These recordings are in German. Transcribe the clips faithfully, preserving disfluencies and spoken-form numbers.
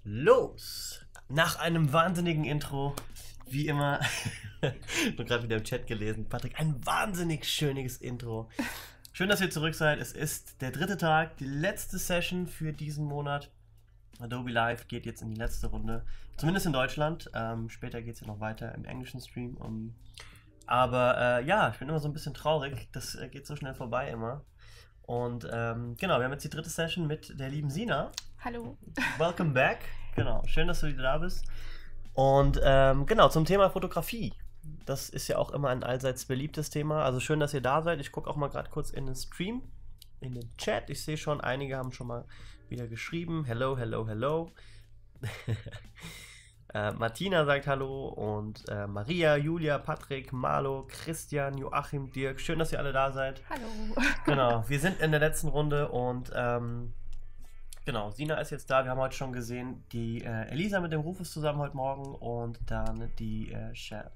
los! Nach einem wahnsinnigen Intro, wie immer, ich habe gerade wieder im Chat gelesen, Patrick, ein wahnsinnig schönes Intro. Schön, dass ihr zurück seid. Es ist der dritte Tag, die letzte Session für diesen Monat. Adobe Live geht jetzt in die letzte Runde, zumindest in Deutschland. Ähm, später geht es ja noch weiter im englischen Stream. Um, aber äh, ja, ich bin immer so ein bisschen traurig, das äh, geht so schnell vorbei immer. Und ähm, genau, wir haben jetzt die dritte Session mit der lieben Sina. Hallo. Welcome back. Genau, schön, dass du wieder da bist. Und ähm, genau, zum Thema Fotografie. Das ist ja auch immer ein allseits beliebtes Thema. Also schön, dass ihr da seid. Ich gucke auch mal gerade kurz in den Stream, in den Chat. Ich sehe schon, einige haben schon mal wieder geschrieben. Hello, hello, hello. äh, Martina sagt Hallo und äh, Maria, Julia, Patrick, Marlo, Christian, Joachim, Dirk. Schön, dass ihr alle da seid. Hallo. Genau, wir sind in der letzten Runde und ähm, genau, Sina ist jetzt da. Wir haben heute schon gesehen, die äh, Elisa mit dem Rufus zusammen heute Morgen und dann die äh, Sher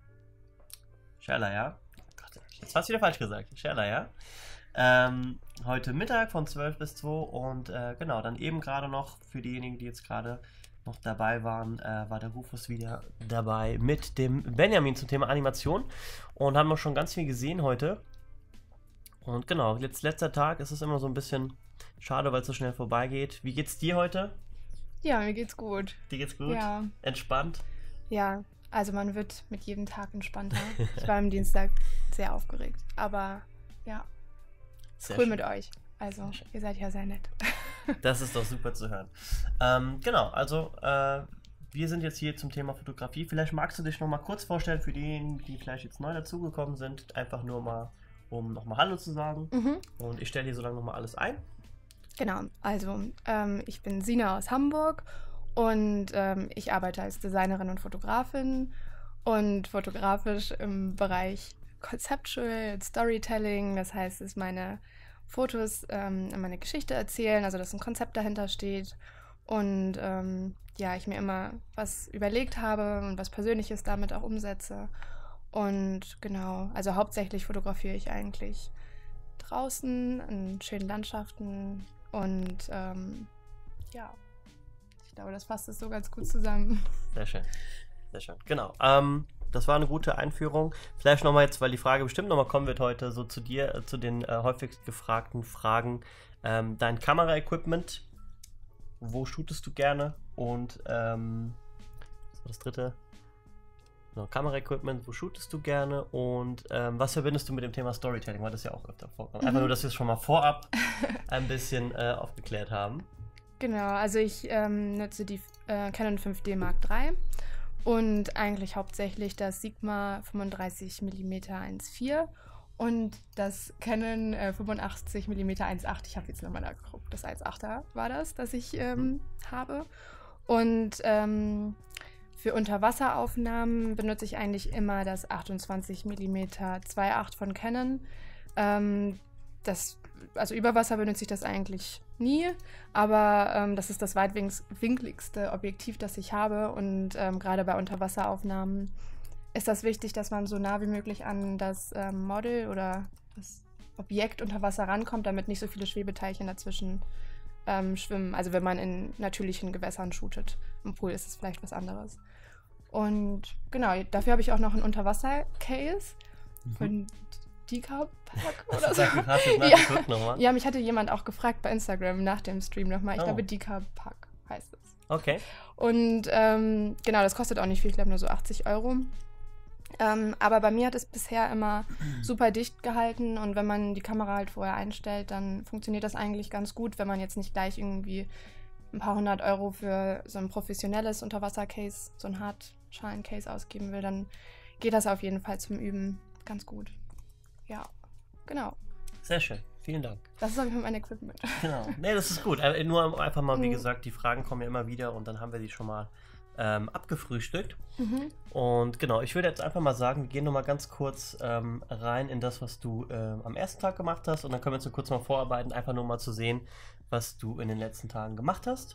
Sherla, ja? Gott, jetzt hast du wieder falsch gesagt. Sherla, ja? Ähm, heute Mittag von zwölf bis zwei und äh, genau, dann eben gerade noch für diejenigen, die jetzt gerade noch dabei waren, äh, war der Rufus wieder dabei mit dem Benjamin zum Thema Animation und haben wir schon ganz viel gesehen heute. Und genau, jetzt letzter Tag ist es immer so ein bisschen schade, weil es so schnell vorbeigeht. Wie geht's dir heute? Ja, mir geht's gut. Dir geht's gut? Ja. Entspannt? Ja, also man wird mit jedem Tag entspannter. Ich war am Dienstag sehr aufgeregt, aber ja, ist cool schön mit euch. Also, ihr seid ja sehr nett. Das ist doch super zu hören. Ähm, genau, also äh, wir sind jetzt hier zum Thema Fotografie. Vielleicht magst du dich noch mal kurz vorstellen für diejenigen, die vielleicht jetzt neu dazugekommen sind. Einfach nur mal, um noch mal Hallo zu sagen. Mhm. Und ich stelle hier so lange noch mal alles ein. Genau, also ähm, ich bin Sina aus Hamburg und ähm, ich arbeite als Designerin und Fotografin und fotografisch im Bereich Conceptual Storytelling. Das heißt, dass meine Fotos ähm, meine Geschichte erzählen, also dass ein Konzept dahinter steht und ähm, ja, ich mir immer was überlegt habe und was Persönliches damit auch umsetze. Und genau, also hauptsächlich fotografiere ich eigentlich draußen in schönen Landschaften und ähm, ja, ich glaube, das fasst es so ganz gut zusammen. Sehr schön, sehr schön, genau. Ähm, das war eine gute Einführung. Vielleicht nochmal jetzt, weil die Frage bestimmt nochmal kommen wird heute, so zu dir, äh, zu den äh, häufigst gefragten Fragen. Ähm, dein Kameraequipment, wo shootest du gerne? Und ähm, was war das dritte? Genau, Kameraequipment, wo shootest du gerne? Und ähm, was verbindest du mit dem Thema Storytelling? Weil das ja auch öfter vorkommt. Einfach Mhm. nur, dass wir es schon mal vorab ein bisschen äh, aufgeklärt haben. Genau, also ich ähm, nutze die äh, Canon fünf D Mark drei. Und eigentlich hauptsächlich das Sigma fünfunddreißig Millimeter eins Komma vier und das Canon äh, fünfundachtzig Millimeter eins Komma acht. Ich habe jetzt nochmal nachgeguckt, das eins Komma achter war das, das ich ähm, habe. Und ähm, für Unterwasseraufnahmen benutze ich eigentlich immer das achtundzwanzig Millimeter zwei Komma acht von Canon. Ähm, das, also über Wasser benutze ich das eigentlich nie, aber ähm, das ist das weitwinkligste Objektiv, das ich habe und ähm, gerade bei Unterwasseraufnahmen ist das wichtig, dass man so nah wie möglich an das ähm, Model oder das Objekt unter Wasser rankommt, damit nicht so viele Schwebeteilchen dazwischen ähm, schwimmen. Also wenn man in natürlichen Gewässern shootet. Im Pool ist es vielleicht was anderes. Und genau, dafür habe ich auch noch ein Unterwasser-Case Mhm. von Dika-Pack oder so. Hast du Ja. nachgeguckt nochmal? Ja, mich hatte jemand auch gefragt bei Instagram nach dem Stream nochmal. Ich Oh. glaube, Dika-Pack heißt es. Okay. Und ähm, genau, das kostet auch nicht viel, ich glaube nur so achtzig Euro. Ähm, aber bei mir hat es bisher immer super dicht gehalten und wenn man die Kamera halt vorher einstellt, dann funktioniert das eigentlich ganz gut, wenn man jetzt nicht gleich irgendwie ein paar hundert Euro für so ein professionelles Unterwasser-Case, so ein Hartschalen-Case ausgeben will, dann geht das auf jeden Fall zum Üben ganz gut. Ja, genau. Sehr schön. Vielen Dank. Das ist auf jeden Fall mein Equipment. Genau. Nee, das ist gut. Äh, Nur einfach mal, wie Mhm. gesagt, die Fragen kommen ja immer wieder und dann haben wir die schon mal ähm, abgefrühstückt. Mhm. Und genau, ich würde jetzt einfach mal sagen, wir gehen nochmal ganz kurz ähm, rein in das, was du äh, am ersten Tag gemacht hast und dann können wir uns so kurz mal vorarbeiten, einfach nur mal zu sehen, was du in den letzten Tagen gemacht hast.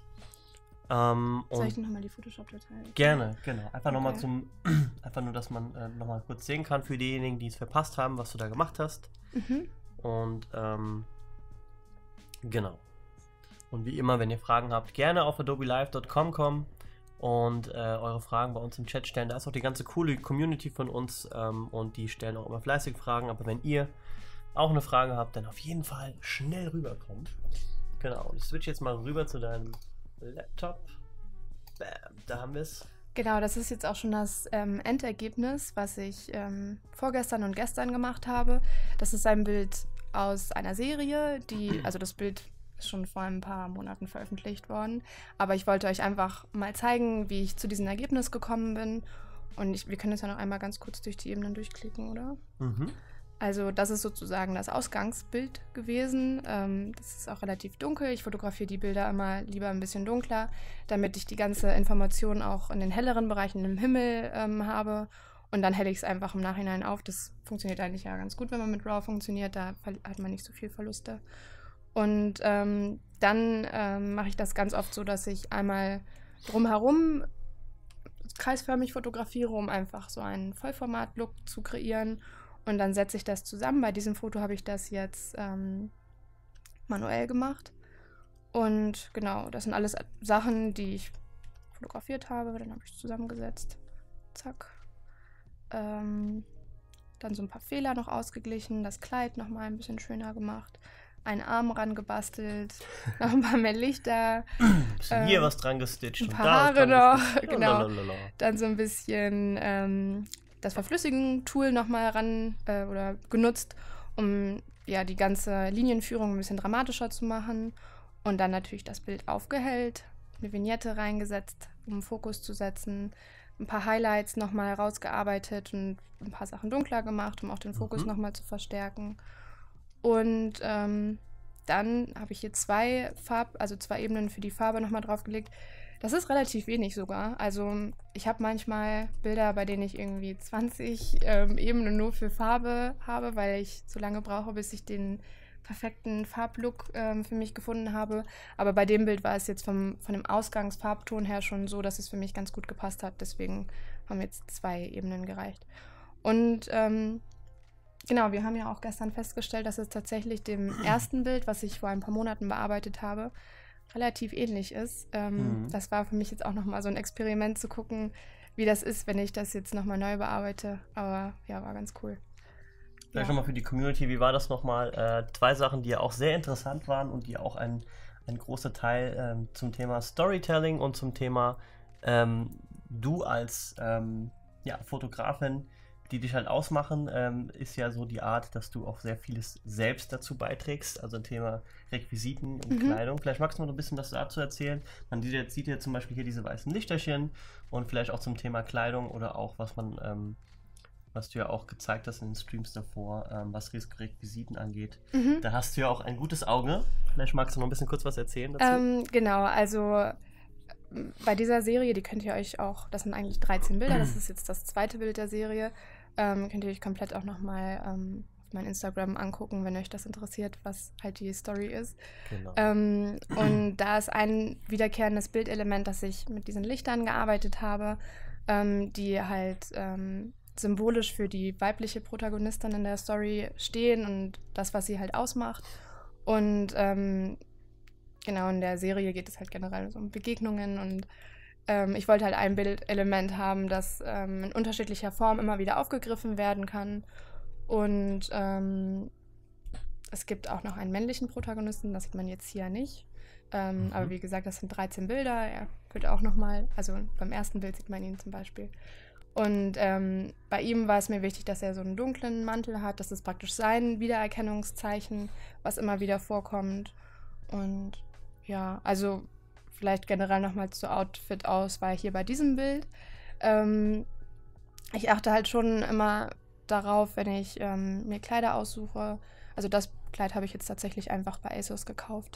Ähm, Soll ich und nochmal die Photoshop-Datei? gerne, genau. Einfach nochmal Okay. zum, einfach nur, dass man äh, nochmal kurz sehen kann für diejenigen, die es verpasst haben, was du da gemacht hast. Mhm. Und ähm, genau. Und wie immer, wenn ihr Fragen habt, gerne auf adobe live punkt com kommen und äh, eure Fragen bei uns im Chat stellen. Da ist auch die ganze coole Community von uns ähm, und die stellen auch immer fleißig Fragen. Aber wenn ihr auch eine Frage habt, dann auf jeden Fall schnell rüberkommen. Genau, und ich switch jetzt mal rüber zu deinem Laptop. Bam, da haben wir es. Genau, das ist jetzt auch schon das ähm, Endergebnis, was ich ähm, vorgestern und gestern gemacht habe. Das ist ein Bild aus einer Serie, die, also das Bild ist schon vor ein paar Monaten veröffentlicht worden. Aber ich wollte euch einfach mal zeigen, wie ich zu diesem Ergebnis gekommen bin. Und ich, wir können jetzt ja noch einmal ganz kurz durch die Ebenen durchklicken, oder? Mhm. Also das ist sozusagen das Ausgangsbild gewesen. Ähm, das ist auch relativ dunkel. Ich fotografiere die Bilder immer lieber ein bisschen dunkler, damit ich die ganze Information auch in den helleren Bereichen im Himmel ähm, habe. Und dann helle ich es einfach im Nachhinein auf. Das funktioniert eigentlich ja ganz gut, wenn man mit RAW funktioniert. Da hat man nicht so viel Verluste. Und ähm, dann ähm, mache ich das ganz oft so, dass ich einmal drumherum kreisförmig fotografiere, um einfach so einen Vollformat-Look zu kreieren. Und dann setze ich das zusammen. Bei diesem Foto habe ich das jetzt ähm, manuell gemacht. Und genau, das sind alles Sachen, die ich fotografiert habe. Dann habe ich es zusammengesetzt. Zack. Ähm, dann so ein paar Fehler noch ausgeglichen. Das Kleid nochmal ein bisschen schöner gemacht. Einen Arm ran gebastelt. Noch ein paar mehr Lichter. Ähm, hier was dran gestitcht. Ein und paar da Haare noch. Genau. Lalalala. Dann so ein bisschen ähm, das Verflüssigen-Tool nochmal ran äh, oder genutzt, um ja die ganze Linienführung ein bisschen dramatischer zu machen. Und dann natürlich das Bild aufgehellt, eine Vignette reingesetzt, um Fokus zu setzen, ein paar Highlights nochmal rausgearbeitet und ein paar Sachen dunkler gemacht, um auch den Fokus mhm. nochmal zu verstärken. Und ähm, dann habe ich hier zwei Farb, also zwei Ebenen für die Farbe nochmal draufgelegt. Das ist relativ wenig sogar. Also ich habe manchmal Bilder, bei denen ich irgendwie zwanzig ähm, Ebenen nur für Farbe habe, weil ich so lange brauche, bis ich den perfekten Farblook ähm, für mich gefunden habe. Aber bei dem Bild war es jetzt vom, von dem Ausgangsfarbton her schon so, dass es für mich ganz gut gepasst hat. Deswegen haben jetzt zwei Ebenen gereicht. Und ähm, genau, wir haben ja auch gestern festgestellt, dass es tatsächlich dem ersten Bild, was ich vor ein paar Monaten bearbeitet habe, relativ ähnlich ist. Ähm, mhm. Das war für mich jetzt auch nochmal so ein Experiment zu gucken, wie das ist, wenn ich das jetzt nochmal neu bearbeite. Aber ja, war ganz cool. Vielleicht ja. nochmal für die Community, wie war das nochmal? Äh, zwei Sachen, die ja auch sehr interessant waren und die auch ein, ein großer Teil ähm, zum Thema Storytelling und zum Thema ähm, du als ähm, ja, Fotografin, die dich halt ausmachen, ähm, ist ja so die Art, dass du auch sehr vieles selbst dazu beiträgst, also ein Thema Requisiten und mhm. Kleidung. Vielleicht magst du noch ein bisschen was dazu erzählen. Man sieht jetzt, sieht jetzt zum Beispiel hier diese weißen Lichterchen und vielleicht auch zum Thema Kleidung oder auch was man, ähm, was du ja auch gezeigt hast in den Streams davor, ähm, was Requisiten angeht. Mhm. Da hast du ja auch ein gutes Auge. Vielleicht magst du noch ein bisschen kurz was erzählen dazu. Ähm, genau, also bei dieser Serie, die könnt ihr euch auch, das sind eigentlich dreizehn Bilder, das ist jetzt das zweite Bild der Serie, ähm, könnt ihr euch komplett auch nochmal ähm, auf mein Instagram angucken, wenn euch das interessiert, was halt die Story ist. Genau. Ähm, und da ist ein wiederkehrendes Bildelement, dass ich mit diesen Lichtern gearbeitet habe, ähm, die halt ähm, symbolisch für die weibliche Protagonistin in der Story stehen und das, was sie halt ausmacht. Und ähm, genau, in der Serie geht es halt generell so um Begegnungen und ähm, ich wollte halt ein Bildelement haben, das ähm, in unterschiedlicher Form immer wieder aufgegriffen werden kann. Und ähm, es gibt auch noch einen männlichen Protagonisten, das sieht man jetzt hier nicht. Ähm, mhm. Aber wie gesagt, das sind dreizehn Bilder. Er wird auch nochmal, also beim ersten Bild sieht man ihn zum Beispiel. Und ähm, bei ihm war es mir wichtig, dass er so einen dunklen Mantel hat. Das ist praktisch sein Wiedererkennungszeichen, was immer wieder vorkommt. Und ja, also vielleicht generell nochmal zur Outfit-Auswahl hier bei diesem Bild. Ähm, ich achte halt schon immer darauf, wenn ich ähm, mir Kleider aussuche. Also das Kleid habe ich jetzt tatsächlich einfach bei ASOS gekauft.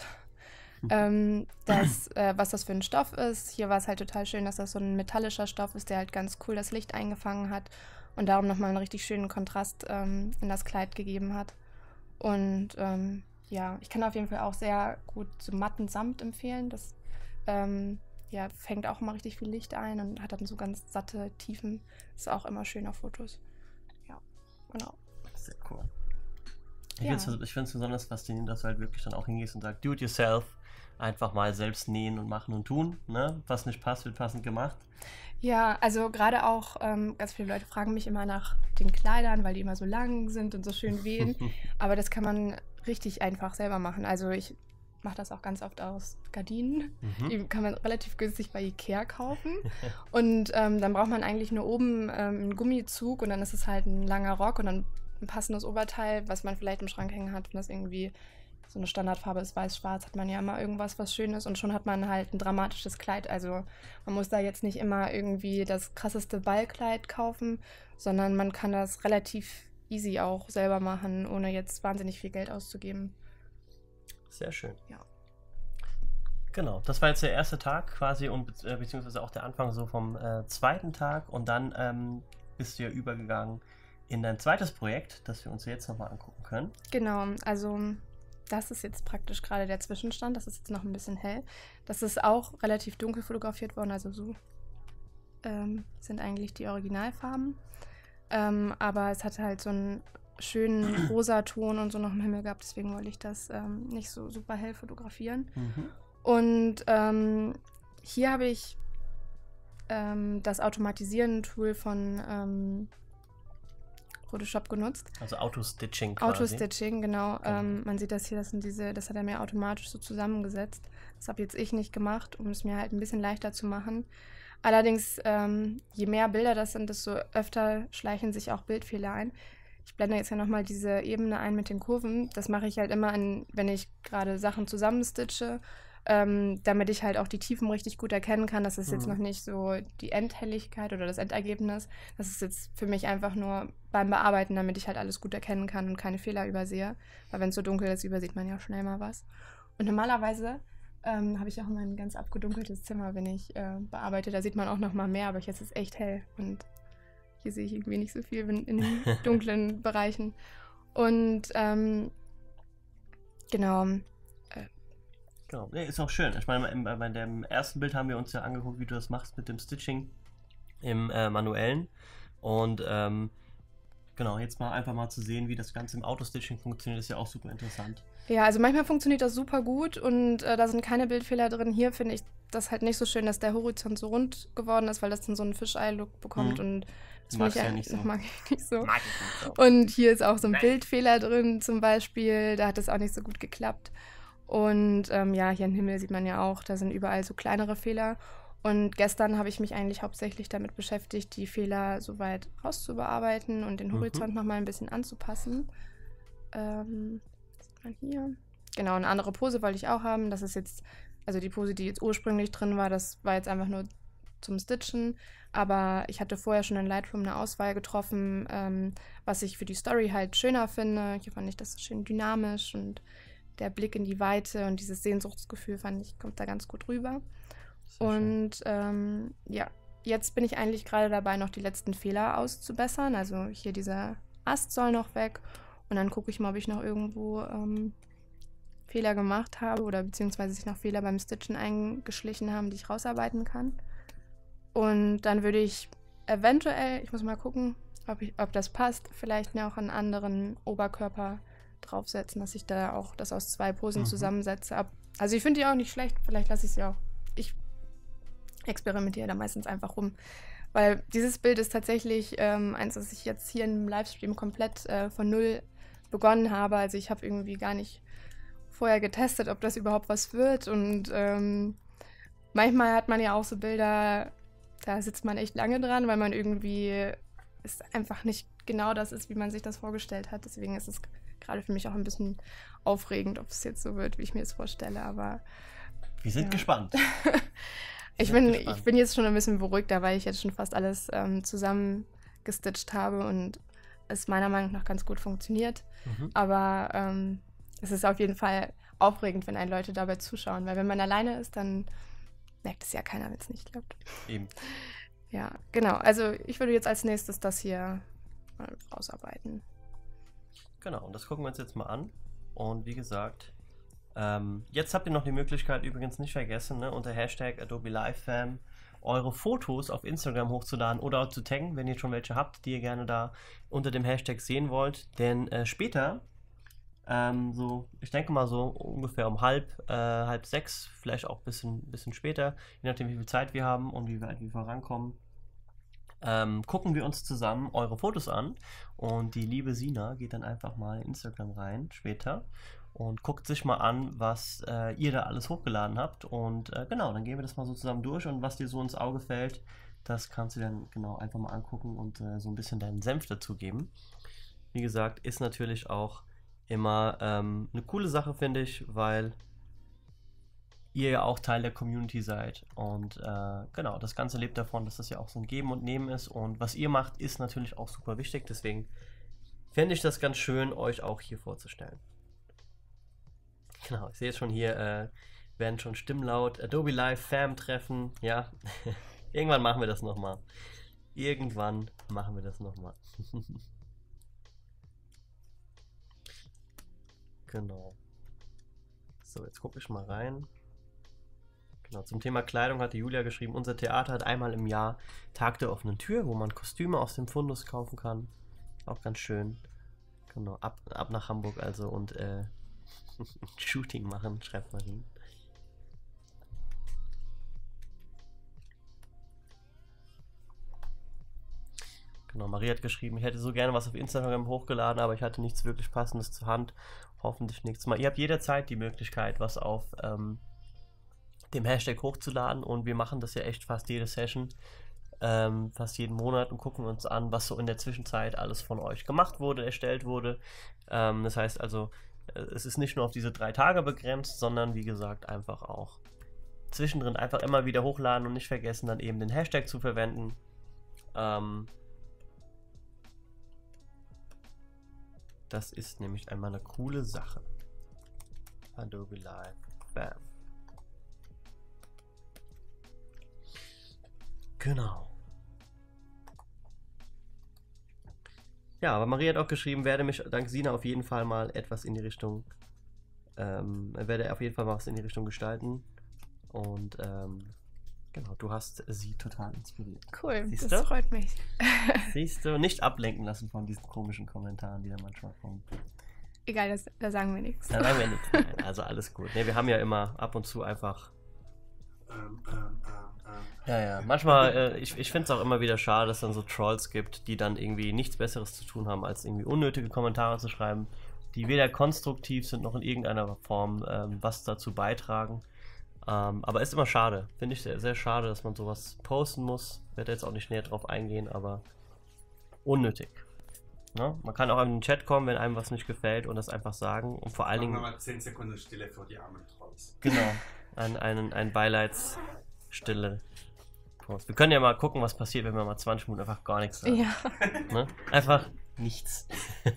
ähm, das, äh, was das für ein Stoff ist. Hier war es halt total schön, dass das so ein metallischer Stoff ist, der halt ganz cool das Licht eingefangen hat und darum nochmal einen richtig schönen Kontrast ähm, in das Kleid gegeben hat. Und ähm, ja, ich kann auf jeden Fall auch sehr gut so matten Samt empfehlen. Das ähm, ja, fängt auch immer richtig viel Licht ein und hat dann so ganz satte Tiefen. Ist auch immer schön auf Fotos. Ja, genau. Sehr cool. Ich ja. finde es besonders faszinierend, dass du halt wirklich dann auch hingehst und sagst, do it yourself, einfach mal selbst nähen und machen und tun. Ne? Was nicht passt, wird passend gemacht. Ja, also gerade auch, ähm, ganz viele Leute fragen mich immer nach den Kleidern, weil die immer so lang sind und so schön wehen. Aber das kann man richtig einfach selber machen. Also ich mache das auch ganz oft aus Gardinen. Mhm. Die kann man relativ günstig bei Ikea kaufen. Und ähm, dann braucht man eigentlich nur oben ähm, einen Gummizug und dann ist es halt ein langer Rock und dann ein passendes Oberteil, was man vielleicht im Schrank hängen hat, wenn das irgendwie so eine Standardfarbe ist, weiß-schwarz, hat man ja immer irgendwas, was schön ist und schon hat man halt ein dramatisches Kleid. Also man muss da jetzt nicht immer irgendwie das krasseste Ballkleid kaufen, sondern man kann das relativ easy auch selber machen, ohne jetzt wahnsinnig viel Geld auszugeben. Sehr schön. Ja. Genau, das war jetzt der erste Tag quasi und äh, beziehungsweise auch der Anfang so vom äh, zweiten Tag und dann ähm, bist du ja übergegangen in dein zweites Projekt, das wir uns jetzt nochmal angucken können. Genau, also das ist jetzt praktisch gerade der Zwischenstand. Das ist jetzt noch ein bisschen hell. Das ist auch relativ dunkel fotografiert worden. Also so ähm, sind eigentlich die Originalfarben. Ähm, aber es hatte halt so einen schönen Rosaton und so noch im Himmel gehabt. Deswegen wollte ich das ähm, nicht so super hell fotografieren. Mhm. Und ähm, hier habe ich ähm, das Automatisieren-Tool von ähm, Photoshop genutzt. Also Auto-Stitching quasi. Auto-Stitching, genau. Ähm, man sieht das hier, das sind diese, das hat er mir automatisch so zusammengesetzt. Das habe jetzt ich nicht gemacht, um es mir halt ein bisschen leichter zu machen. Allerdings, ähm, je mehr Bilder das sind, desto öfter schleichen sich auch Bildfehler ein. Ich blende jetzt ja nochmal diese Ebene ein mit den Kurven. Das mache ich halt immer, in, wenn ich gerade Sachen zusammenstitche, ähm, damit ich halt auch die Tiefen richtig gut erkennen kann. Das ist mhm. jetzt noch nicht so die Endhelligkeit oder das Endergebnis. Das ist jetzt für mich einfach nur beim Bearbeiten, damit ich halt alles gut erkennen kann und keine Fehler übersehe. Weil wenn es so dunkel ist, übersieht man ja schnell mal was. Und normalerweise ähm, habe ich auch immer ein ganz abgedunkeltes Zimmer, wenn ich äh, bearbeite. Da sieht man auch noch mal mehr, aber jetzt ist es echt hell. Und hier sehe ich irgendwie nicht so viel in den dunklen Bereichen. Und ähm, genau... Genau, nee, ist auch schön. Ich meine, bei dem ersten Bild haben wir uns ja angeguckt, wie du das machst mit dem Stitching im äh, Manuellen. Und ähm, genau, jetzt mal einfach mal zu sehen, wie das Ganze im Auto-Stitching funktioniert, ist ja auch super interessant. Ja, also manchmal funktioniert das super gut und äh, da sind keine Bildfehler drin. Hier finde ich das halt nicht so schön, dass der Horizont so rund geworden ist, weil das dann so einen Fischei-Look bekommt. Mhm. Und das mag ich ja nicht so. Mag ich nicht so. Mag ich nicht so. Und hier ist auch so ein Nein. Bildfehler drin zum Beispiel. Da hat es auch nicht so gut geklappt. Und ähm, ja, hier im Himmel sieht man ja auch, da sind überall so kleinere Fehler. Und gestern habe ich mich eigentlich hauptsächlich damit beschäftigt, die Fehler soweit rauszubearbeiten und den Horizont mhm. nochmal ein bisschen anzupassen. Ähm, sieht man hier. Genau, eine andere Pose wollte ich auch haben. Das ist jetzt, also die Pose, die jetzt ursprünglich drin war, das war jetzt einfach nur zum Stitchen. Aber ich hatte vorher schon in Lightroom eine Auswahl getroffen, ähm, was ich für die Story halt schöner finde. Hier fand ich das schön dynamisch und der Blick in die Weite und dieses Sehnsuchtsgefühl, fand ich, kommt da ganz gut rüber. Sehr und ähm, ja, jetzt bin ich eigentlich gerade dabei, noch die letzten Fehler auszubessern. Also hier dieser Ast soll noch weg. Und dann gucke ich mal, ob ich noch irgendwo ähm, Fehler gemacht habe oder beziehungsweise sich noch Fehler beim Stitchen eingeschlichen haben, die ich rausarbeiten kann. Und dann würde ich eventuell, ich muss mal gucken, ob, ich, ob das passt, vielleicht noch einen anderen Oberkörper draufsetzen, dass ich da auch das aus zwei Posen mhm. zusammensetze. Also ich finde die auch nicht schlecht, vielleicht lasse ich sie auch. Ich experimentiere da meistens einfach rum, weil dieses Bild ist tatsächlich ähm, eins, das ich jetzt hier im Livestream komplett äh, von null begonnen habe. Also ich habe irgendwie gar nicht vorher getestet, ob das überhaupt was wird und ähm, manchmal hat man ja auch so Bilder, da sitzt man echt lange dran, weil man irgendwie es einfach nicht genau das ist, wie man sich das vorgestellt hat. Deswegen ist es gerade für mich auch ein bisschen aufregend, ob es jetzt so wird, wie ich mir es vorstelle, aber... Wir sind ja. gespannt. ich, bin, gespannt. ich bin jetzt schon ein bisschen beruhigter, weil ich jetzt schon fast alles ähm, zusammengestitcht habe und es meiner Meinung nach ganz gut funktioniert. Mhm. Aber ähm, es ist auf jeden Fall aufregend, wenn einen Leute dabei zuschauen, weil wenn man alleine ist, dann merkt es ja keiner, wenn es nicht klappt. Eben. Ja, genau. Also ich würde jetzt als nächstes das hier mal rausarbeiten. Genau, und das gucken wir uns jetzt mal an. Und wie gesagt, ähm, jetzt habt ihr noch die Möglichkeit, übrigens nicht vergessen, ne, unter Hashtag Adobe Livefam eure Fotos auf Instagram hochzuladen oder auch zu taggen, wenn ihr schon welche habt, die ihr gerne da unter dem Hashtag sehen wollt. Denn äh, später Ähm, so, ich denke mal so ungefähr um halb, äh, halb sechs, vielleicht auch ein bisschen, bisschen später, je nachdem wie viel Zeit wir haben und wie weit wir vorankommen. Ähm, gucken wir uns zusammen eure Fotos an und die liebe Sina geht dann einfach mal in Instagram rein später und guckt sich mal an, was äh, ihr da alles hochgeladen habt und äh, genau, dann gehen wir das mal so zusammen durch und was dir so ins Auge fällt, das kannst du dann genau einfach mal angucken und äh, so ein bisschen deinen Senf dazugeben. Wie gesagt, ist natürlich auch immer ähm, eine coole Sache, finde ich, weil ihr ja auch Teil der Community seid. Und äh, genau, das Ganze lebt davon, dass das ja auch so ein Geben und Nehmen ist. Und was ihr macht, ist natürlich auch super wichtig. Deswegen fände ich das ganz schön, euch auch hier vorzustellen. Genau, ich sehe jetzt schon hier, äh, werden schon Stimmen laut. Adobe Live Fam-Treffen, ja. Irgendwann machen wir das nochmal. Irgendwann machen wir das nochmal. Genau. So, jetzt gucke ich mal rein. Genau, zum Thema Kleidung hatte Julia geschrieben, unser Theater hat einmal im Jahr Tag der offenen Tür, wo man Kostüme aus dem Fundus kaufen kann. Auch ganz schön. Genau, ab, ab nach Hamburg also und äh, Shooting machen, schreibt Marie. Genau, Marie hat geschrieben, ich hätte so gerne was auf Instagram hochgeladen, aber ich hatte nichts wirklich Passendes zur Hand. Hoffentlich nichts mal. Ihr habt jederzeit die Möglichkeit, was auf ähm, dem Hashtag hochzuladen und wir machen das ja echt fast jede Session, ähm, fast jeden Monat und gucken uns an, was so in der Zwischenzeit alles von euch gemacht wurde, erstellt wurde. Ähm, das heißt also, es ist nicht nur auf diese drei Tage begrenzt, sondern wie gesagt einfach auch zwischendrin einfach immer wieder hochladen und nicht vergessen, dann eben den Hashtag zu verwenden. Ähm, das ist nämlich einmal eine coole Sache. Adobe Live. Bam. Genau. Ja, aber Marie hat auch geschrieben, werde mich dank Sina auf jeden Fall mal etwas in die Richtung, ähm, werde auf jeden Fall mal was in die Richtung gestalten. Und ähm, genau, du hast sie total inspiriert. Cool, Siehst das du? freut mich. Siehst du, nicht ablenken lassen von diesen komischen Kommentaren, die da manchmal kommen. Egal, das, da sagen wir nichts. Da sagen wir nichts. Nein, also alles gut. Ne, wir haben ja immer ab und zu einfach. Ähm, ähm, ähm, ähm. Ja, ja. Manchmal, äh, ich, ich finde es auch immer wieder schade, dass es dann so Trolls gibt, die dann irgendwie nichts Besseres zu tun haben, als irgendwie unnötige Kommentare zu schreiben, die weder konstruktiv sind noch in irgendeiner Form ähm, was dazu beitragen. Ähm, aber ist immer schade. Finde ich sehr, sehr schade, dass man sowas posten muss. Werde jetzt auch nicht näher drauf eingehen, aber unnötig. Ne? Man kann auch in den Chat kommen, wenn einem was nicht gefällt und das einfach sagen. Und vor allen Machen wir Dingen. mal zehn Sekunden Stille für die armen Trolls. Genau. Ein, ein, ein Beileidsstille. Wir können ja mal gucken, was passiert, wenn wir mal zwanzig Minuten einfach gar nichts sagen. Ja. Ne? Einfach nichts.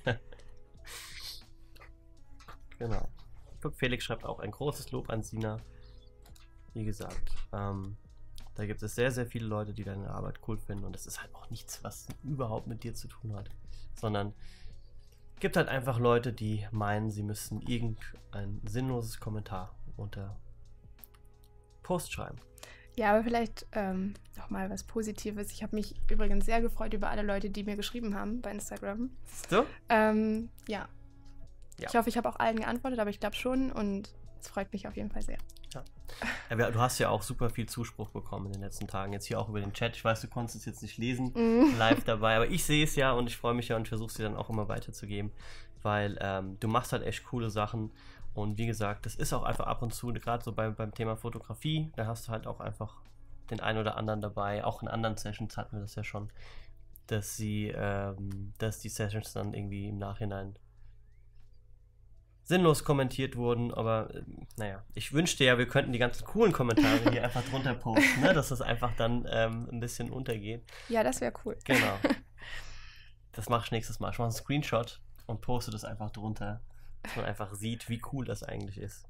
Genau. Guck, Felix schreibt auch ein großes Lob an Sina. Wie gesagt, ähm, da gibt es sehr, sehr viele Leute, die deine Arbeit cool finden und es ist halt auch nichts, was überhaupt mit dir zu tun hat, sondern gibt halt einfach Leute, die meinen, sie müssten irgendein sinnloses Kommentar unter Post schreiben. Ja, aber vielleicht ähm, nochmal was Positives. Ich habe mich übrigens sehr gefreut über alle Leute, die mir geschrieben haben bei Instagram. So? Ähm, ja. Ja. Ich hoffe, ich habe auch allen geantwortet, aber ich glaube schon und es freut mich auf jeden Fall sehr. Ja. Ja, du hast ja auch super viel Zuspruch bekommen in den letzten Tagen. Jetzt hier auch über den Chat. Ich weiß, du konntest es jetzt nicht lesen, Mm. live dabei, aber ich sehe es ja und ich freue mich ja und versuche es dir dann auch immer weiterzugeben, weil ähm, du machst halt echt coole Sachen und wie gesagt, das ist auch einfach ab und zu, gerade so beim, beim Thema Fotografie, da hast du halt auch einfach den einen oder anderen dabei. Auch in anderen Sessions hatten wir das ja schon, dass sie, ähm, dass die Sessions dann irgendwie im Nachhinein sinnlos kommentiert wurden, aber äh, naja, ich wünschte ja, wir könnten die ganzen coolen Kommentare hier einfach drunter posten, ne? Dass das einfach dann ähm, ein bisschen untergeht. Ja, das wäre cool. Genau. Das mache ich nächstes Mal. Ich mache einen Screenshot und poste das einfach drunter, dass man einfach sieht, wie cool das eigentlich ist.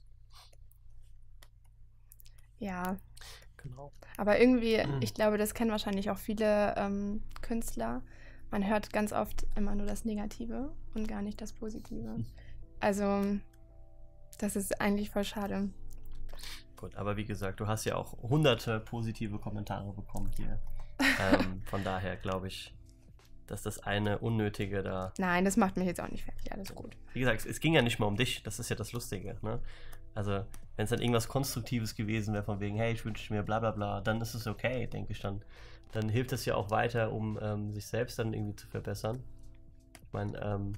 Ja. Genau. Aber irgendwie, Mhm. ich glaube, das kennen wahrscheinlich auch viele ähm, Künstler. Man hört ganz oft immer nur das Negative und gar nicht das Positive. Mhm. Also, das ist eigentlich voll schade. Gut, aber wie gesagt, du hast ja auch hunderte positive Kommentare bekommen hier. ähm, von daher glaube ich, dass das eine Unnötige da... Nein, das macht mich jetzt auch nicht fertig. Alles gut. Wie gesagt, es, es ging ja nicht mal um dich. Das ist ja das Lustige, ne? Also, wenn es dann irgendwas Konstruktives gewesen wäre, von wegen, hey, ich wünsche mir bla bla bla, dann ist es okay, denke ich dann. Dann hilft es ja auch weiter, um ähm, sich selbst dann irgendwie zu verbessern. Ich meine, ähm,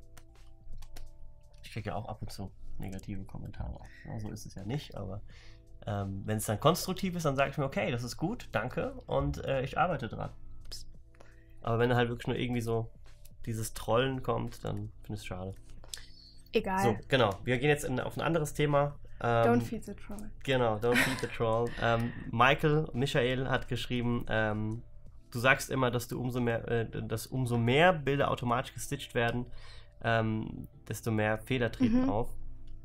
ich kriege ja auch ab und zu negative Kommentare. Ja, so ist es ja nicht, aber ähm, wenn es dann konstruktiv ist, dann sage ich mir, okay, das ist gut, danke, und äh, ich arbeite dran. Aber wenn halt wirklich nur irgendwie so dieses Trollen kommt, dann finde ich es schade. Egal. So, genau. Wir gehen jetzt in, auf ein anderes Thema. Ähm, Don't feed the troll. Genau, don't feed the troll. ähm, Michael, Michael hat geschrieben, ähm, du sagst immer, dass du umso mehr, äh, dass umso mehr Bilder automatisch gestitcht werden, ähm, desto mehr Fehler treten Mhm. auf.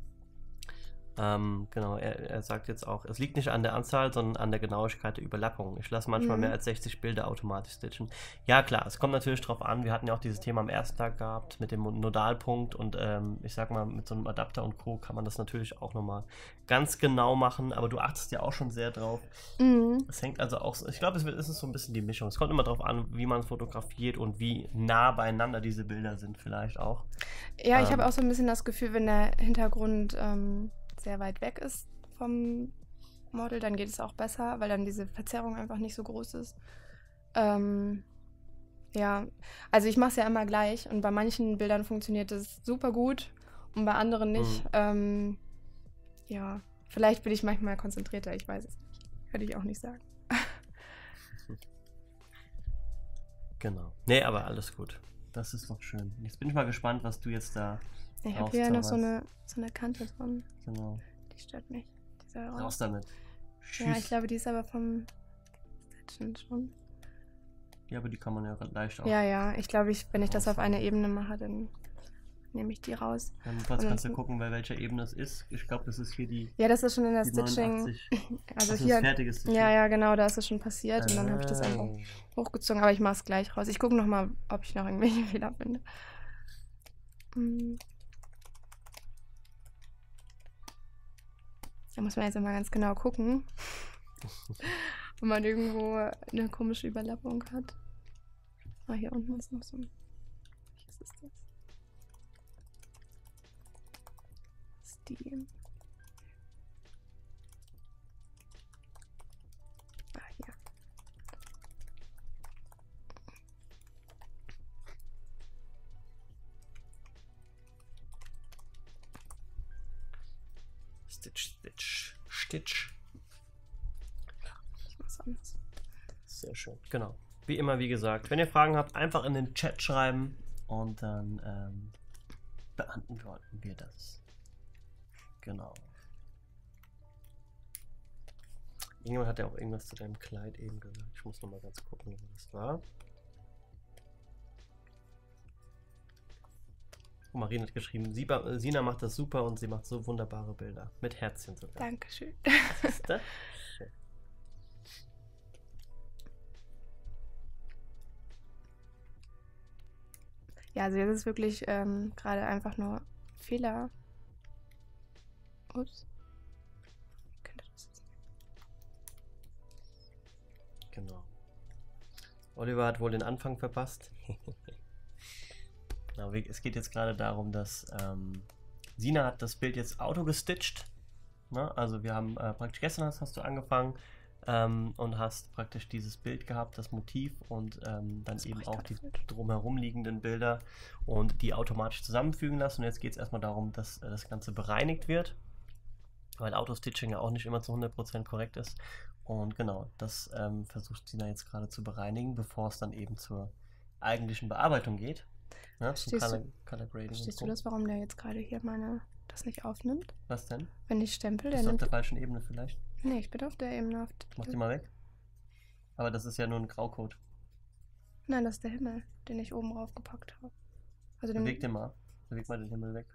Ähm, genau, er, er sagt jetzt auch, es liegt nicht an der Anzahl, sondern an der Genauigkeit der Überlappung. Ich lasse manchmal Mhm. mehr als sechzig Bilder automatisch stitchen. Ja klar, es kommt natürlich drauf an, wir hatten ja auch dieses Thema am ersten Tag gehabt mit dem Nodalpunkt und ähm, ich sag mal, mit so einem Adapter und Co. kann man das natürlich auch nochmal ganz genau machen, aber du achtest ja auch schon sehr drauf. Mhm. Es hängt also auch, so- ich glaube, es wird- es ist so ein bisschen die Mischung. Es kommt immer darauf an, wie man fotografiert und wie nah beieinander diese Bilder sind vielleicht auch. Ja, ich Ähm. habe auch so ein bisschen das Gefühl, wenn der Hintergrund ähm, sehr weit weg ist vom Model, dann geht es auch besser, weil dann diese Verzerrung einfach nicht so groß ist. Ähm, ja, also ich mache es ja immer gleich und bei manchen Bildern funktioniert es super gut und bei anderen nicht. Mhm. Ähm, ja, vielleicht bin ich manchmal konzentrierter, ich weiß es nicht. Könnte ich auch nicht sagen. Genau. Nee, aber alles gut. Das ist doch schön. Jetzt bin ich mal gespannt, was du jetzt da Ich habe hier noch rauszauberst. so eine, so eine Kante dran, Genau. die stört mich. Die soll raus. Raus damit. Tschüss. Ja, ich glaube, die ist aber vom Stitchen schon. Ja, aber die kann man ja leicht auch. Ja, ja, ich glaube, ich, wenn ich das auf rausnehmen. eine Ebene mache, dann nehme ich die raus. Dann kannst, kannst du Ansonsten- gucken, bei welcher Ebene es ist. Ich glaube, das ist hier die, Ja, das ist schon in der die Stitching. neunundachtzig. Also Ach, das hier. fertige Stitching. Ja, ja, genau, da ist es schon passiert und dann habe ich das einfach Ah. hochgezogen, aber ich mache es gleich raus. Ich gucke nochmal, ob ich noch irgendwelche Fehler finde. Mm. Da muss man jetzt immer ganz genau gucken, wenn man irgendwo eine komische Überlappung hat. Ah, hier unten ist noch so ein. Was ist das? Das ist die. Ah, hier. Stitch, Stitch, Stitch. Ich mach's anders. Sehr schön. Genau. Wie immer, wie gesagt, wenn ihr Fragen habt, einfach in den Chat schreiben und dann ähm, beantworten wir das. Genau. Irgendjemand hat ja auch irgendwas zu deinem Kleid eben gesagt. Ich muss noch mal ganz gucken, wo das war. Oh, Marina hat geschrieben, Siba, Sina macht das super und sie macht so wunderbare Bilder. Mit Herzchen sogar. Dankeschön. Siehste? Schön. Ja, also jetzt ist wirklich ähm, gerade einfach nur Fehler. Ups. Könnte das jetzt- Genau. Oliver hat wohl den Anfang verpasst. Genau, wie- es geht jetzt gerade darum, dass ähm, Sina hat das Bild jetzt auto gestitcht. Ne? Also wir haben äh, praktisch gestern hast, hast du angefangen ähm, und hast praktisch dieses Bild gehabt, das Motiv und ähm, dann Das eben mach ich auch grad die falsch. drumherum liegenden Bilder und die automatisch zusammenfügen lassen. Und jetzt geht es erstmal darum, dass äh, das Ganze bereinigt wird, weil Auto-Stitching ja auch nicht immer zu hundert Prozent korrekt ist. Und genau, das ähm, versucht Sina jetzt gerade zu bereinigen, bevor es dann eben zur eigentlichen Bearbeitung geht. Ne, zum Verstehst du- Color, Color Grading. und Verstehst so. du das, warum der jetzt gerade hier meine das nicht aufnimmt? Was denn? Wenn ich stempel, der Bist du auf nimmt. der falschen Ebene vielleicht? Nee, ich bin auf der Ebene. Auf Mach der, die mal weg. Aber das ist ja nur ein Graucode. Nein, das ist der Himmel, den ich oben raufgepackt habe. Also den, Beweg den mal. Beweg mal den Himmel weg.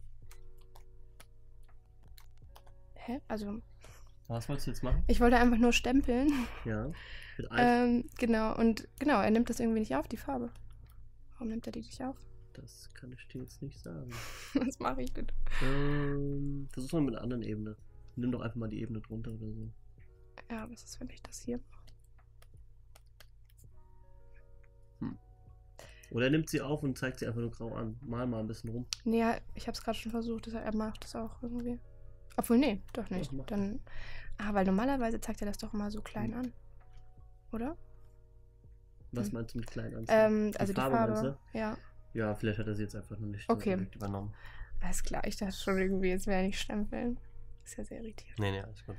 Hä? Also Was wolltest du jetzt machen? ich wollte einfach nur stempeln. Ja. Mit Alt. ähm, genau, und genau, er nimmt das irgendwie nicht auf, die Farbe. Warum nimmt er die nicht auf? Das kann ich dir jetzt nicht sagen. Was mache ich denn? Ähm, versuch mal mit einer anderen Ebene. Nimm doch einfach mal die Ebene drunter oder so. Ja, was ist, wenn ich das hier mache? Hm. Oder nimmt sie auf und zeigt sie einfach nur grau an. Mal mal ein bisschen rum. Nee, ja, ich habe es gerade schon versucht, deshalb er macht das auch irgendwie. Obwohl, nee, doch nicht. Doch, macht Dann, ah, weil normalerweise zeigt er das doch immer so klein Hm. an. Oder? Was Hm. meinst du mit klein anziehen? Ähm, also die Farbe, Farbe. meinst Ja. Ja, vielleicht hat er sie jetzt einfach noch nicht Okay. direkt übernommen. Alles klar, ich dachte schon irgendwie, jetzt wäre nicht stempeln. Ist ja sehr irritierend. Nee, nee, alles gut.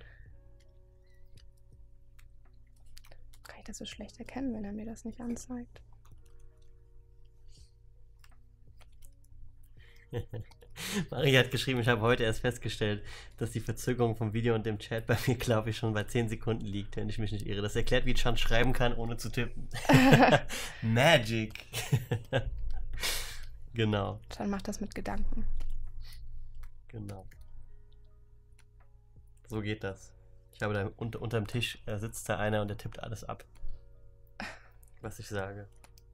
Kann ich das so schlecht erkennen, wenn er mir das nicht anzeigt? Marie hat geschrieben, ich habe heute erst festgestellt, dass die Verzögerung vom Video und dem Chat bei mir, glaube ich, schon bei zehn Sekunden liegt, wenn ich mich nicht irre. Das erklärt, wie Chan schreiben kann, ohne zu tippen. Magic. Genau, Dann macht das mit Gedanken. genau. So geht das. Ich habe da unter, unterm Tisch äh, sitzt da einer und der tippt alles ab, was ich sage.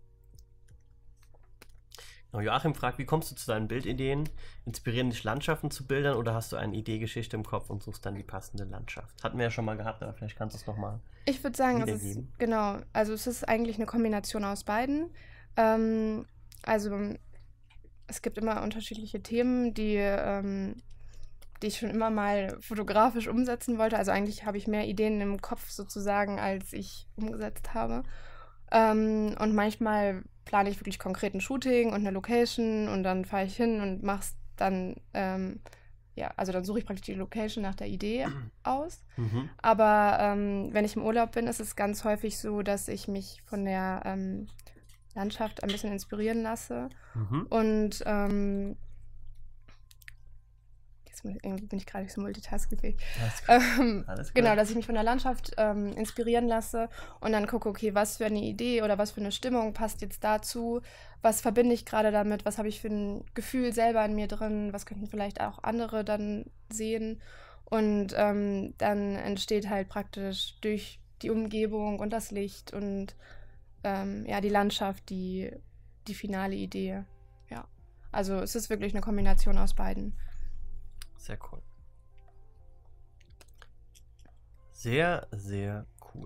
Genau, Joachim fragt, wie kommst du zu deinen Bildideen? Inspirieren dich Landschaften zu Bildern oder hast du eine Ideegeschichte im Kopf und suchst dann die passende Landschaft? Hatten wir ja schon mal gehabt, aber vielleicht kannst du es nochmal. Ich würde sagen, es ist, Wiedergeben. genau, also es ist eigentlich eine Kombination aus beiden. Ähm, also es gibt immer unterschiedliche Themen, die, ähm, die ich schon immer mal fotografisch umsetzen wollte. Also eigentlich habe ich mehr Ideen im Kopf sozusagen, als ich umgesetzt habe. Ähm, und manchmal plane ich wirklich konkret ein Shooting und eine Location und dann fahre ich hin und mache es dann, ähm, ja, also dann suche ich praktisch die Location nach der Idee aus. Mhm. Aber ähm, wenn ich im Urlaub bin, ist es ganz häufig so, dass ich mich von der ähm, Landschaft ein bisschen inspirieren lasse. Mhm. Und ähm, jetzt muss- irgendwie bin ich gerade nicht so multitaskingfähig. Alles gut. Ähm, Alles gut. genau, dass ich mich von der Landschaft ähm, inspirieren lasse und dann gucke, okay, was für eine Idee oder was für eine Stimmung passt jetzt dazu, was verbinde ich gerade damit, was habe ich für ein Gefühl selber in mir drin, was könnten vielleicht auch andere dann sehen. Und ähm, dann entsteht halt praktisch durch die Umgebung und das Licht und ähm, ja, die Landschaft, die, die finale Idee. Ja. Also es ist wirklich eine Kombination aus beiden. Sehr cool. Sehr, sehr cool.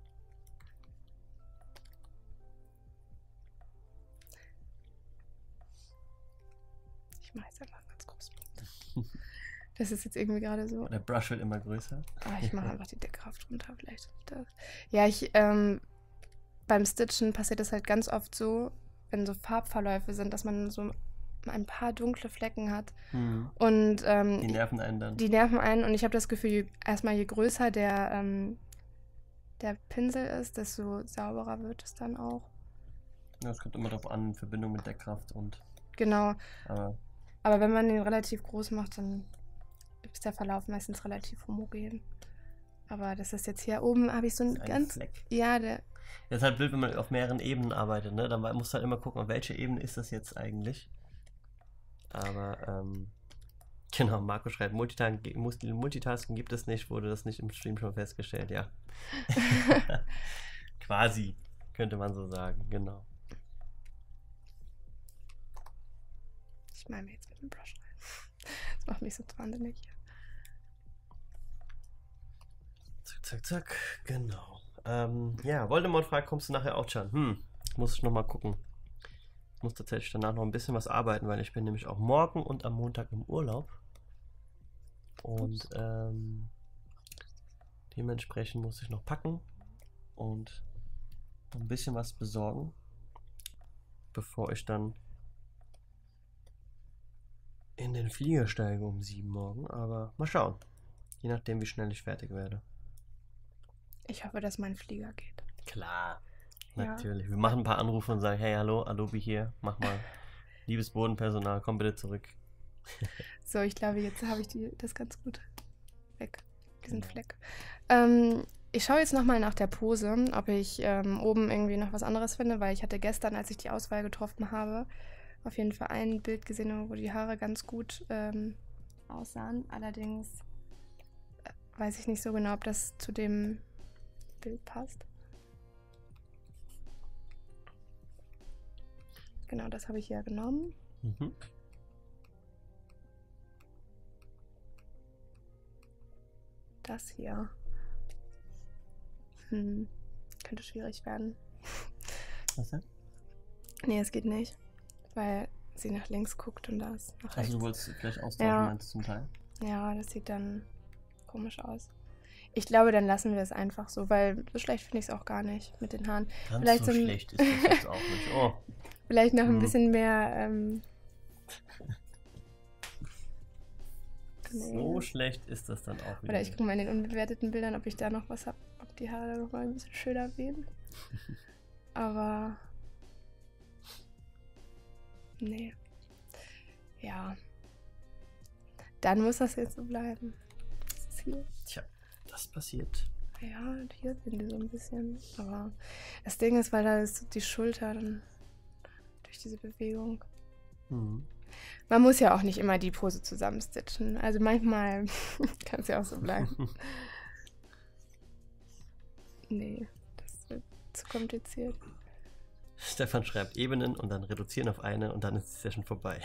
Ich mache jetzt einfach ganz groß. Das ist jetzt irgendwie gerade so. Der Brush wird immer größer. Ah, ich mache einfach die Deckkraft runter, vielleicht. Das. Ja, ich, ähm, beim Stitchen passiert es halt ganz oft so, wenn so Farbverläufe sind, dass man so ein paar dunkle Flecken hat. Mhm. Und ähm, Die nerven einen dann. die nerven einen. Und ich habe das Gefühl, je, erstmal je größer der, ähm, der Pinsel ist, desto sauberer wird es dann auch. Ja, es kommt immer darauf an, in Verbindung mit der Kraft und. Genau. Aber Aber wenn man den relativ groß macht, dann ist der Verlauf meistens relativ homogen. Aber das ist jetzt hier oben, habe ich so ein ein ganz... Fleck. Ja, der... Das ist halt blöd, wenn man auf mehreren Ebenen arbeitet, ne? Dann musst du halt immer gucken, auf welche Ebene ist das jetzt eigentlich. Aber, ähm, genau, Marco schreibt, Multitasking, Multitasking gibt es nicht, wurde das nicht im Stream schon festgestellt, ja. Quasi, könnte man so sagen, genau. Ich meine mir jetzt mit dem Brush rein. Das macht mich so wahnsinnig. Zack, zack, zack, genau. Ähm, ja, Voldemort fragt, kommst du nachher auch, Chan? Hm, muss ich nochmal gucken. Ich muss tatsächlich danach noch ein bisschen was arbeiten, weil ich bin nämlich auch morgen und am Montag im Urlaub. Und ähm, dementsprechend muss ich noch packen und noch ein bisschen was besorgen, bevor ich dann in den Flieger steige um sieben morgen. Aber mal schauen. Je nachdem, wie schnell ich fertig werde. Ich hoffe, dass mein Flieger geht. Klar. Ja. Natürlich. Wir machen ein paar Anrufe und sagen, hey, hallo, Adobe hier, mach mal. Liebes Bodenpersonal, komm bitte zurück. So, ich glaube, jetzt habe ich die, das ganz gut weg, diesen Genau. Fleck. Ähm, ich schaue jetzt nochmal nach der Pose, ob ich ähm, oben irgendwie noch was anderes finde, weil ich hatte gestern, als ich die Auswahl getroffen habe, auf jeden Fall ein Bild gesehen, wo die Haare ganz gut ähm, aussahen. Allerdings äh, weiß ich nicht so genau, ob das zu dem Bild passt. Genau, das habe ich ja genommen. Mhm. Das hier. Hm, könnte schwierig werden. Was denn? Nee, es geht nicht. Weil sie nach links guckt und da ist nach rechts. Also du wolltest vielleicht austauschen, Ja. meinst du zum Teil? Ja, das sieht dann komisch aus. Ich glaube, dann lassen wir es einfach so, weil so schlecht finde ich es auch gar nicht mit den Haaren. Ganz Vielleicht so so ein- schlecht ist das jetzt auch nicht. Oh. Vielleicht noch ein Hm. bisschen mehr. Ähm, nee. So schlecht ist das dann auch wieder. Oder ich gucke mal in den unbewerteten Bildern, ob ich da noch was habe, ob die Haare noch mal ein bisschen schöner werden. Aber nee. Ja. Dann muss das jetzt so bleiben. Das ist hier. Tja, das passiert. Ja, und hier sind die so ein bisschen. Aber das Ding ist, weil da ist die Schulter dann durch diese Bewegung. Mhm. Man muss ja auch nicht immer die Pose zusammenstitchen. Also manchmal kann es ja auch so bleiben. Nee, das wird zu kompliziert. Stefan schreibt Ebenen und dann reduzieren auf eine und dann ist die Session vorbei.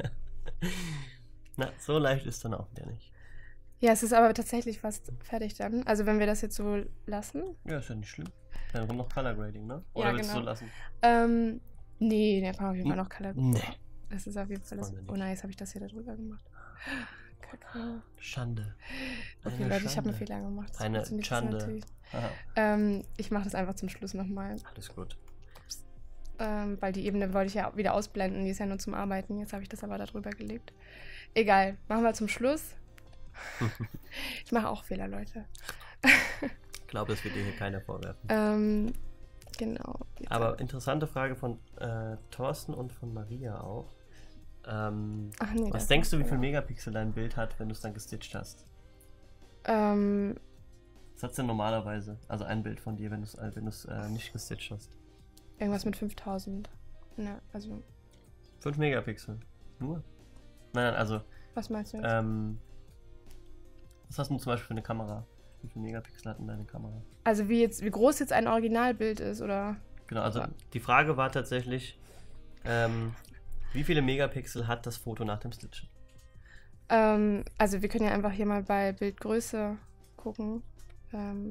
Na, so leicht ist dann auch wieder nicht. Ja, es ist aber tatsächlich fast fertig dann. Also wenn wir das jetzt so lassen. Ja, ist ja nicht schlimm. Dann kommt noch Color Grading, ne? Oder Ja, willst du genau. so lassen? Ähm, nee, der braucht auf jeden Fall noch Color. Nee. Das ist auf jeden Fall das. wollen wir nicht. Oh nein, jetzt habe ich das hier darüber gemacht. Kacke. Schande. Okay, Eine Leute, ich habe einen Schande. Fehler gemacht. Das Eine funktioniert Schande. natürlich. Aha, Ähm, ich mache das einfach zum Schluss nochmal. alles gut. Ähm, weil die Ebene wollte ich ja wieder ausblenden. Die ist ja nur zum Arbeiten. Jetzt habe ich das aber darüber gelegt. Egal, machen wir zum Schluss. Ich mache auch Fehler, Leute. Ich glaube, das wird dir hier keiner vorwerfen. Ähm, genau. Jetzt Aber interessante Frage von äh, Thorsten und von Maria auch. Ähm, Ach nee, was das denkst du, wie ist- viel Megapixel dein Bild hat, wenn du es dann gestitcht hast? Ähm, Was hat's denn normalerweise? Also ein Bild von dir, wenn du es äh, wenn du's, äh, nicht gestitcht hast. irgendwas mit fünftausend. Ne, also, fünf Megapixel. Nur? Nein, nein, also, was meinst du jetzt? ähm, was hast du zum Beispiel für eine Kamera? Wie viel Megapixel hat denn deine Kamera? Also wie jetzt, wie groß jetzt ein Originalbild ist, oder? Genau, also Ja. die Frage war tatsächlich, ähm, wie viele Megapixel hat das Foto nach dem Stitchen? Ähm, also wir können ja einfach hier mal bei Bildgröße gucken. Ähm,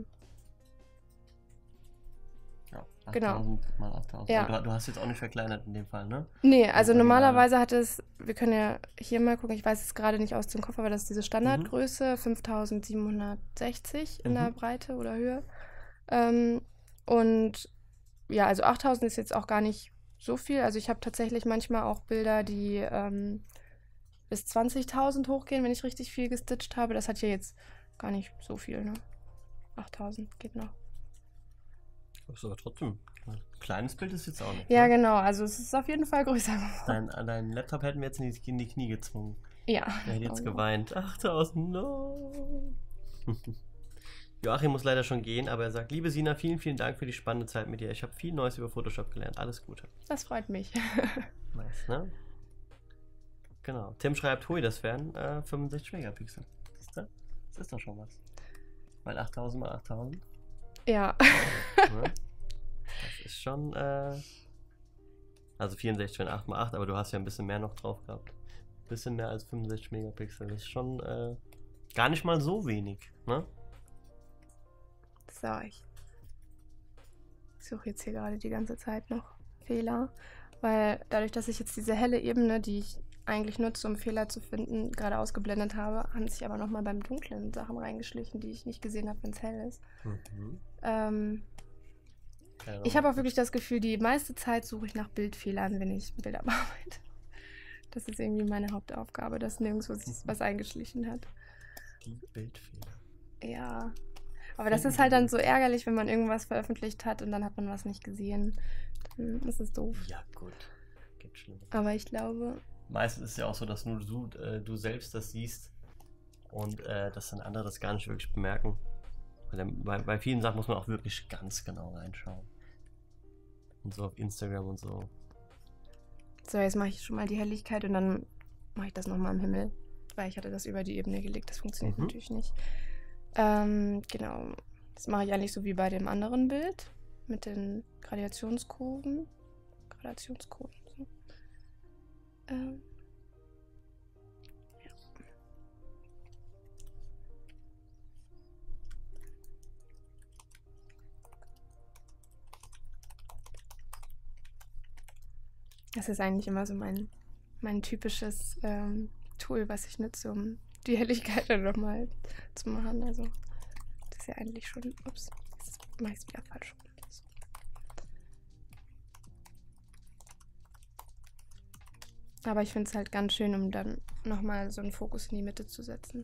Ja, Genau. achttausend mal achttausend. Ja. Aber Du, du hast jetzt auch nicht verkleinert in dem Fall, ne? nee, also Original. normalerweise hat es, wir können ja hier mal gucken, ich weiß es gerade nicht aus dem Kopf, aber das ist diese Standardgröße, fünftausendsiebenhundertsechzig in der Mhm. Breite oder Höhe. Ähm, und ja, also achttausend ist jetzt auch gar nicht so viel. Also ich habe tatsächlich manchmal auch Bilder, die ähm, bis zwanzigtausend hochgehen, wenn ich richtig viel gestitcht habe. Das hat hier jetzt gar nicht so viel, ne? achttausend geht noch. Das ist aber trotzdem. Ein kleines Bild ist jetzt auch nicht. Ja, ne? genau. Also es ist auf jeden Fall größer geworden. Dein, dein Laptop hätten wir jetzt in die, in die Knie gezwungen. Ja. Der hätte jetzt Oh. geweint. achttausend, no. Joachim muss leider schon gehen, aber er sagt, liebe Sina, vielen, vielen Dank für die spannende Zeit mit dir. Ich habe viel Neues über Photoshop gelernt. Alles Gute. Das freut mich. Nice, ne? Genau. Tim schreibt, hui, das wären äh, fünfundsechzig Megapixel. Siehst du? Das ist doch schon was. Weil achttausend mal achttausend. Ja. Ne? Das ist schon, äh, also vierundsechzig wenn acht mal acht, aber du hast ja ein bisschen mehr noch drauf gehabt. Ein bisschen mehr als fünfundsechzig Megapixel. Das ist schon äh, gar nicht mal so wenig, ne? So, ich suche jetzt hier gerade die ganze Zeit noch Fehler, weil dadurch, dass ich jetzt diese helle Ebene, die ich eigentlich nutze, um Fehler zu finden, gerade ausgeblendet habe, haben sich aber nochmal beim Dunklen Sachen reingeschlichen, die ich nicht gesehen habe, wenn es hell ist. Mhm. Ähm, Keine ich habe Ahnung. auch wirklich das Gefühl, die meiste Zeit suche ich nach Bildfehlern, wenn ich Bilder bearbeite. Das ist irgendwie meine Hauptaufgabe, dass nirgendwo sich was eingeschlichen hat. Die Bildfehler. Ja. Aber das ist halt dann so ärgerlich, wenn man irgendwas veröffentlicht hat und dann hat man was nicht gesehen. Dann ist es doof. Ja, gut. Geht schlimmer. Aber ich glaube, Meistens ist es ja auch so, dass nur du, äh, du selbst das siehst und äh, dass dann andere das gar nicht wirklich bemerken. Weil dann, bei, bei vielen Sachen muss man auch wirklich ganz genau reinschauen. Und so auf Instagram und so. so, jetzt mache ich schon mal die Helligkeit und dann mache ich das nochmal im Himmel. Weil ich hatte das über die Ebene gelegt. Das funktioniert Mhm. natürlich nicht. Ähm, genau. Das mache ich eigentlich so wie bei dem anderen Bild. Mit den Gradationskurven. Gradationskurven. So. Ähm. Ja. Das ist eigentlich immer so mein, mein typisches ähm, Tool, was ich nutze, um die Helligkeit dann nochmal zu machen. Also das ist ja eigentlich schon... Ups, jetzt mache ich es wieder falsch. So. Aber ich finde es halt ganz schön, um dann nochmal so einen Fokus in die Mitte zu setzen.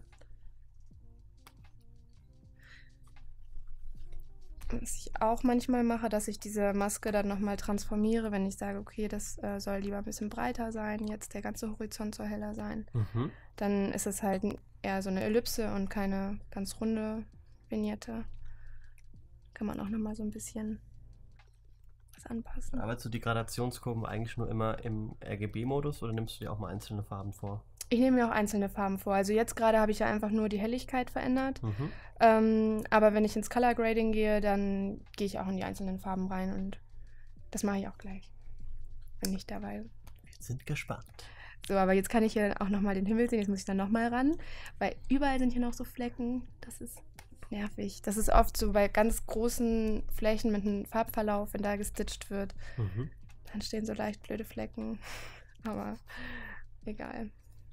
Was ich auch manchmal mache, dass ich diese Maske dann nochmal transformiere, wenn ich sage, okay, das äh, soll lieber ein bisschen breiter sein, jetzt der ganze Horizont soll heller sein. Mhm. Dann ist es halt eher so eine Ellipse und keine ganz runde Vignette. Kann man auch nochmal so ein bisschen was anpassen. Arbeitest du die Gradationskurven eigentlich nur immer im R G B-Modus oder nimmst du dir auch mal einzelne Farben vor? Ich nehme mir auch einzelne Farben vor. Also jetzt gerade habe ich ja einfach nur die Helligkeit verändert. Mhm. Ähm, aber wenn ich ins Color Grading gehe, dann gehe ich auch in die einzelnen Farben rein und das mache ich auch gleich, wenn ich dabei bin. Wir sind gespannt. So, aber jetzt kann ich hier auch nochmal den Himmel sehen. Jetzt muss ich dann nochmal ran, weil überall sind hier noch so Flecken. Das ist nervig. Das ist oft so bei ganz großen Flächen mit einem Farbverlauf, wenn da gestitcht wird. Mhm. Dann stehen so leicht blöde Flecken. Aber egal.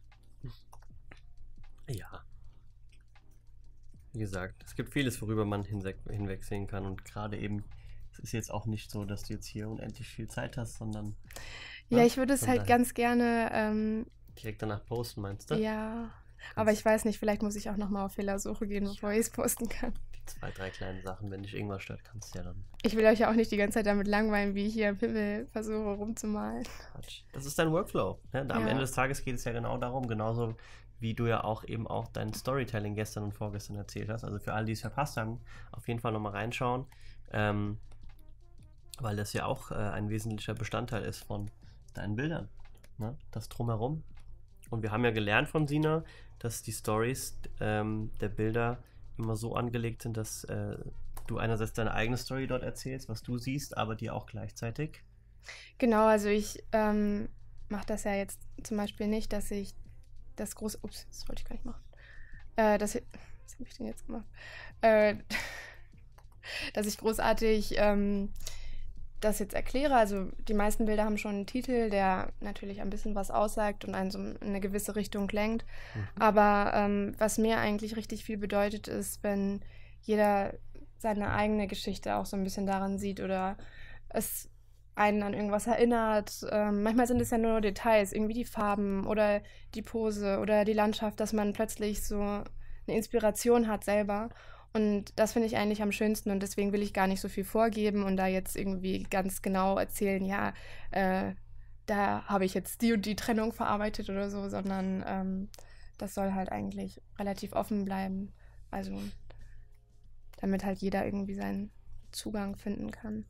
Ja. Wie gesagt, es gibt vieles, worüber man hinweg, hinwegsehen kann. Und gerade eben, es ist jetzt auch nicht so, dass du jetzt hier unendlich viel Zeit hast, sondern... Ja, ne, ich würde es von halt daher ganz gerne... Ähm, direkt danach posten, meinst du? ja, aber ich weiß nicht, vielleicht muss ich auch nochmal auf Fehlersuche gehen, bevor ich es posten kann. Die zwei, drei kleinen Sachen, wenn dich irgendwas stört, kannst du ja dann... Ich will euch ja auch nicht die ganze Zeit damit langweilen, wie ich hier im Himmel versuche rumzumalen. Quatsch. Das ist dein Workflow. Ne? Am Ja. Ende des Tages geht es ja genau darum, genauso wie du ja auch eben auch dein Storytelling gestern und vorgestern erzählt hast. Also für alle, die es verpasst haben, auf jeden Fall nochmal reinschauen, ähm, weil das ja auch äh, ein wesentlicher Bestandteil ist von deinen Bildern. Ne? Das Drumherum. Und wir haben ja gelernt von Sina, dass die Stories ähm, der Bilder immer so angelegt sind, dass äh, du einerseits deine eigene Story dort erzählst, was du siehst, aber dir auch gleichzeitig. Genau, also ich ähm, mache das ja jetzt zum Beispiel nicht, dass ich das große... Ups, das wollte ich gar nicht machen. Äh, das, was habe ich denn jetzt gemacht? Äh, dass ich großartig ähm, das jetzt erkläre. Also die meisten Bilder haben schon einen Titel, der natürlich ein bisschen was aussagt und einen so in eine gewisse Richtung lenkt. Mhm. Aber ähm, was mir eigentlich richtig viel bedeutet, ist, wenn jeder seine eigene Geschichte auch so ein bisschen daran sieht oder es einen an irgendwas erinnert. Ähm, manchmal sind es ja nur Details, irgendwie die Farben oder die Pose oder die Landschaft, dass man plötzlich so eine Inspiration hat selber. Und das finde ich eigentlich am schönsten und deswegen will ich gar nicht so viel vorgeben und da jetzt irgendwie ganz genau erzählen, ja, äh, da habe ich jetzt die und die Trennung verarbeitet oder so, sondern ähm, das soll halt eigentlich relativ offen bleiben. Also damit halt jeder irgendwie seinen Zugang finden kann.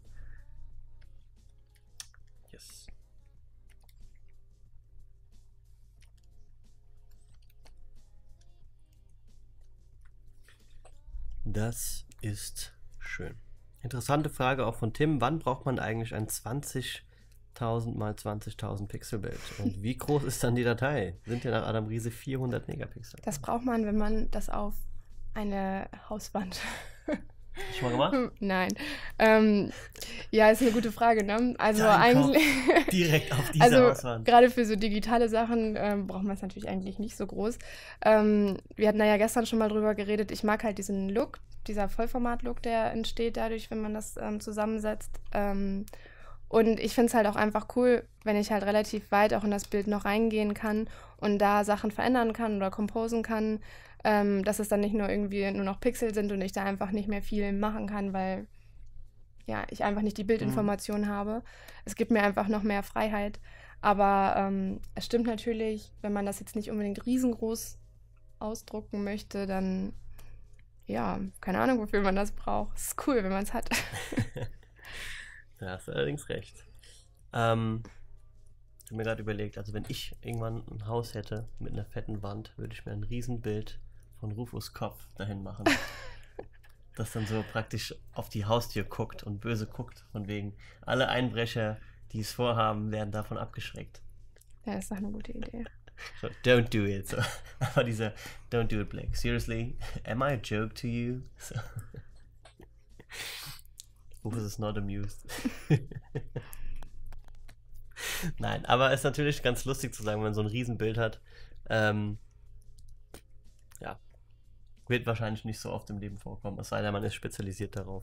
Yes. Das ist schön. Interessante Frage auch von Tim. Wann braucht man eigentlich ein zwanzigtausend mal zwanzigtausend Pixel Bild? Und wie groß ist dann die Datei? Sind ja nach Adam Riese vierhundert Megapixel. Das braucht man, wenn man das auf eine Hauswand... Schon mal gemacht? Nein. Ähm, ja, ist eine gute Frage, ne? Also Dein eigentlich... Direkt auf diese Also Auswand. gerade für so digitale Sachen ähm, braucht man es natürlich eigentlich nicht so groß. Ähm, wir hatten da ja gestern schon mal drüber geredet. Ich mag halt diesen Look, dieser Vollformat-Look, der entsteht dadurch, wenn man das ähm, zusammensetzt. Ähm, und ich finde es halt auch einfach cool, wenn ich halt relativ weit auch in das Bild noch reingehen kann und da Sachen verändern kann oder composen kann, ähm, dass es dann nicht nur irgendwie nur noch Pixel sind und ich da einfach nicht mehr viel machen kann, weil ja, ich einfach nicht die Bildinformation mhm. habe. Es gibt mir einfach noch mehr Freiheit. Aber ähm, es stimmt natürlich, wenn man das jetzt nicht unbedingt riesengroß ausdrucken möchte, dann ja, keine Ahnung, wofür man das braucht. Es ist cool, wenn man es hat. Da hast du allerdings recht. Ähm, ich habe mir gerade überlegt, also wenn ich irgendwann ein Haus hätte mit einer fetten Wand, würde ich mir ein Riesenbild von Rufus Kopf dahin machen. Das dann so praktisch auf die Haustür guckt und böse guckt, von wegen alle Einbrecher, die es vorhaben, werden davon abgeschreckt. Ja, das ist doch eine gute Idee. So, don't do it. So. Aber dieser don't do it, Blake. Seriously? Am I a joke to you? So. Rufus is not amused. Nein, aber es ist natürlich ganz lustig zu sagen, wenn man so ein Riesenbild hat. Ähm, ja, wird wahrscheinlich nicht so oft im Leben vorkommen, es sei denn, man ist spezialisiert darauf.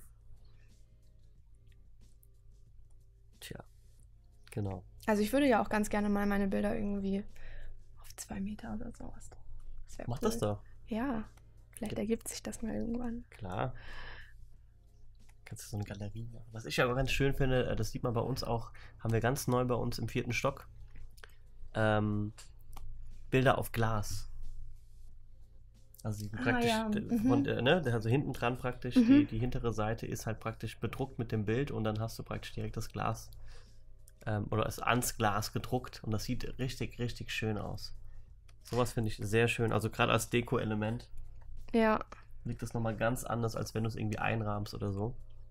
Tja, genau. Also ich würde ja auch ganz gerne mal meine Bilder irgendwie auf zwei Meter oder sowas. Das wäre Mach cool. das doch. Ja, vielleicht Ge- ergibt sich das mal irgendwann. Klar. Kannst du so eine Galerie machen. Was ich aber ganz schön finde, äh, das sieht man bei uns auch, haben wir ganz neu bei uns im vierten Stock. Ähm, Bilder auf Glas. Also die Ah, praktisch, ja, d- mhm. von, äh, ne, also hinten dran praktisch, Mhm. die, die hintere Seite ist halt praktisch bedruckt mit dem Bild und dann hast du praktisch direkt das Glas ähm, oder ist ans Glas gedruckt und das sieht richtig, richtig schön aus. Sowas finde ich sehr schön, also gerade als Deko-Element Ja, liegt das nochmal ganz anders, als wenn du es irgendwie einrahmst oder so.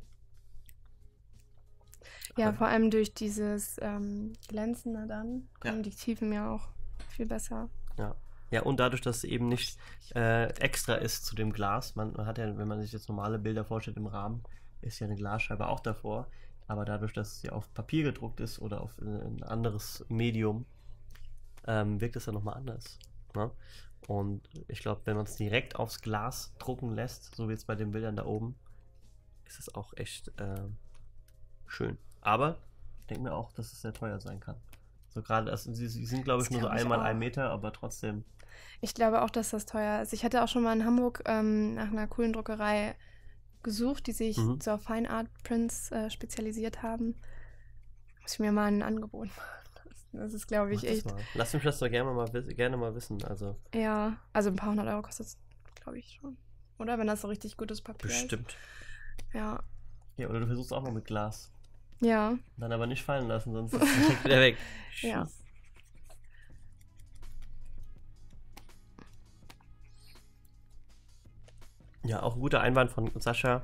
ja, Aber- vor allem durch dieses ähm, Glänzende dann kommen Ja. die Tiefen ja auch viel besser. Ja. Ja, und dadurch, dass es eben nicht äh, extra ist zu dem Glas, man, man hat ja, wenn man sich jetzt normale Bilder vorstellt im Rahmen, ist ja eine Glasscheibe auch davor, aber dadurch, dass sie auf Papier gedruckt ist oder auf ein, ein anderes Medium, ähm, wirkt es dann nochmal anders. Ne? Und ich glaube, wenn man es direkt aufs Glas drucken lässt, so wie jetzt bei den Bildern da oben, ist es auch echt äh, schön. Aber ich denke mir auch, dass es sehr teuer sein kann. So gerade, also sie, sie sind glaube ich Das nur so glaub ich einmal auch. ein Meter, aber trotzdem. Ich glaube auch, dass das teuer ist. Ich hatte auch schon mal in Hamburg ähm, nach einer coolen Druckerei gesucht, die sich Mhm. so auf Fine Art Prints äh, spezialisiert haben. Muss ich mir mal ein Angebot machen lassen. Das ist, glaube ich, Mach das echt. mal. Lass mich das doch gerne mal, wiss- gerne mal wissen. Also Ja, also ein paar hundert Euro kostet es, glaube ich, schon. Oder wenn das so richtig gutes Papier bestimmt. ist. Ja. Ja, oder du versuchst auch mal mit Glas. Ja. Dann aber nicht fallen lassen, sonst ist es direkt wieder weg. Ja. Tschüss. Ja, auch ein guter Einwand von Sascha.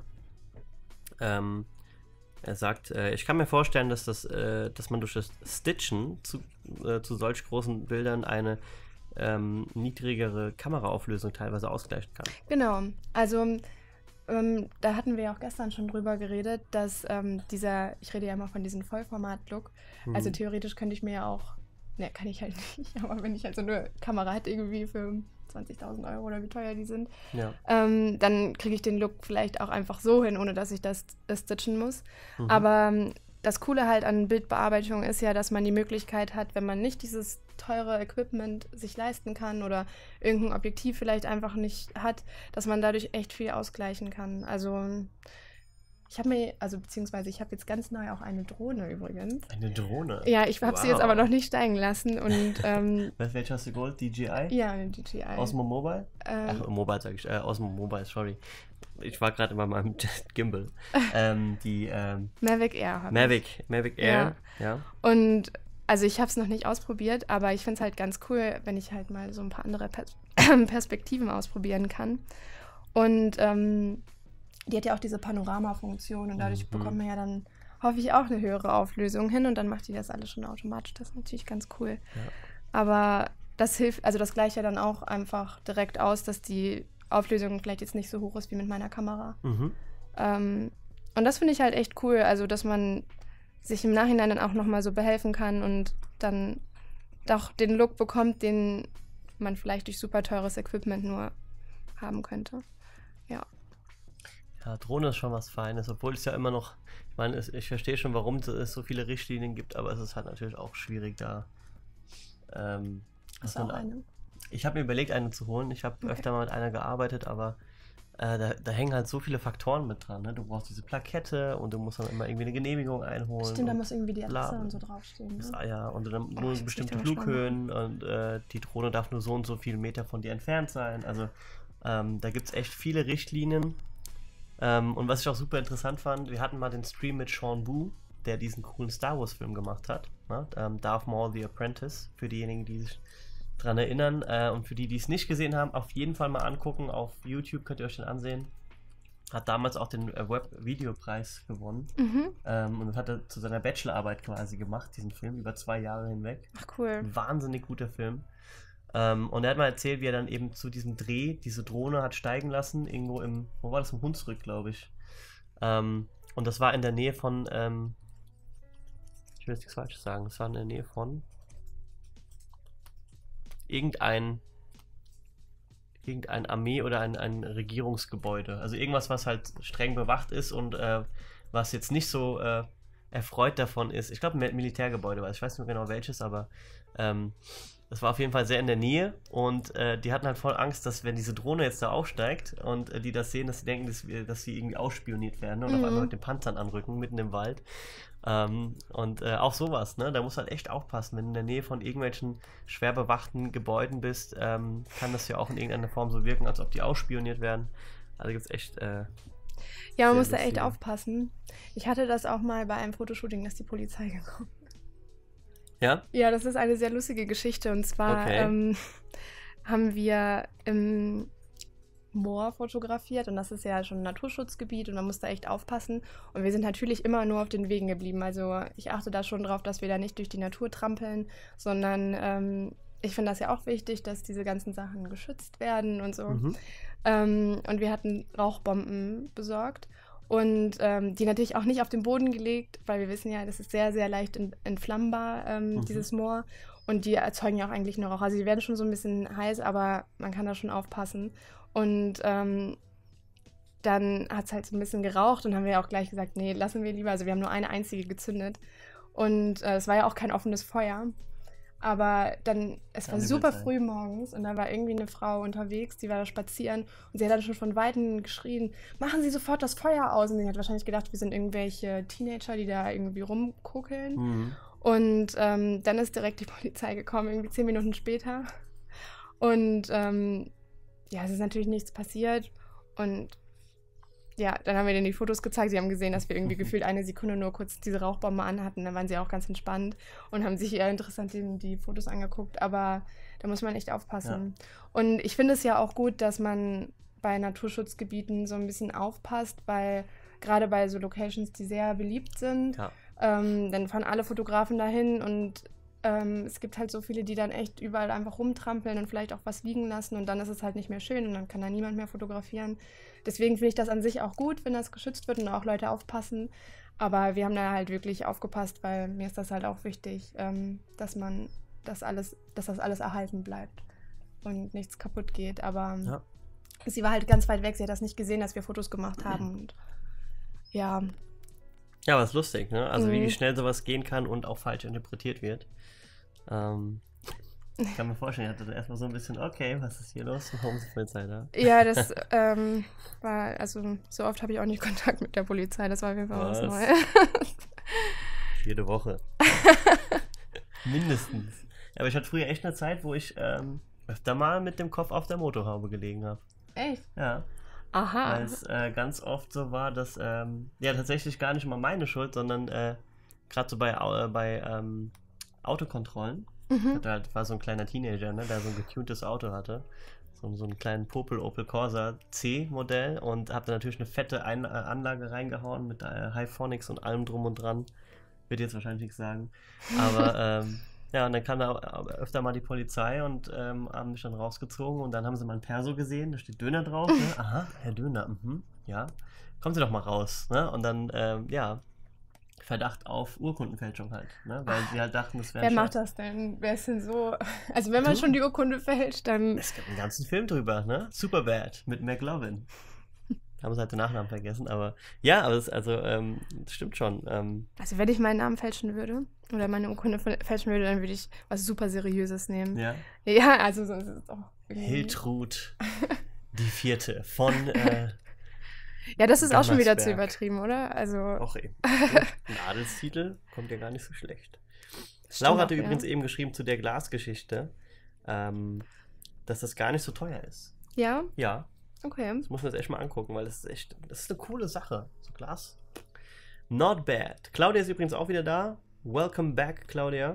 Ähm, er sagt, äh, ich kann mir vorstellen, dass, das, äh, dass man durch das Stitchen zu, äh, zu solch großen Bildern eine ähm, niedrigere Kameraauflösung teilweise ausgleichen kann. Genau. Also ähm, da hatten wir ja auch gestern schon drüber geredet, dass ähm, dieser, ich rede ja immer von diesem Vollformat-Look, also Mhm. theoretisch könnte ich mir ja auch, ne, kann ich halt nicht, aber wenn ich halt so eine Kamera hätte irgendwie für zwanzigtausend Euro oder wie teuer die sind, Ja. ähm, dann kriege ich den Look vielleicht auch einfach so hin, ohne dass ich das äh, stitchen muss. Mhm. Aber ähm, das Coole halt an Bildbearbeitung ist ja, dass man die Möglichkeit hat, wenn man nicht dieses teure Equipment sich leisten kann oder irgendein Objektiv vielleicht einfach nicht hat, dass man dadurch echt viel ausgleichen kann. Also ich habe mir, also beziehungsweise ich habe jetzt ganz neu auch eine Drohne übrigens. Eine Drohne. Ja, ich habe sie jetzt Wow. aber noch nicht steigen lassen und ähm, Wel- Welche hast du geholt? D J I? ja, eine D J I. Osmo Mobile? ähm, Ach, Mobile sag ich. Äh, Osmo Mobile, sorry. Ich war gerade bei meinem Gimbal. ähm, die ähm, Mavic Air habe ich. Mavic, Mavic Air. Ja. Und also ich habe es noch nicht ausprobiert, aber ich finde es halt ganz cool, wenn ich halt mal so ein paar andere Pers Perspektiven ausprobieren kann. Und ähm, die hat ja auch diese Panorama-Funktion und dadurch Mhm. bekommt man ja dann, hoffe ich, auch eine höhere Auflösung hin und dann macht die das alles schon automatisch. Das ist natürlich ganz cool. Ja. Aber das hilft, also das gleicht ja dann auch einfach direkt aus, dass die Auflösung vielleicht jetzt nicht so hoch ist wie mit meiner Kamera. Mhm. Ähm, und das finde ich halt echt cool, also dass man sich im Nachhinein dann auch nochmal so behelfen kann und dann doch den Look bekommt, den man vielleicht durch super teures Equipment nur haben könnte. Ja. Ja, Drohne ist schon was Feines, obwohl es ja immer noch, ich meine, es, ich verstehe schon, warum es so viele Richtlinien gibt, aber es ist halt natürlich auch schwierig da. Ähm, Hast was du auch man- eine? Ich habe mir überlegt, eine zu holen. Ich habe Okay. öfter mal mit einer gearbeitet, aber äh, da, da hängen halt so viele Faktoren mit dran. Ne? Du brauchst diese Plakette und du musst dann immer irgendwie eine Genehmigung einholen. Stimmt, da und, muss irgendwie die bla. Adresse und so draufstehen. das, Ne? ah ja, und dann Oh, nur ich muss bestimmte mich da mal schlau Flughöhen und äh, die Drohne darf nur so und so viele Meter von dir entfernt sein. Also ähm, da gibt es echt viele Richtlinien. Ähm, und was ich auch super interessant fand, wir hatten mal den Stream mit Sean Boo, der diesen coolen Star Wars Film gemacht hat. Ne? Ähm, Darth Maul The Apprentice, für diejenigen, die sich dran erinnern. Äh, und für die, die es nicht gesehen haben, auf jeden Fall mal angucken. Auf YouTube könnt ihr euch den ansehen. Hat damals auch den äh, Web-Videopreis gewonnen. Mhm. Ähm, und das hat er zu seiner Bachelorarbeit quasi gemacht, diesen Film, über zwei Jahre hinweg. Ach cool. Ein wahnsinnig guter Film. Ähm, und er hat mal erzählt, wie er dann eben zu diesem Dreh diese Drohne hat steigen lassen, irgendwo im, wo war das, im Hunsrück, glaube ich. Ähm, und das war in der Nähe von, ähm, Ich will jetzt nichts Falsches sagen. Es war in der Nähe von irgendein irgendein Armee- oder ein, ein Regierungsgebäude. Also irgendwas, was halt streng bewacht ist und äh, was jetzt nicht so äh, erfreut davon ist. Ich glaube, ein Militärgebäude war es. Ich weiß nicht genau welches, aber ähm, das war auf jeden Fall sehr in der Nähe und äh, die hatten halt voll Angst, dass wenn diese Drohne jetzt da aufsteigt und äh, die das sehen, dass sie denken, dass, wir, dass sie irgendwie ausspioniert werden und Mhm. auf einmal mit den Panzern anrücken, mitten im Wald. Ähm, und äh, auch sowas, ne? Da muss halt echt aufpassen, wenn du in der Nähe von irgendwelchen schwer bewachten Gebäuden bist, ähm, kann das ja auch in irgendeiner Form so wirken, als ob die ausspioniert werden. Also gibt es echt äh, Ja, man sehr muss da echt lustige- aufpassen. Ich hatte das auch mal bei einem Fotoshooting, dass die Polizei gekommen ist. Ja? Ja, das ist eine sehr lustige Geschichte. Und zwar Okay. ähm, haben wir im Moor fotografiert und das ist ja schon ein Naturschutzgebiet und man muss da echt aufpassen. Und wir sind natürlich immer nur auf den Wegen geblieben. Also ich achte da schon drauf, dass wir da nicht durch die Natur trampeln, sondern ähm, ich finde das ja auch wichtig, dass diese ganzen Sachen geschützt werden und so. Mhm. Ähm, und wir hatten Rauchbomben besorgt und ähm, die natürlich auch nicht auf den Boden gelegt, weil wir wissen ja, das ist sehr, sehr leicht ent- entflammbar, ähm, Mhm. dieses Moor. Und die erzeugen ja auch eigentlich nur Rauch. Also die werden schon so ein bisschen heiß, aber man kann da schon aufpassen. Und ähm, dann hat es halt so ein bisschen geraucht und haben wir auch gleich gesagt, nee, lassen wir lieber. Also wir haben nur eine einzige gezündet. Und äh, es war ja auch kein offenes Feuer. Aber dann, es Ja, war die super Polizei. früh morgens und da war irgendwie eine Frau unterwegs, die war da spazieren und sie hat dann schon von Weitem geschrien, machen Sie sofort das Feuer aus. Und sie hat wahrscheinlich gedacht, wir sind irgendwelche Teenager, die da irgendwie rumkuckeln. Mhm. Und ähm, dann ist direkt die Polizei gekommen, irgendwie zehn Minuten später. Und ähm, ja, es ist natürlich nichts passiert. Und ja, dann haben wir denen die Fotos gezeigt. Sie haben gesehen, dass wir irgendwie gefühlt eine Sekunde nur kurz diese Rauchbombe anhatten. Dann waren sie auch ganz entspannt und haben sich eher interessant die, die Fotos angeguckt. Aber da muss man echt aufpassen. Und ich finde es ja auch gut, dass man bei Naturschutzgebieten so ein bisschen aufpasst, weil gerade bei so Locations, die sehr beliebt sind, Ja. ähm, dann fahren alle Fotografen dahin und ähm, es gibt halt so viele, die dann echt überall einfach rumtrampeln und vielleicht auch was liegen lassen und dann ist es halt nicht mehr schön und dann kann da niemand mehr fotografieren. Deswegen finde ich das an sich auch gut, wenn das geschützt wird und auch Leute aufpassen. Aber wir haben da halt wirklich aufgepasst, weil mir ist das halt auch wichtig, ähm, dass man das alles, dass das alles erhalten bleibt und nichts kaputt geht. Aber Ja. sie war halt ganz weit weg, sie hat das nicht gesehen, dass wir Fotos gemacht haben. Und ja, Ja, aber ist lustig, ne? Also wie, Mhm. wie schnell sowas gehen kann und auch falsch interpretiert wird. Ähm, ich kann mir vorstellen, ich hatte da erstmal so ein bisschen, okay, was ist hier los? Warum ist die Polizei da? ja, das ähm, war, also so oft habe ich auch nicht Kontakt mit der Polizei, das war auf jeden Fall was Was? Neues. Jede Woche. Mindestens. Ja, aber ich hatte früher echt eine Zeit, wo ich ähm, öfter mal mit dem Kopf auf der Motorhaube gelegen habe. Echt? Ja, Aha. weil es äh, ganz oft so war, dass, ähm, ja, tatsächlich gar nicht mal meine Schuld, sondern äh, gerade so bei, Au- äh, bei ähm, Autokontrollen. Ich Mhm. hatte halt, war so ein kleiner Teenager, ne, der so ein getuntes Auto hatte. So, so einen kleinen Popel Opel Corsa C-Modell und hab da natürlich eine fette Ein äh, Anlage reingehauen mit äh, Hyphonics und allem drum und dran. Wird jetzt wahrscheinlich nichts sagen. Aber ähm, ja, und dann kam da au- öfter mal die Polizei und ähm, haben mich dann rausgezogen und dann haben sie mein Perso gesehen, da steht Döner drauf. Ne? Aha, Herr Döner, mhm, ja. Kommen Sie doch mal raus. Ne? Und dann, ähm, ja, Verdacht auf Urkundenfälschung halt. Ne? Weil sie halt dachten, das wäre Wer ein macht Scherz. das denn? Wer ist denn so? Also wenn man Du? schon die Urkunde fälscht, dann. Es gibt einen ganzen Film drüber, ne? Superbad mit McLovin. Haben sie halt den Nachnamen vergessen, aber ja, aber das, also, ähm, das stimmt schon. Ähm, Also wenn ich meinen Namen fälschen würde oder meine Urkunde fä- fälschen würde, dann würde ich was super Seriöses nehmen. ja. Ja, also sonst ist es auch irgendwie. Hiltrud, die vierte von äh, Ja, das ist auch schon wieder zu Donnersberg. übertrieben, oder? Also. auch eben. Ein Adelstitel kommt ja gar nicht so schlecht. stimmt Laura auch, hatte ja. übrigens eben geschrieben zu der Glasgeschichte, ähm, dass das gar nicht so teuer ist. Ja, Ja, okay. das muss man jetzt echt mal angucken, weil das ist echt, das ist eine coole Sache. So Glas. Not bad. Claudia ist übrigens auch wieder da. Welcome back, Claudia.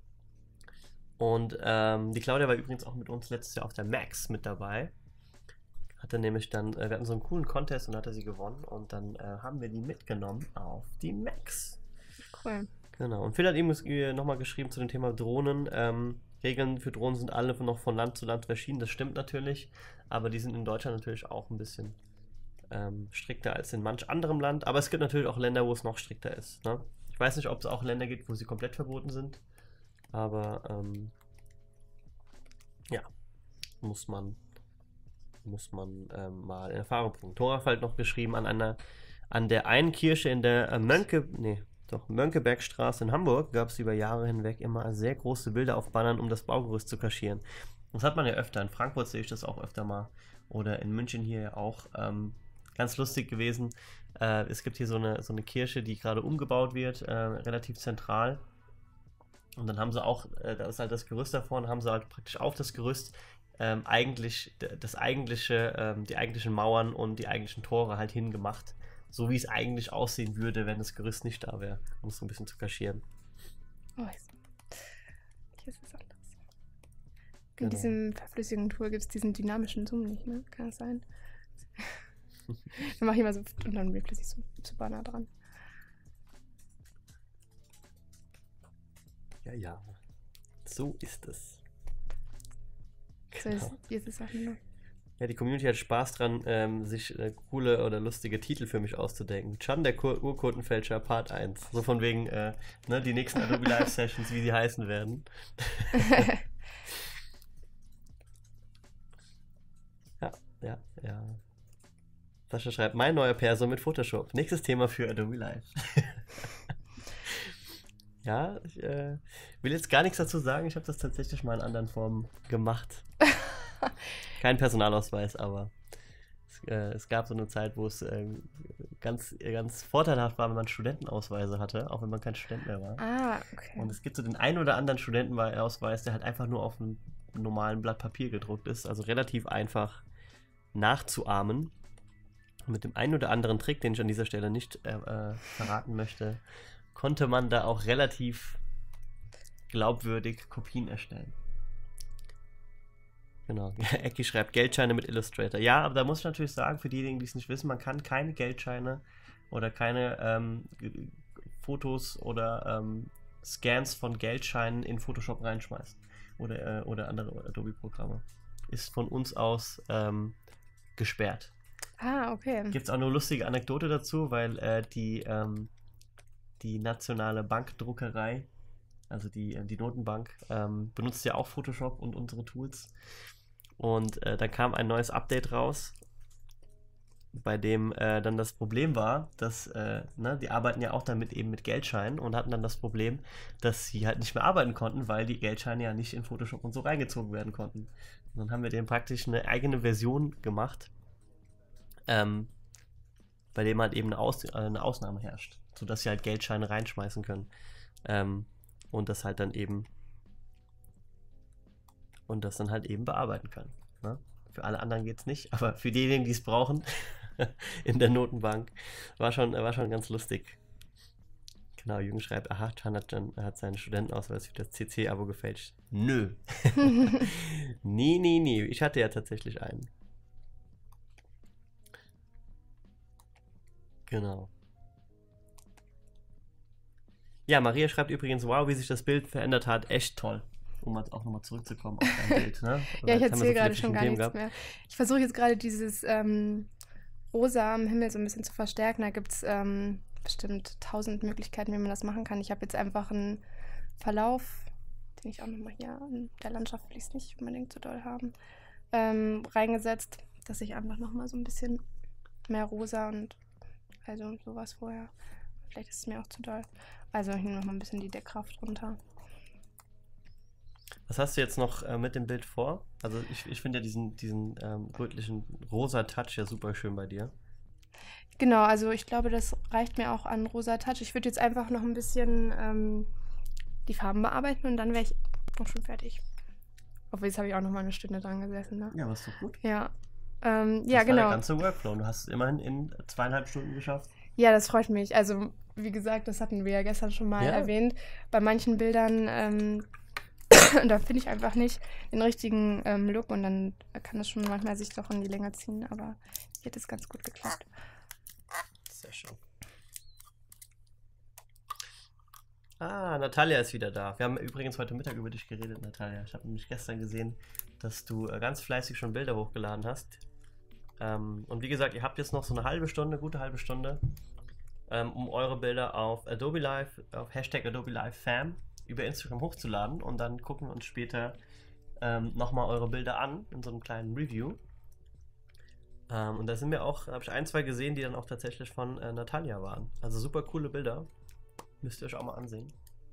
Und ähm, die Claudia war übrigens auch mit uns letztes Jahr auf der Max mit dabei. Hatte nämlich dann, äh, wir hatten so einen coolen Contest und hatte sie gewonnen. Und dann äh, haben wir die mitgenommen auf die Max. Cool. Genau. Und Phil hat eben äh, nochmal geschrieben zu dem Thema Drohnen. Ähm, Regeln für Drohnen sind alle noch von Land zu Land verschieden. Das stimmt natürlich. Aber die sind in Deutschland natürlich auch ein bisschen ähm, strikter als in manch anderem Land. Aber es gibt natürlich auch Länder, wo es noch strikter ist. Ne? Ich weiß nicht, ob es auch Länder gibt, wo sie komplett verboten sind. Aber ähm, ja, muss man, muss man ähm, mal in Erfahrung bringen. Thora hat halt noch geschrieben, an einer, an der einen Kirche in der äh, Mönke, nee, doch Mönckebergstraße in Hamburg gab es über Jahre hinweg immer sehr große Bilder auf Bannern, um das Baugerüst zu kaschieren. Das hat man ja öfter. In Frankfurt sehe ich das auch öfter mal. Oder in München hier ja auch. Ähm, ganz lustig gewesen. Äh, es gibt hier so eine, so eine Kirche, die gerade umgebaut wird, äh, relativ zentral. Und dann haben sie auch, äh, da ist halt das Gerüst davor, und haben sie halt praktisch auf das Gerüst ähm, eigentlich das eigentliche, ähm, die eigentlichen Mauern und die eigentlichen Tore halt hingemacht. So wie es eigentlich aussehen würde, wenn das Gerüst nicht da wäre, um es so ein bisschen zu kaschieren. Oh, hier ist es anders. Genau. In diesem verflüssigen Tool gibt es diesen dynamischen Zoom nicht, ne? Kann das sein? Dann mache ich mal so und dann wird plötzlich so zu Banner dran. Ja, ja. So ist es. So ist, jetzt ist es auch nur. Ja, die Community hat Spaß dran, ähm, sich äh, coole oder lustige Titel für mich auszudenken. Chan, der Kur Urkundenfälscher, Part eins. So von wegen, äh, ne, die nächsten Adobe Live Sessions, wie sie heißen werden. ja, ja, ja. Sascha schreibt, mein neuer Perso mit Photoshop. Nächstes Thema für Adobe Live. Ja, ich äh, will jetzt gar nichts dazu sagen. Ich habe das tatsächlich mal in anderen Formen gemacht. Kein Personalausweis, aber es, äh, es gab so eine Zeit, wo es äh, ganz, ganz vorteilhaft war, wenn man Studentenausweise hatte, auch wenn man kein Student mehr war. Ah, okay. Und es gibt so den einen oder anderen Studentenausweis, der halt einfach nur auf einem normalen Blatt Papier gedruckt ist, also relativ einfach nachzuahmen. Und mit dem einen oder anderen Trick, den ich an dieser Stelle nicht äh, äh, verraten möchte, konnte man da auch relativ glaubwürdig Kopien erstellen. Genau. Ecki schreibt Geldscheine mit Illustrator. Ja, aber da muss ich natürlich sagen, für diejenigen, die es nicht wissen, man kann keine Geldscheine oder keine ähm, Fotos oder ähm, Scans von Geldscheinen in Photoshop reinschmeißen. Oder, äh, oder andere Adobe-Programme. Ist von uns aus ähm, gesperrt. Ah, okay. Gibt es auch eine lustige Anekdote dazu, weil äh, die, ähm, die nationale Bankdruckerei, also die, die Notenbank, ähm, benutzt ja auch Photoshop und unsere Tools. Und äh, da kam ein neues Update raus, bei dem äh, dann das Problem war, dass, äh, ne, die arbeiten ja auch damit eben mit Geldscheinen und hatten dann das Problem, dass sie halt nicht mehr arbeiten konnten, weil die Geldscheine ja nicht in Photoshop und so reingezogen werden konnten. Und dann haben wir denen praktisch eine eigene Version gemacht, ähm, bei dem halt eben eine, Aus äh, eine Ausnahme herrscht, sodass sie halt Geldscheine reinschmeißen können. Ähm, und das halt dann eben und das dann halt eben bearbeiten können. Ne? Für alle anderen geht es nicht, aber für diejenigen, die es brauchen, in der Notenbank, war schon, war schon ganz lustig. Genau, Jürgen schreibt, aha, Chan hat, hat seinen Studentenausweis für das C C-Abo gefälscht. Nö. nee, nee, nee, ich hatte ja tatsächlich einen. Genau. Ja, Maria schreibt übrigens, wow, wie sich das Bild verändert hat, echt toll. Um auch nochmal zurückzukommen auf dein Bild. Ne? Ja, ich erzähle gerade schon gar nichts gehabt. mehr. Ich versuche jetzt gerade dieses ähm, Rosa am Himmel so ein bisschen zu verstärken. Da gibt es ähm, bestimmt tausend Möglichkeiten, wie man das machen kann. Ich habe jetzt einfach einen Verlauf, den ich auch nochmal hier in der Landschaft will ich es nicht unbedingt so doll haben, ähm, reingesetzt, dass ich einfach nochmal so ein bisschen mehr Rosa und also sowas vorher. Vielleicht ist es mir auch zu doll. Also hier nochmal ein bisschen die Deckkraft runter. Was hast du jetzt noch äh, mit dem Bild vor? Also ich, ich finde ja diesen, diesen ähm, rötlichen rosa Touch ja super schön bei dir. Genau, also ich glaube, das reicht mir auch an rosa Touch. Ich würde jetzt einfach noch ein bisschen ähm, die Farben bearbeiten und dann wäre ich auch schon fertig. Obwohl, jetzt habe ich auch noch mal eine Stunde dran gesessen. Ne? Ja, aber ist doch gut. Ja, ähm, ja das genau. war der ganze Workflow. Du hast es immerhin in zweieinhalb Stunden geschafft. Ja, das freut mich. Also wie gesagt, das hatten wir ja gestern schon mal ja. erwähnt. Bei manchen Bildern ähm, da finde ich einfach nicht den richtigen ähm, Look und dann kann das schon manchmal sich doch in die Länge ziehen, aber hier hat es ganz gut geklappt. Sehr schön. Ah, Natalia ist wieder da. Wir haben übrigens heute Mittag über dich geredet, Natalia. Ich habe nämlich gestern gesehen, dass du äh, ganz fleißig schon Bilder hochgeladen hast. Ähm, und wie gesagt, ihr habt jetzt noch so eine halbe Stunde, gute halbe Stunde, ähm, um eure Bilder auf Adobe Live, auf Hashtag Adobe Live Fam über Instagram hochzuladen und dann gucken wir uns später ähm, nochmal eure Bilder an in so einem kleinen Review. Ähm, und da sind wir auch, habe ich ein, zwei gesehen, die dann auch tatsächlich von äh, Natalia waren. Also super coole Bilder. Müsst ihr euch auch mal ansehen.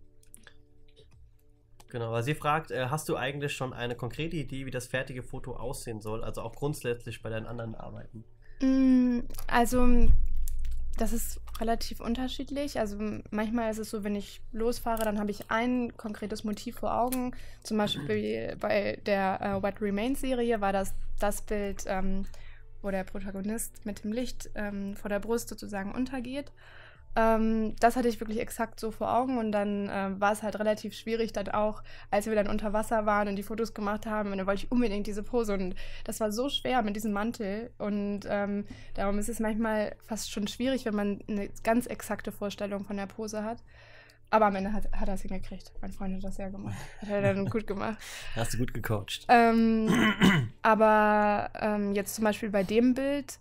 Genau, weil sie fragt, äh, hast du eigentlich schon eine konkrete Idee, wie das fertige Foto aussehen soll? Also auch grundsätzlich bei deinen anderen Arbeiten. Mm, Also, das ist relativ unterschiedlich. Also manchmal ist es so, wenn ich losfahre, dann habe ich ein konkretes Motiv vor Augen. Zum Beispiel bei der äh, What Remains Serie war das das Bild, ähm, wo der Protagonist mit dem Licht ähm, vor der Brust sozusagen untergeht. Ähm, das hatte ich wirklich exakt so vor Augen und dann ähm, war es halt relativ schwierig dann auch, als wir dann unter Wasser waren und die Fotos gemacht haben und dann wollte ich unbedingt diese Pose und das war so schwer mit diesem Mantel und ähm, darum ist es manchmal fast schon schwierig, wenn man eine ganz exakte Vorstellung von der Pose hat. Aber am Ende hat, hat er es hingekriegt. Mein Freund hat das ja gemacht. Hat er dann gut gemacht. Hast du gut gecoacht. Ähm, aber ähm, jetzt zum Beispiel bei dem Bild,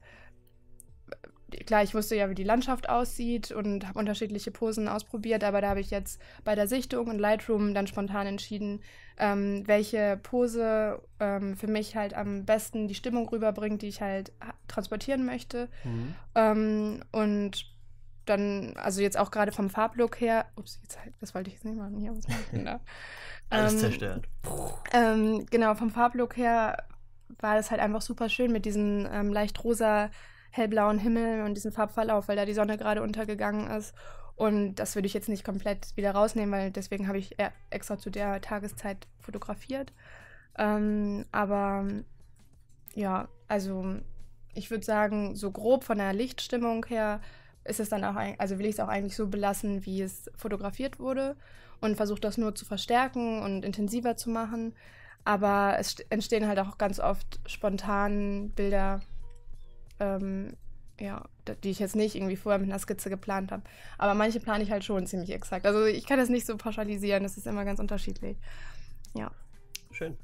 klar, ich wusste ja, wie die Landschaft aussieht und habe unterschiedliche Posen ausprobiert, aber da habe ich jetzt bei der Sichtung in Lightroom dann spontan entschieden, ähm, welche Pose ähm, für mich halt am besten die Stimmung rüberbringt, die ich halt ha- transportieren möchte. Mhm. Ähm, und dann, also jetzt auch gerade vom Farblook her, ups, jetzt, halt- das wollte ich jetzt nicht machen, hier, was mache ich denn da? Alles Ähm, zerstört. ähm, genau, vom Farblook her war das halt einfach super schön mit diesem ähm, leicht rosa, hellblauen Himmel und diesem Farbverlauf, weil da die Sonne gerade untergegangen ist. Und das würde ich jetzt nicht komplett wieder rausnehmen, weil deswegen habe ich eher extra zu der Tageszeit fotografiert. Ähm, aber ja, also ich würde sagen, so grob von der Lichtstimmung her ist es dann auch, ein, also will ich es auch eigentlich so belassen, wie es fotografiert wurde und versuche das nur zu verstärken und intensiver zu machen. Aber es st- entstehen halt auch ganz oft spontan Bilder, ähm, ja, d- die ich jetzt nicht irgendwie vorher mit einer Skizze geplant habe. Aber manche plane ich halt schon ziemlich exakt. Also ich kann das nicht so pauschalisieren, das ist immer ganz unterschiedlich. Ja. Schön.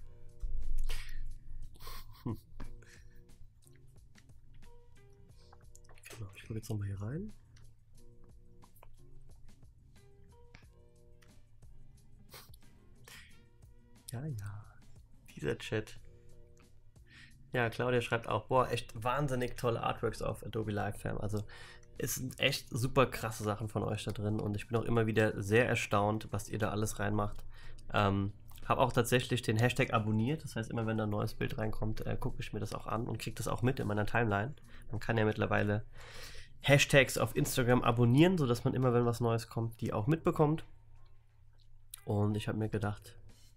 Hm. Genau, ich gucke jetzt nochmal hier rein. Ja, ja. Dieser Chat. Ja, Claudia schreibt auch, boah, echt wahnsinnig tolle Artworks auf Adobe Live Fam. Also es sind echt super krasse Sachen von euch da drin und ich bin auch immer wieder sehr erstaunt, was ihr da alles reinmacht. Ähm, habe auch tatsächlich den Hashtag abonniert, das heißt immer wenn da ein neues Bild reinkommt, äh, gucke ich mir das auch an und kriege das auch mit in meiner Timeline. Man kann ja mittlerweile Hashtags auf Instagram abonnieren, sodass man immer, wenn was Neues kommt, die auch mitbekommt. Und ich habe mir gedacht,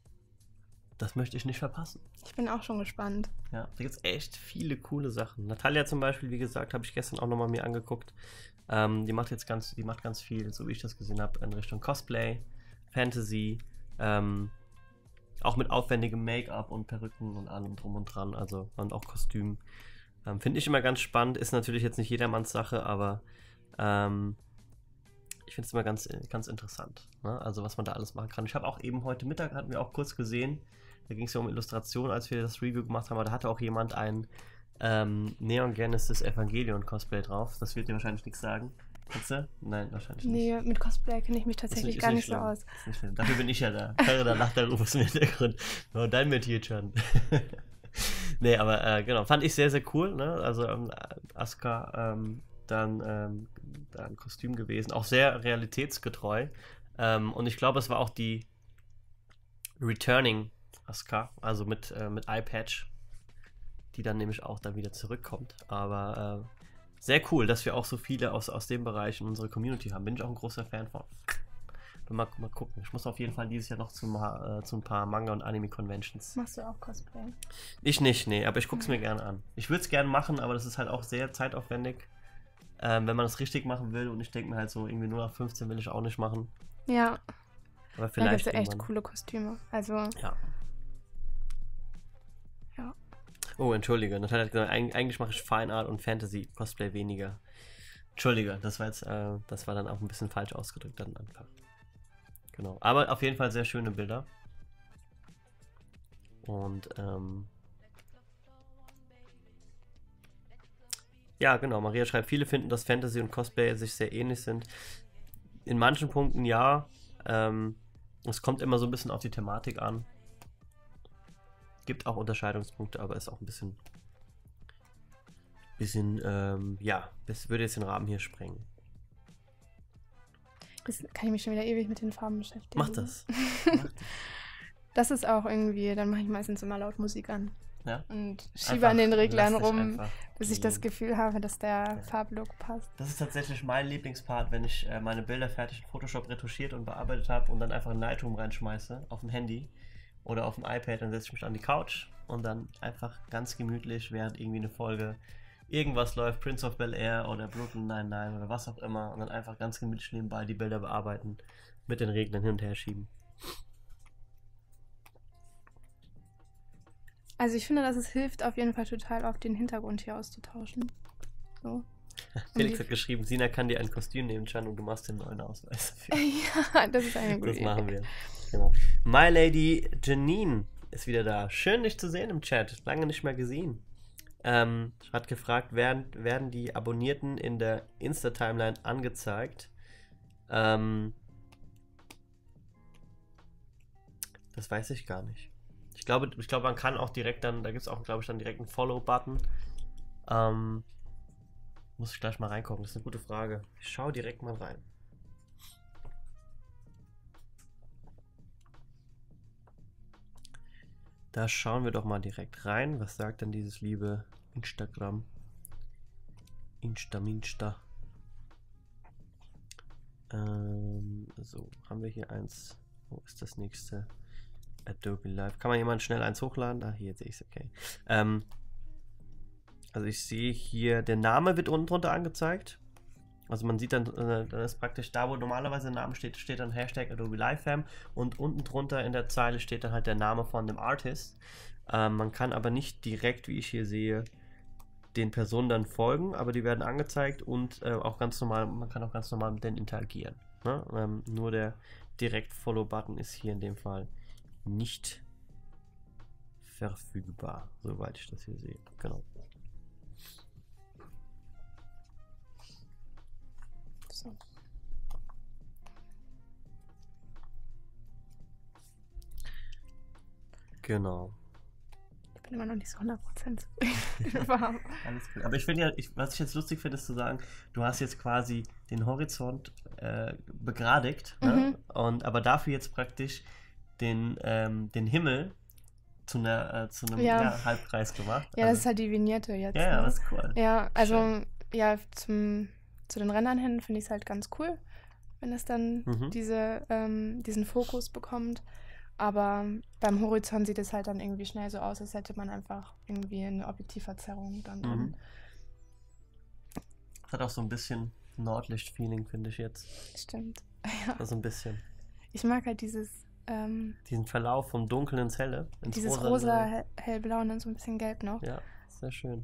das möchte ich nicht verpassen. Ich bin auch schon gespannt. Ja, da gibt es echt viele coole Sachen. Natalia zum Beispiel, wie gesagt, habe ich gestern auch nochmal mir angeguckt. Ähm, die macht jetzt ganz, die macht ganz viel, so wie ich das gesehen habe, in Richtung Cosplay, Fantasy, ähm, auch mit aufwendigem Make-up und Perücken und allem drum und dran, also und auch Kostümen. Ähm, Finde ich immer ganz spannend, ist natürlich jetzt nicht jedermanns Sache, aber ähm, ich finde es immer ganz, ganz interessant, ne? Also was man da alles machen kann. Ich habe auch eben heute Mittag, hatten wir auch kurz gesehen, da ging es ja um Illustration, als wir das Review gemacht haben, aber da hatte auch jemand ein ähm, Neon Genesis Evangelion Cosplay drauf. Das wird dir wahrscheinlich nichts sagen. Kennst du? Nein, wahrscheinlich nicht. Nee, mit Cosplay kenne ich mich tatsächlich ist gar nicht nicht so schlimm. aus. Ist nicht schlimm. Dafür bin ich ja da. Karre, da lacht der Rufus im Hintergrund. Nur dein mit hier schon. Nee, aber äh, genau, fand ich sehr, sehr cool, ne? Also ähm, Asuka, ähm, dann ähm, da ein Kostüm gewesen, auch sehr realitätsgetreu. Ähm, und ich glaube, es war auch die Returning Asuka, also mit, äh, mit Eyepatch, die dann nämlich auch dann wieder zurückkommt. Aber äh, sehr cool, dass wir auch so viele aus, aus dem Bereich in unserer Community haben. Bin ich auch ein großer Fan von. Mal, mal gucken. Ich muss auf jeden Fall dieses Jahr noch zu, äh, zu ein paar Manga- und Anime-Conventions. Machst du auch Cosplay? Ich nicht, nee, aber ich gucke es mir gerne an. Ich würde es gerne machen, aber das ist halt auch sehr zeitaufwendig, ähm, wenn man das richtig machen will. Und ich denke mir halt so, irgendwie nur nach fünfzehn will ich auch nicht machen. Ja, Aber da gibt vielleicht es echt irgendwann. coole Kostüme. Also, Ja. ja. Oh, entschuldige. Natalia hat gesagt, eig eigentlich mache ich Fine Art und Fantasy Cosplay weniger. Entschuldige, das war jetzt, äh, das war dann auch ein bisschen falsch ausgedrückt dann einfach. Genau. Aber auf jeden Fall sehr schöne Bilder. Und ähm, ja, genau, Maria schreibt, viele finden, dass Fantasy und Cosplay sich sehr ähnlich sind. In manchen Punkten ja. Ähm, es kommt immer so ein bisschen auf die Thematik an. Gibt auch Unterscheidungspunkte, aber ist auch ein bisschen, bisschen, ähm, ja, das würde jetzt den Rahmen hier sprengen. Jetzt kann ich mich schon wieder ewig mit den Farben beschäftigen. Mach das. Mach das. Das ist auch irgendwie, dann mache ich meistens immer laut Musik an. Ja? Und schiebe Einfach, an den Reglern lass dich rum, einfach bis ich gehen. das Gefühl habe, dass der Ja. Farblook passt. Das ist tatsächlich mein Lieblingspart, wenn ich äh, meine Bilder fertig in Photoshop retuschiert und bearbeitet habe und dann einfach ein Lightroom reinschmeiße auf dem Handy oder auf dem iPad, dann setze ich mich an die Couch und dann einfach ganz gemütlich, während irgendwie eine Folge irgendwas läuft, Prince of Bel-Air oder Brooklyn Nine-Nine oder was auch immer, und dann einfach ganz gemütlich nebenbei die Bilder bearbeiten, mit den Reglern hin und her schieben. Also ich finde, dass es hilft auf jeden Fall total oft, den Hintergrund hier auszutauschen. So. Felix die- hat geschrieben, Sina kann dir ein Kostüm nehmen, Chan, und du machst den neuen Ausweis dafür. Ja, das ist eine gute Das machen Idee. wir. Genau. My Lady Janine ist wieder da. Schön, dich zu sehen im Chat. Lange nicht mehr gesehen. Ähm, hat gefragt, werden, werden die Abonnierten in der Insta-Timeline angezeigt? Ähm, das weiß ich gar nicht. Ich glaube, ich glaube, man kann auch direkt dann, da gibt es auch, glaube ich, dann direkt einen Follow-Button. Ähm, muss ich gleich mal reingucken. Das ist eine gute Frage. Ich schaue direkt mal rein. Da schauen wir doch mal direkt rein. Was sagt denn dieses liebe Instagram? Insta, Minsta. Ähm, so, haben wir hier eins. Wo ist das nächste? Adobe Live. Kann man jemand schnell eins hochladen? Ah, hier sehe ich es, okay. Ähm, also ich sehe hier, der Name wird unten drunter angezeigt. Also man sieht dann, äh, dann ist praktisch da, wo normalerweise der Name steht, steht dann Hashtag Adobe Livefam, und unten drunter in der Zeile steht dann halt der Name von dem Artist. Ähm, man kann aber nicht direkt, wie ich hier sehe, den Personen dann folgen, aber die werden angezeigt und äh, auch ganz normal, man kann auch ganz normal mit denen interagieren. Ne? Ähm, nur der Direkt-Follow-Button ist hier in dem Fall nicht verfügbar, soweit ich das hier sehe. Genau. So. Genau. Ich bin immer noch nicht so hundert Prozent zufrieden. Warm. Alles gut. Aber ich finde ja, ich, was ich jetzt lustig finde, ist zu sagen, du hast jetzt quasi den Horizont äh, begradigt, Mhm. ne? Und aber dafür jetzt praktisch den, ähm, den Himmel zu, einer, äh, zu einem Ja. ja, Halbkreis gemacht. Ja, das ist also, halt die Vignette jetzt. ja, ja, ne? das ist cool. Ja, also Schön. ja, zum, zu den Rändern hin finde ich es halt ganz cool, wenn es dann Mhm. diese, ähm, diesen Fokus bekommt. Aber beim Horizont sieht es halt dann irgendwie schnell so aus, als hätte man einfach irgendwie eine Objektivverzerrung dann drin. Mhm. Das hat auch so ein bisschen Nordlicht-Feeling, finde ich jetzt. Stimmt. Ja. Also ein bisschen. Ich mag halt dieses, ähm, Diesen Verlauf vom Dunkeln ins Helle. Ins dieses Rosa, rosa, hell- hellblau und dann so ein bisschen gelb noch. Ja, sehr schön.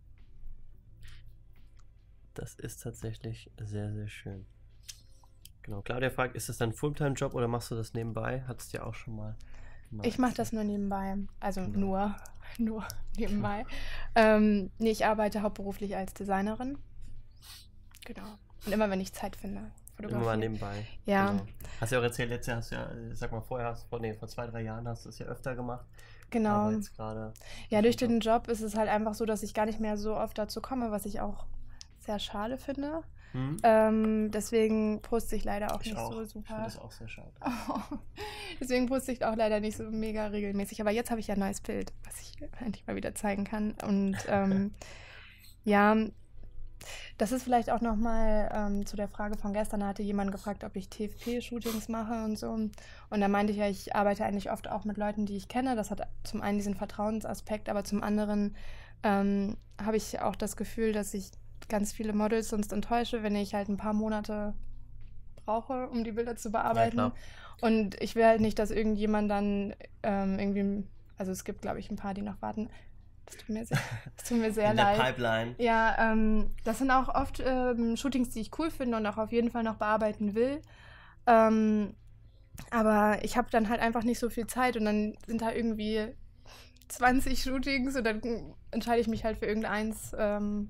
Das ist tatsächlich sehr, sehr schön. Genau. Claudia fragt, ist das dein Fulltime-Job oder machst du das nebenbei? Hattest du ja auch schon mal. Genau. Ich mache das nur nebenbei. Also Genau. nur, nur nebenbei. ähm, nee, ich arbeite hauptberuflich als Designerin. Genau. Und immer, wenn ich Zeit finde. Immer mal fotografieren. nebenbei. Ja. Genau. Hast du ja auch erzählt, letztes Jahr hast du ja, äh, sag mal, vorher hast vor, nee, vor zwei, drei Jahren hast du es ja öfter gemacht. Genau. Aber jetzt gerade. Ja, durch den Job ist es halt einfach so, dass ich gar nicht mehr so oft dazu komme, was ich auch sehr schade finde. Hm? Ähm, deswegen poste ich leider auch Ich nicht auch. so Ich finde super. das auch sehr schade. Deswegen poste ich auch leider nicht so mega regelmäßig. Aber jetzt habe ich ja ein neues Bild, was ich endlich mal wieder zeigen kann. Und ähm, ja, das ist vielleicht auch nochmal ähm, zu der Frage von gestern. Da hatte jemand gefragt, ob ich T F P-Shootings mache und so. Und da meinte ich ja, ich arbeite eigentlich oft auch mit Leuten, die ich kenne. Das hat zum einen diesen Vertrauensaspekt, aber zum anderen ähm, habe ich auch das Gefühl, dass ich ganz viele Models sonst enttäusche, wenn ich halt ein paar Monate brauche, um die Bilder zu bearbeiten. klar. Und ich will halt nicht, dass irgendjemand dann ähm, irgendwie, also es gibt, glaube ich, ein paar, die noch warten. Das tut mir sehr, das tut mir sehr In der leid. Pipeline. Ja, ähm, das sind auch oft ähm, Shootings, die ich cool finde und auch auf jeden Fall noch bearbeiten will. Ähm, aber ich habe dann halt einfach nicht so viel Zeit und dann sind da irgendwie zwanzig Shootings und dann entscheide ich mich halt für irgendeins. Ähm,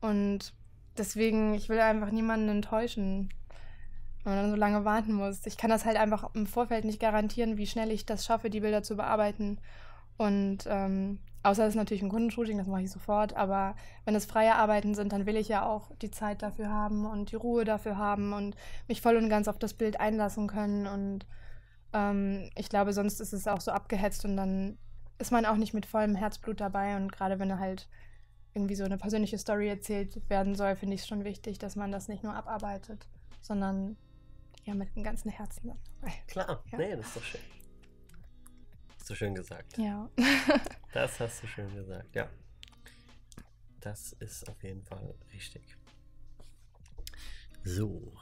Und deswegen, ich will einfach niemanden enttäuschen, wenn man dann so lange warten muss. Ich kann das halt einfach im Vorfeld nicht garantieren, wie schnell ich das schaffe, die Bilder zu bearbeiten. Und ähm, außer es ist natürlich ein Kundenshooting, das mache ich sofort. Aber wenn es freie Arbeiten sind, dann will ich ja auch die Zeit dafür haben und die Ruhe dafür haben und mich voll und ganz auf das Bild einlassen können. Und ähm, ich glaube, sonst ist es auch so abgehetzt und dann ist man auch nicht mit vollem Herzblut dabei. Und gerade wenn er halt irgendwie so eine persönliche Story erzählt werden soll, finde ich es schon wichtig, dass man das nicht nur abarbeitet, sondern ja mit dem ganzen Herzen dann dabei. Klar, Ja. nee, das ist doch schön. Hast du schön gesagt. Ja. Das hast du schön gesagt, ja. Das ist auf jeden Fall richtig. So.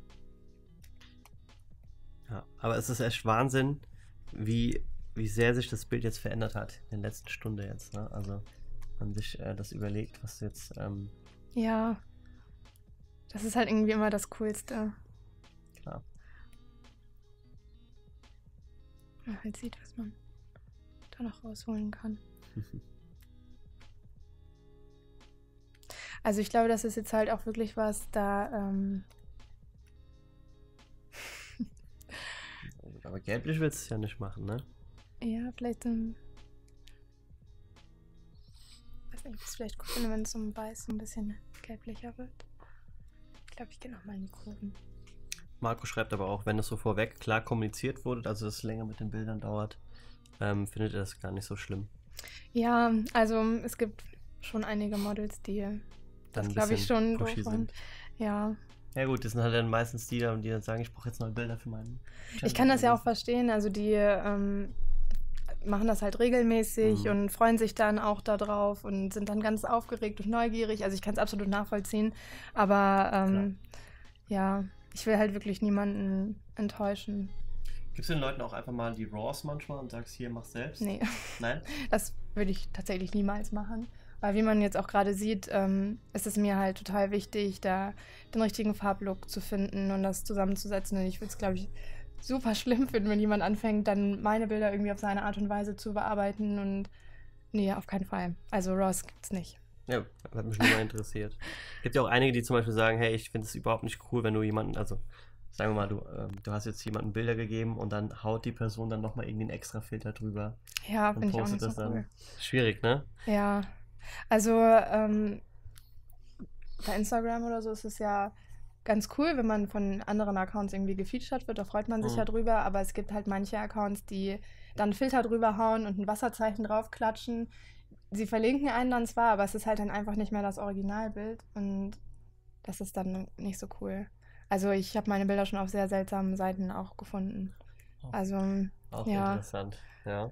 Ja, aber es ist echt Wahnsinn, wie, wie sehr sich das Bild jetzt verändert hat in der letzten Stunde jetzt. Ne? Also, man sich äh, das überlegt, was du jetzt. Ähm, Ja. Das ist halt irgendwie immer das Coolste. klar. Wenn man halt sieht, was man da noch rausholen kann. Also ich glaube, das ist jetzt halt auch wirklich was, da ähm, Aber gelblich willst du es ja nicht machen, ne? ja, vielleicht so ein, weiß nicht, ob ich es vielleicht gut finde, wenn es so ein Weiß so ein bisschen gelblicher wird. Ich glaube, ich gehe nochmal in die Kurven. Marco schreibt aber auch, wenn es so vorweg klar kommuniziert wurde, also dass es länger mit den Bildern dauert, ähm, findet er das gar nicht so schlimm. Ja, also es gibt schon einige Models, die Dann das, ein glaube ich, bisschen schon doof pushy fanden. sind. Ja, Ja gut, das sind halt dann meistens die, die dann sagen, ich brauche jetzt neue Bilder für meinen Channel. ich kann das ja auch verstehen. Also die ähm, machen das halt regelmäßig Mhm. und freuen sich dann auch darauf und sind dann ganz aufgeregt und neugierig. Also ich kann es absolut nachvollziehen. Aber ähm, ja, ich will halt wirklich niemanden enttäuschen. Gibst du den Leuten auch einfach mal die Raws manchmal und sagst, hier, mach selbst? Nee, Nein? das würde ich tatsächlich niemals machen. Weil wie man jetzt auch gerade sieht, ähm, ist es mir halt total wichtig, da den richtigen Farblook zu finden und das zusammenzusetzen. Und ich würde es, glaube ich, super schlimm finden, wenn jemand anfängt, dann meine Bilder irgendwie auf seine Art und Weise zu bearbeiten. Und nee, auf keinen Fall. Also Raws gibt's nicht. Ja, das hat mich nur mal interessiert. Gibt ja auch einige, die zum Beispiel sagen, hey, ich finde es überhaupt nicht cool, wenn du jemanden, also sagen wir mal, du, ähm, du hast jetzt jemandem Bilder gegeben und dann haut die Person dann nochmal irgendwie einen extra Filter drüber Ja, und finde ich auch postet nicht das so dann. cool. Schwierig, ne? Ja, also ähm, bei Instagram oder so ist es ja ganz cool, wenn man von anderen Accounts irgendwie gefeatured wird, da freut man sich Mhm. ja drüber, aber es gibt halt manche Accounts, die dann einen Filter drüber hauen und ein Wasserzeichen draufklatschen. Sie verlinken einen dann zwar, aber es ist halt dann einfach nicht mehr das Originalbild und das ist dann nicht so cool. Also ich habe meine Bilder schon auf sehr seltsamen Seiten auch gefunden. Oh. Also Auch ja. interessant, ja.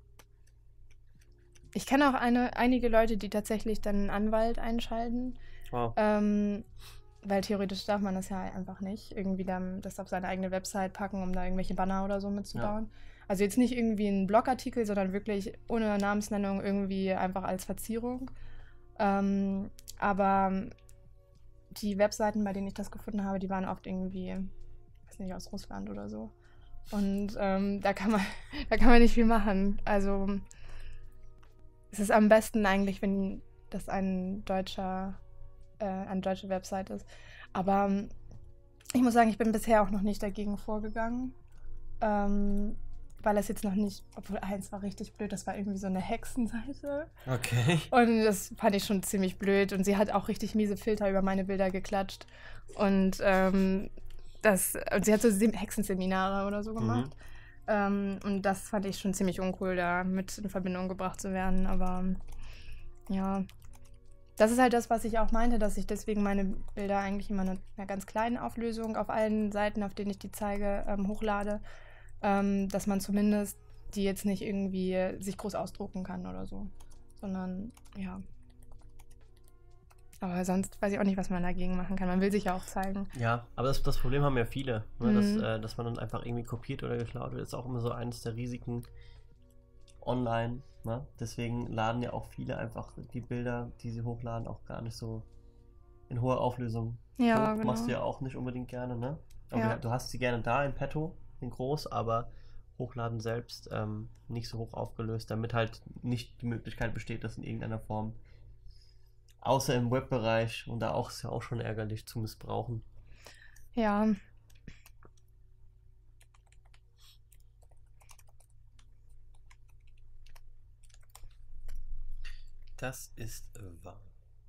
Ich kenne auch eine, einige Leute, die tatsächlich dann einen Anwalt einschalten. Wow. Ähm, weil theoretisch darf man das ja einfach nicht. Irgendwie dann das auf seine eigene Website packen, um da irgendwelche Banner oder so mitzubauen. Also jetzt nicht irgendwie ein Blogartikel, sondern wirklich ohne Namensnennung irgendwie einfach als Verzierung. Ähm, aber die Webseiten, bei denen ich das gefunden habe, die waren oft irgendwie, weiß nicht, aus Russland oder so. Und ähm, da kann man, da kann man nicht viel machen. Also es ist am besten eigentlich, wenn das ein deutscher, äh, eine deutsche Website ist. Aber ähm, ich muss sagen, ich bin bisher auch noch nicht dagegen vorgegangen. Ähm, weil das jetzt noch nicht, obwohl eins war richtig blöd, das war irgendwie so eine Hexenseite. Okay. Und das fand ich schon ziemlich blöd. Und sie hat auch richtig miese Filter über meine Bilder geklatscht. Und ähm, das, und sie hat so Sem- Hexenseminare oder so gemacht. Mhm. Ähm, und das fand ich schon ziemlich uncool, da mit in Verbindung gebracht zu werden. Aber ja, das ist halt das, was ich auch meinte, dass ich deswegen meine Bilder eigentlich immer in einer ganz kleinen Auflösung auf allen Seiten, auf denen ich die zeige, ähm, hochlade. Ähm, dass man zumindest die jetzt nicht irgendwie sich groß ausdrucken kann oder so. Sondern, ja. Aber sonst weiß ich auch nicht, was man dagegen machen kann. Man will sich ja auch zeigen. Ja, aber das, das Problem haben ja viele, ne? dass, Mhm. äh, dass man dann einfach irgendwie kopiert oder geklaut wird. Das ist auch immer so eines der Risiken online. Ne? Deswegen laden ja auch viele einfach die Bilder, die sie hochladen, auch gar nicht so in hoher Auflösung Ja, hoch. genau. Machst du ja auch nicht unbedingt gerne, ne? Aber Ja. du, du hast sie gerne da in petto, in groß, aber hochladen selbst ähm, nicht so hoch aufgelöst, damit halt nicht die Möglichkeit besteht, dass in irgendeiner Form Außer im Webbereich und da auch ist ja auch schon ärgerlich zu missbrauchen. Ja, Das ist äh, wahr.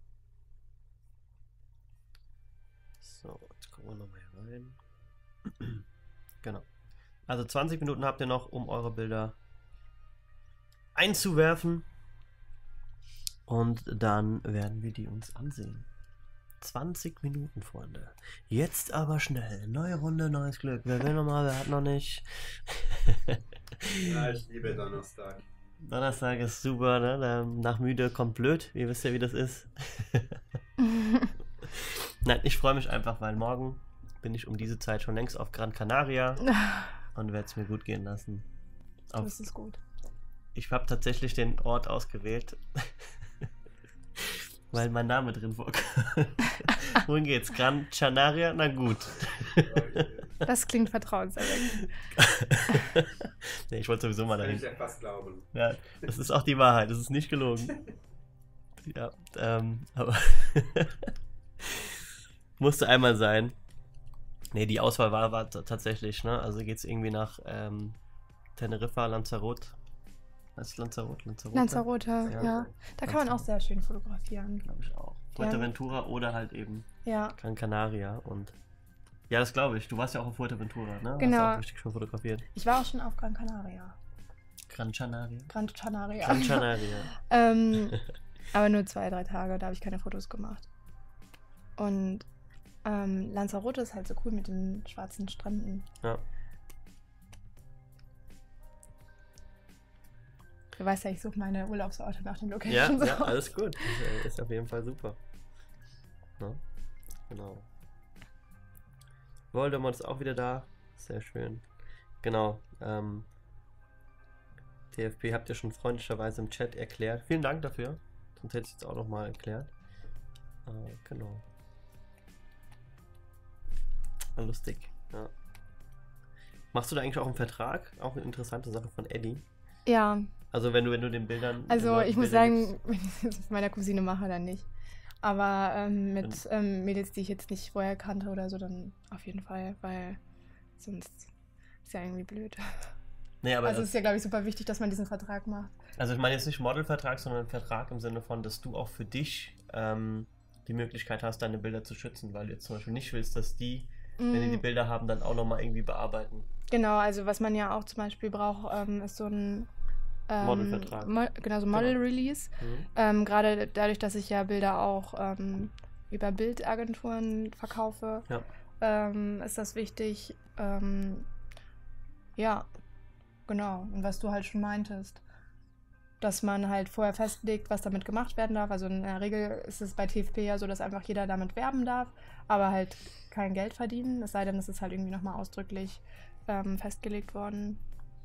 So, jetzt gucken wir nochmal hier rein. Genau. Also zwanzig Minuten habt ihr noch, um eure Bilder einzuwerfen. Und dann werden wir die uns ansehen. zwanzig Minuten, Freunde. Jetzt aber schnell. Neue Runde, neues Glück. Wer will nochmal, wer hat noch nicht? Ja, ich liebe Donnerstag. Donnerstag ist super, ne? Dann nach müde kommt blöd. Ihr wisst ja, wie das ist. Nein, ich freue mich einfach, weil morgen bin ich um diese Zeit schon längst auf Gran Canaria und werde es mir gut gehen lassen. Auf, das ist gut. ich habe tatsächlich den Ort ausgewählt, weil mein Name drin vorkommt. Wohin geht's? Gran Canaria? Na gut. Das klingt vertrauenserweckend. Nee, ich wollte sowieso mal Kann dahin. ich ja fast glauben. Ja, das ist auch die Wahrheit, das ist nicht gelogen. Ja, ähm, aber musste einmal sein. Ne, die Auswahl war, war t- tatsächlich, ne? Also geht's irgendwie nach ähm, Teneriffa, Lanzarote. Was ist Lanzarote? Lanzarote? Lanzarote, Ja. ja. Da kann man auch sehr schön fotografieren. Glaube ich auch. Fuerteventura oder halt eben Ja, Gran Canaria und ja, das glaube ich. Du warst ja auch auf Fuerteventura, ne? Genau. Hast du auch richtig schon fotografiert. ich war auch schon auf Gran Canaria. Gran Canaria. Gran Canaria. Gran Canaria. ähm, aber nur zwei, drei Tage, da habe ich keine Fotos gemacht. Und ähm, Lanzarote ist halt so cool mit den schwarzen Stränden. Ja. Du weißt ja, ich suche meine Urlaubsorte nach den Ja, Locations ja, aus. alles gut. Ist, ist auf jeden Fall super. Ne? Genau. Voldemort ist auch wieder da. Sehr schön. Genau. Ähm, T F P habt ihr schon freundlicherweise im Chat erklärt. Vielen Dank dafür. Sonst hätte ich es jetzt auch nochmal erklärt. Äh, genau. War lustig. Ja. Machst du da eigentlich auch einen Vertrag? Auch eine interessante Sache von Eddie. Ja, Also wenn du, wenn du den Bildern... also den Leuten ich muss Bilder sagen, gibst- wenn ich es jetzt mit meiner Cousine mache, dann nicht. Aber ähm, mit ähm, Mädels, die ich jetzt nicht vorher kannte oder so, dann auf jeden Fall, weil sonst ist ja irgendwie blöd. Nee, aber Also es das, ist ja, glaube ich, super wichtig, dass man diesen Vertrag macht. also ich meine jetzt nicht Modelvertrag, sondern einen Vertrag im Sinne von, dass du auch für dich ähm, die Möglichkeit hast, deine Bilder zu schützen, weil du jetzt zum Beispiel nicht willst, dass die, wenn die die Mm, Bilder haben, dann auch nochmal irgendwie bearbeiten. Genau, also was man ja auch zum Beispiel braucht, ähm, ist so ein ähm, Modelvertrag. Mo genau, so Model-Release. Mhm. Ähm, gerade dadurch, dass ich ja Bilder auch ähm, über Bildagenturen verkaufe, Ja. ähm, ist das wichtig. Ähm, ja, genau. Und was du halt schon meintest, dass man halt vorher festlegt, was damit gemacht werden darf. Also in der Regel ist es bei T F P ja so, dass einfach jeder damit werben darf, aber halt kein Geld verdienen. Es sei denn, es ist halt irgendwie nochmal ausdrücklich ähm, festgelegt worden.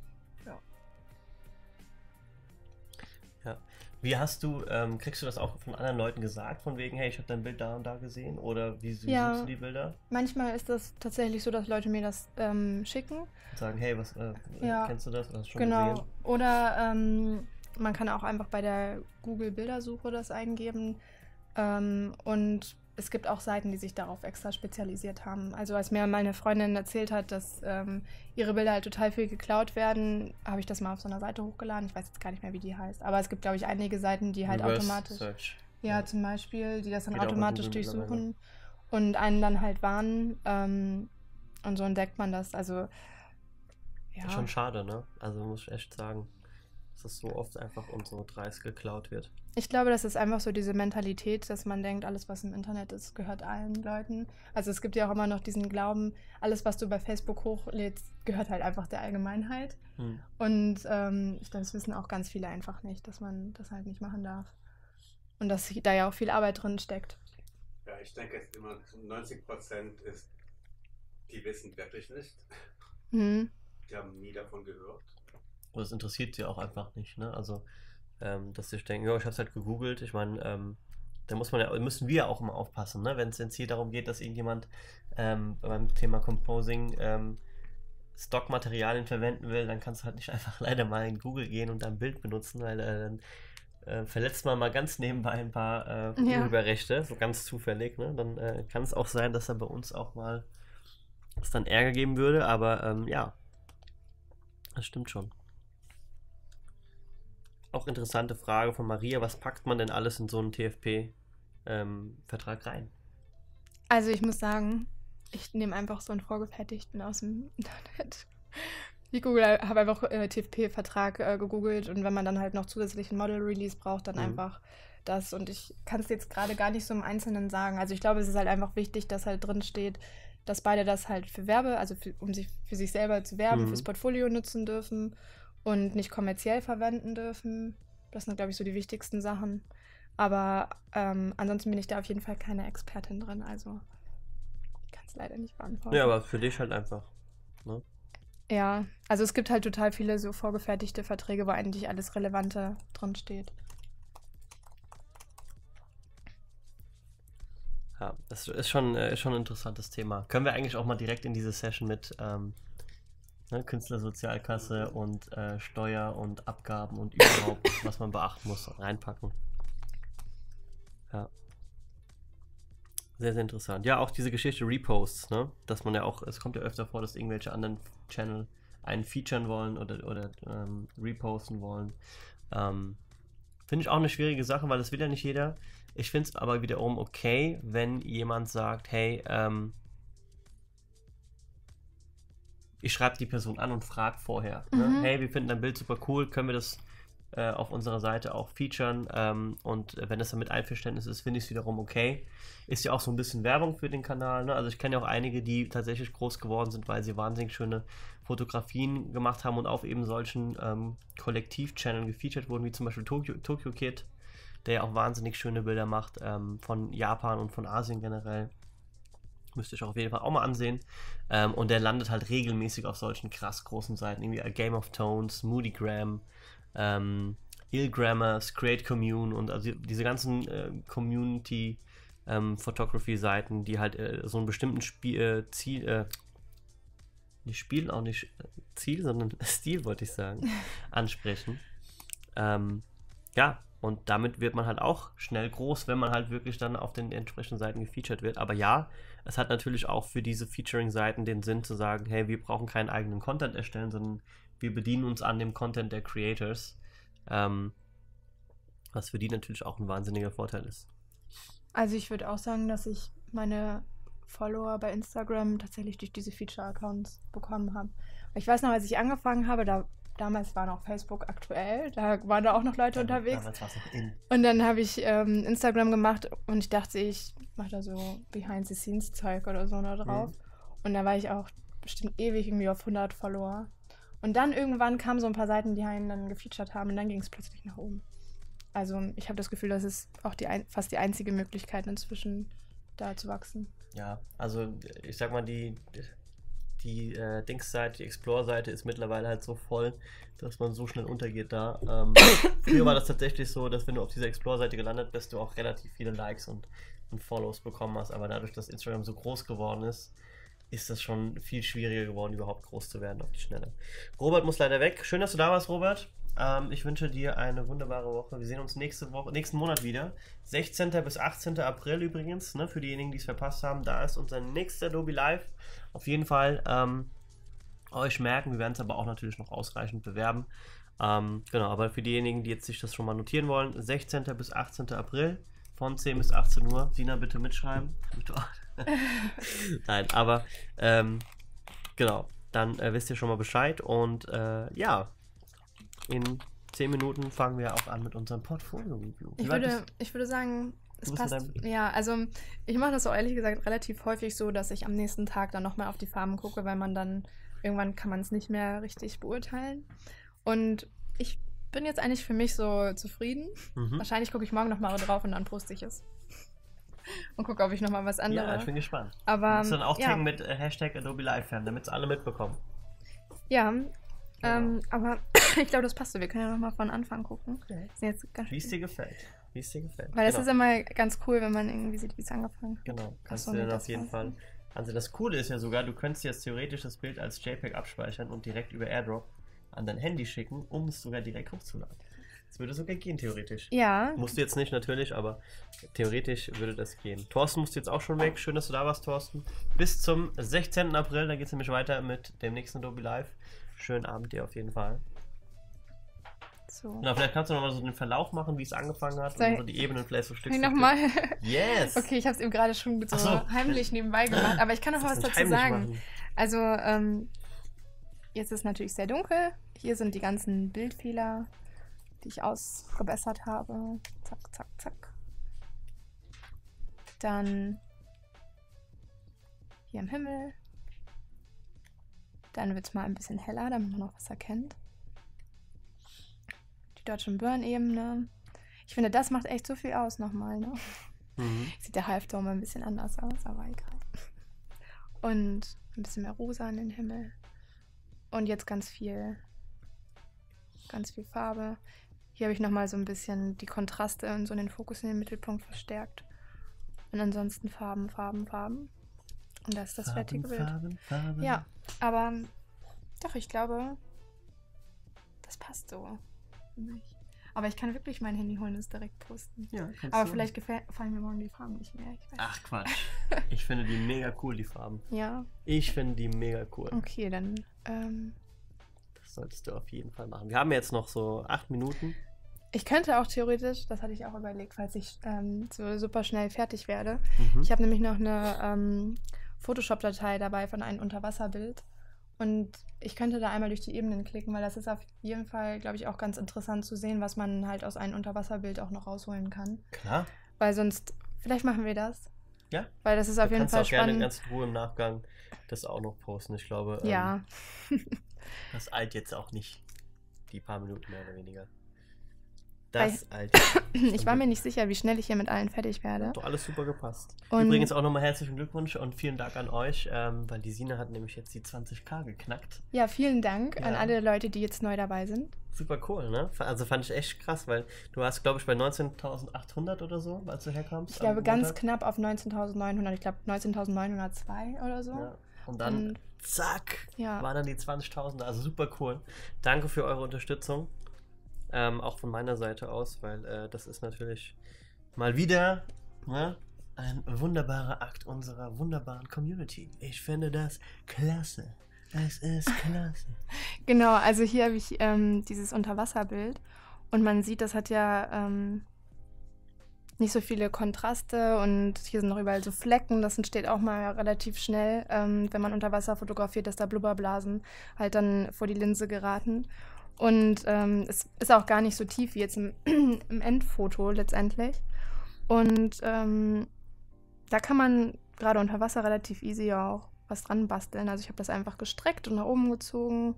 Wie hast du, ähm, kriegst du das auch von anderen Leuten gesagt, von wegen, hey, ich habe dein Bild da und da gesehen? Oder wie, wie Ja. suchst du die Bilder? Manchmal ist das tatsächlich so, dass Leute mir das ähm, schicken. Und sagen, hey, was, äh, Ja. kennst du das? Hast du das schon Genau. gesehen? Oder ähm, man kann auch einfach bei der Google-Bildersuche das eingeben. Ähm, und es gibt auch Seiten, die sich darauf extra spezialisiert haben. Also als mir meine Freundin erzählt hat, dass ähm, ihre Bilder halt total viel geklaut werden, habe ich das mal auf so einer Seite hochgeladen. Ich weiß jetzt gar nicht mehr, wie die heißt. Aber es gibt, glaube ich, einige Seiten, die halt Reverse automatisch... Search. Ja, zum Beispiel, die das dann Geht auch bei automatisch Google durchsuchen und einen dann halt warnen. Ähm, und so entdeckt man das. Also, ja. Ist schon schade, ne? Also muss ich echt sagen, dass das so oft einfach und so dreist geklaut wird. Ich glaube, das ist einfach so diese Mentalität, dass man denkt, alles, was im Internet ist, gehört allen Leuten. Also es gibt ja auch immer noch diesen Glauben, alles, was du bei Facebook hochlädst, gehört halt einfach der Allgemeinheit. Hm. Und ähm, ich glaube, das wissen auch ganz viele einfach nicht, dass man das halt nicht machen darf. Und dass da ja auch viel Arbeit drin steckt. Ja, ich denke, es ist immer neunzig Prozent ist, die wissen wirklich nicht. Mhm. Die haben nie davon gehört. Und das interessiert sie auch einfach nicht, ne? Also, ähm, dass sie denken, ja, ich hab's halt gegoogelt. Ich meine, ähm, da muss man ja, müssen wir auch immer aufpassen, ne? Wenn es jetzt hier darum geht, dass irgendjemand ähm, beim Thema Composing ähm, Stockmaterialien verwenden will, dann kannst du halt nicht einfach leider mal in Google gehen und ein Bild benutzen, weil äh, dann äh, verletzt man mal ganz nebenbei ein paar äh, Ja. Urheberrechte, so ganz zufällig, ne? Dann äh, kann es auch sein, dass da bei uns auch mal es dann Ärger geben würde, aber ähm, ja, das stimmt schon. Auch interessante Frage von Maria, was packt man denn alles in so einen T F P-Vertrag rein? Also ich muss sagen, ich nehme einfach so einen vorgefertigten aus dem Internet. Ich google, habe einfach äh, T F P-Vertrag äh, gegoogelt und wenn man dann halt noch zusätzlichen Model-Release braucht, dann Mhm. einfach das. Und ich kann es jetzt gerade gar nicht so im Einzelnen sagen. Also ich glaube, es ist halt einfach wichtig, dass halt drin steht, dass beide das halt für Werbe, also für, um sich für sich selber zu werben, Mhm. fürs Portfolio nutzen dürfen und nicht kommerziell verwenden dürfen. Das sind, glaube ich, so die wichtigsten Sachen. Aber ähm, ansonsten bin ich da auf jeden Fall keine Expertin drin, also ich kann es leider nicht beantworten. Ja, aber für dich halt einfach. Ne? Ja, also es gibt halt total viele so vorgefertigte Verträge, wo eigentlich alles Relevante drin steht. Ja, das ist schon, äh, ist schon ein interessantes Thema. Können wir eigentlich auch mal direkt in diese Session mit ähm, ne, Künstlersozialkasse und äh, Steuer und Abgaben und überhaupt, was man beachten muss, reinpacken. Ja. Sehr, sehr interessant. Ja, auch diese Geschichte Reposts, ne? Dass man ja auch, es kommt ja öfter vor, dass irgendwelche anderen Channel einen featuren wollen oder, oder ähm, reposten wollen. Ähm, Finde ich auch eine schwierige Sache, weil das will ja nicht jeder. Ich finde es aber wiederum okay, wenn jemand sagt, hey, ähm, ich schreibe die Person an und frage vorher, ne? Mhm. Hey, wir finden dein Bild super cool, können wir das äh, auf unserer Seite auch featuren, ähm, und äh, wenn das dann mit Einverständnis ist, finde ich es wiederum okay. Ist ja auch so ein bisschen Werbung für den Kanal, ne? Also ich kenne ja auch einige, die tatsächlich groß geworden sind, weil sie wahnsinnig schöne Fotografien gemacht haben und auf eben solchen ähm, Kollektiv-Channeln gefeatured wurden, wie zum Beispiel Tokyo, Tokyo Kid, der ja auch wahnsinnig schöne Bilder macht, ähm, von Japan und von Asien generell. Müsste ich auf jeden Fall auch mal ansehen. Ähm, und der landet halt regelmäßig auf solchen krass großen Seiten, irgendwie Game of Tones, Moodygram, ähm, Illgrammars, Create Commune und also diese ganzen äh, Community ähm, Photography-Seiten, die halt äh, so einen bestimmten Spiel, äh, Ziel, äh, nicht Spiel, auch nicht äh, Ziel, sondern Stil, wollte ich sagen, ansprechen. Ähm, ja, und damit wird man halt auch schnell groß, wenn man halt wirklich dann auf den entsprechenden Seiten gefeatured wird. Aber ja, es hat natürlich auch für diese Featuring-Seiten den Sinn zu sagen, hey, wir brauchen keinen eigenen Content erstellen, sondern wir bedienen uns an dem Content der Creators. Ähm, was für die natürlich auch ein wahnsinniger Vorteil ist. Also ich würde auch sagen, dass ich meine Follower bei Instagram tatsächlich durch diese Feature-Accounts bekommen habe. Ich weiß noch, als ich angefangen habe, da damals war noch Facebook aktuell, da waren da auch noch Leute unterwegs. Damals war es noch in. Und dann habe ich ähm, Instagram gemacht und ich dachte, ich mache da so Behind-the-Scenes-Zeug oder so da drauf. Mhm. Und da war ich auch bestimmt ewig irgendwie auf hundert Follower. Und dann irgendwann kamen so ein paar Seiten, die einen dann gefeatured haben und dann ging es plötzlich nach oben. Also ich habe das Gefühl, das ist auch die ein, fast die einzige Möglichkeit inzwischen, da zu wachsen. Ja, also ich sag mal, die, die äh, Dings-Seite, die Explore-Seite ist mittlerweile halt so voll, dass man so schnell untergeht da. Ähm, früher war das tatsächlich so, dass wenn du auf dieser Explore-Seite gelandet bist, du auch relativ viele Likes und, und Follows bekommen hast, aber dadurch, dass Instagram so groß geworden ist, ist das schon viel schwieriger geworden, überhaupt groß zu werden auf die Schnelle. Robert muss leider weg. Schön, dass du da warst, Robert. Ähm, ich wünsche dir eine wunderbare Woche. Wir sehen uns nächste Woche, nächsten Monat wieder. sechzehnten bis achtzehnten April übrigens, ne, für diejenigen, die es verpasst haben. Da ist unser nächster Adobe Live. Auf jeden Fall ähm, euch merken. Wir werden es aber auch natürlich noch ausreichend bewerben. Ähm, genau, aber für diejenigen, die jetzt sich das schon mal notieren wollen, sechzehnten bis achtzehnten April von zehn bis achtzehn Uhr. Sina, bitte mitschreiben. Nein, aber ähm, genau, dann äh, wisst ihr schon mal Bescheid und äh, ja, in zehn Minuten fangen wir auch an mit unserem Portfolio-Review. Ich würde, ich würde sagen, es bist passt. mit Ja, also ich mache das auch ehrlich gesagt relativ häufig so, dass ich am nächsten Tag dann nochmal auf die Farben gucke, weil man dann, irgendwann kann man es nicht mehr richtig beurteilen. Und ich bin jetzt eigentlich für mich so zufrieden. Mhm. Wahrscheinlich gucke ich morgen nochmal drauf und dann poste ich es. Und gucke, ob ich nochmal was anderes. Ja, ich bin gespannt. Aber, Du musst dann auch ja. taggen mit äh, Hashtag Adobe Live Fan, damit es alle mitbekommen. Ja, Genau. ähm, aber ich glaube, das passt so. Wir können ja nochmal von Anfang gucken. Okay. Das sind jetzt ganz Wie es dir gefällt. Wie es dir gefällt. Weil das genau. ist immer ganz cool, wenn man irgendwie sieht, wie es angefangen hat. Genau, kannst so, du nee, dann das auf jeden war's. Fall. Also das Coole ist ja sogar, du könntest jetzt theoretisch das Bild als JPEG abspeichern und direkt über AirDrop an dein Handy schicken, um es sogar direkt hochzuladen. Das würde sogar gehen, theoretisch. Ja. Musst du jetzt nicht, natürlich, aber theoretisch würde das gehen. Thorsten musst jetzt auch schon weg. Schön, dass du da warst, Thorsten. Bis zum sechzehnten April, da geht es nämlich weiter mit dem nächsten Adobe Live. Schönen Abend dir auf jeden Fall. So. Na, vielleicht kannst du nochmal so den Verlauf machen, wie es angefangen hat. Soll Und so die Ebenen vielleicht so Stück für Stück. Nochmal. Yes! Okay, ich habe es eben gerade schon so, so heimlich nebenbei gemacht, aber ich kann noch Das was ist dazu heimlich sagen. machen. Also, ähm, jetzt ist es natürlich sehr dunkel. Hier sind die ganzen Bildfehler, die ich ausgebessert habe. Zack, zack, zack. Dann hier im Himmel. Dann wird es mal ein bisschen heller, damit man noch was erkennt. Die Dodge and Burn Ebene. Ich finde, das macht echt so viel aus nochmal. Ne? Mhm. Sieht der Halfdome ein bisschen anders aus, aber egal. Und ein bisschen mehr rosa in den Himmel. Und jetzt ganz viel, ganz viel Farbe. Hier habe ich nochmal so ein bisschen die Kontraste und so den Fokus in den Mittelpunkt verstärkt. Und ansonsten Farben, Farben, Farben. Und das ist das Farben, fertige Bild. Farben, Farben. Ja, aber doch, ich glaube, das passt so für mich. Aber ich kann wirklich mein Handy holen und es direkt posten. Ja, kannst Aber du. vielleicht gefallen mir morgen die Farben nicht mehr. Ich weiß. Ach Quatsch. Ich finde die mega cool, die Farben. Ja, Ich finde die mega cool. okay, dann ähm, Das solltest du auf jeden Fall machen. Wir haben jetzt noch so acht Minuten. ich könnte auch theoretisch, das hatte ich auch überlegt, falls ich ähm, so super schnell fertig werde. Mhm. Ich habe nämlich noch eine ähm, Photoshop-Datei dabei von einem Unterwasserbild. Und ich könnte da einmal durch die Ebenen klicken, weil das ist auf jeden Fall, glaube ich, auch ganz interessant zu sehen, was man halt aus einem Unterwasserbild auch noch rausholen kann. Klar. Weil sonst, vielleicht machen wir das. Ja. Weil das ist auf Du jeden kannst Fall auch gerne spannend. ganz in Ruhe im Nachgang das auch noch posten. Ich glaube, ähm, Ja, das eilt jetzt auch nicht. Die paar Minuten mehr oder weniger. Weil- Das eilt. ich war mir nicht sicher, wie schnell ich hier mit allen fertig werde. Hat doch alles super gepasst. Und- Übrigens auch nochmal herzlichen Glückwunsch und vielen Dank an euch, ähm, weil die Sina hat nämlich jetzt die zwanzig K geknackt. Ja, vielen Dank an Ja. alle Leute, die jetzt neu dabei sind. Super cool, ne? Also fand ich echt krass, weil du warst, glaube ich, bei neunzehntausendachthundert oder so, als du herkamst. Ich glaube, am ganz Montag. knapp auf neunzehntausendneunhundert. Ich glaube, neunzehntausendneunhundertzwei oder so. Ja. Und dann, Und- zack, Ja. waren dann die zwanzigtausend. Also super cool. Danke für eure Unterstützung. Ähm, auch von meiner Seite aus, weil äh, das ist natürlich mal wieder ne, ein wunderbarer Akt unserer wunderbaren Community. Ich finde das klasse. Es ist klasse. Genau, also hier habe ich ähm, dieses Unterwasserbild und man sieht, das hat ja ähm, nicht so viele Kontraste und hier sind noch überall so Flecken. Das entsteht auch mal relativ schnell, ähm, wenn man unter Wasser fotografiert, dass da Blubberblasen halt dann vor die Linse geraten. Und ähm, es ist auch gar nicht so tief wie jetzt im, im Endfoto letztendlich. Und ähm, da kann man gerade unter Wasser relativ easy auch was dran basteln. Also ich habe das einfach gestreckt und nach oben gezogen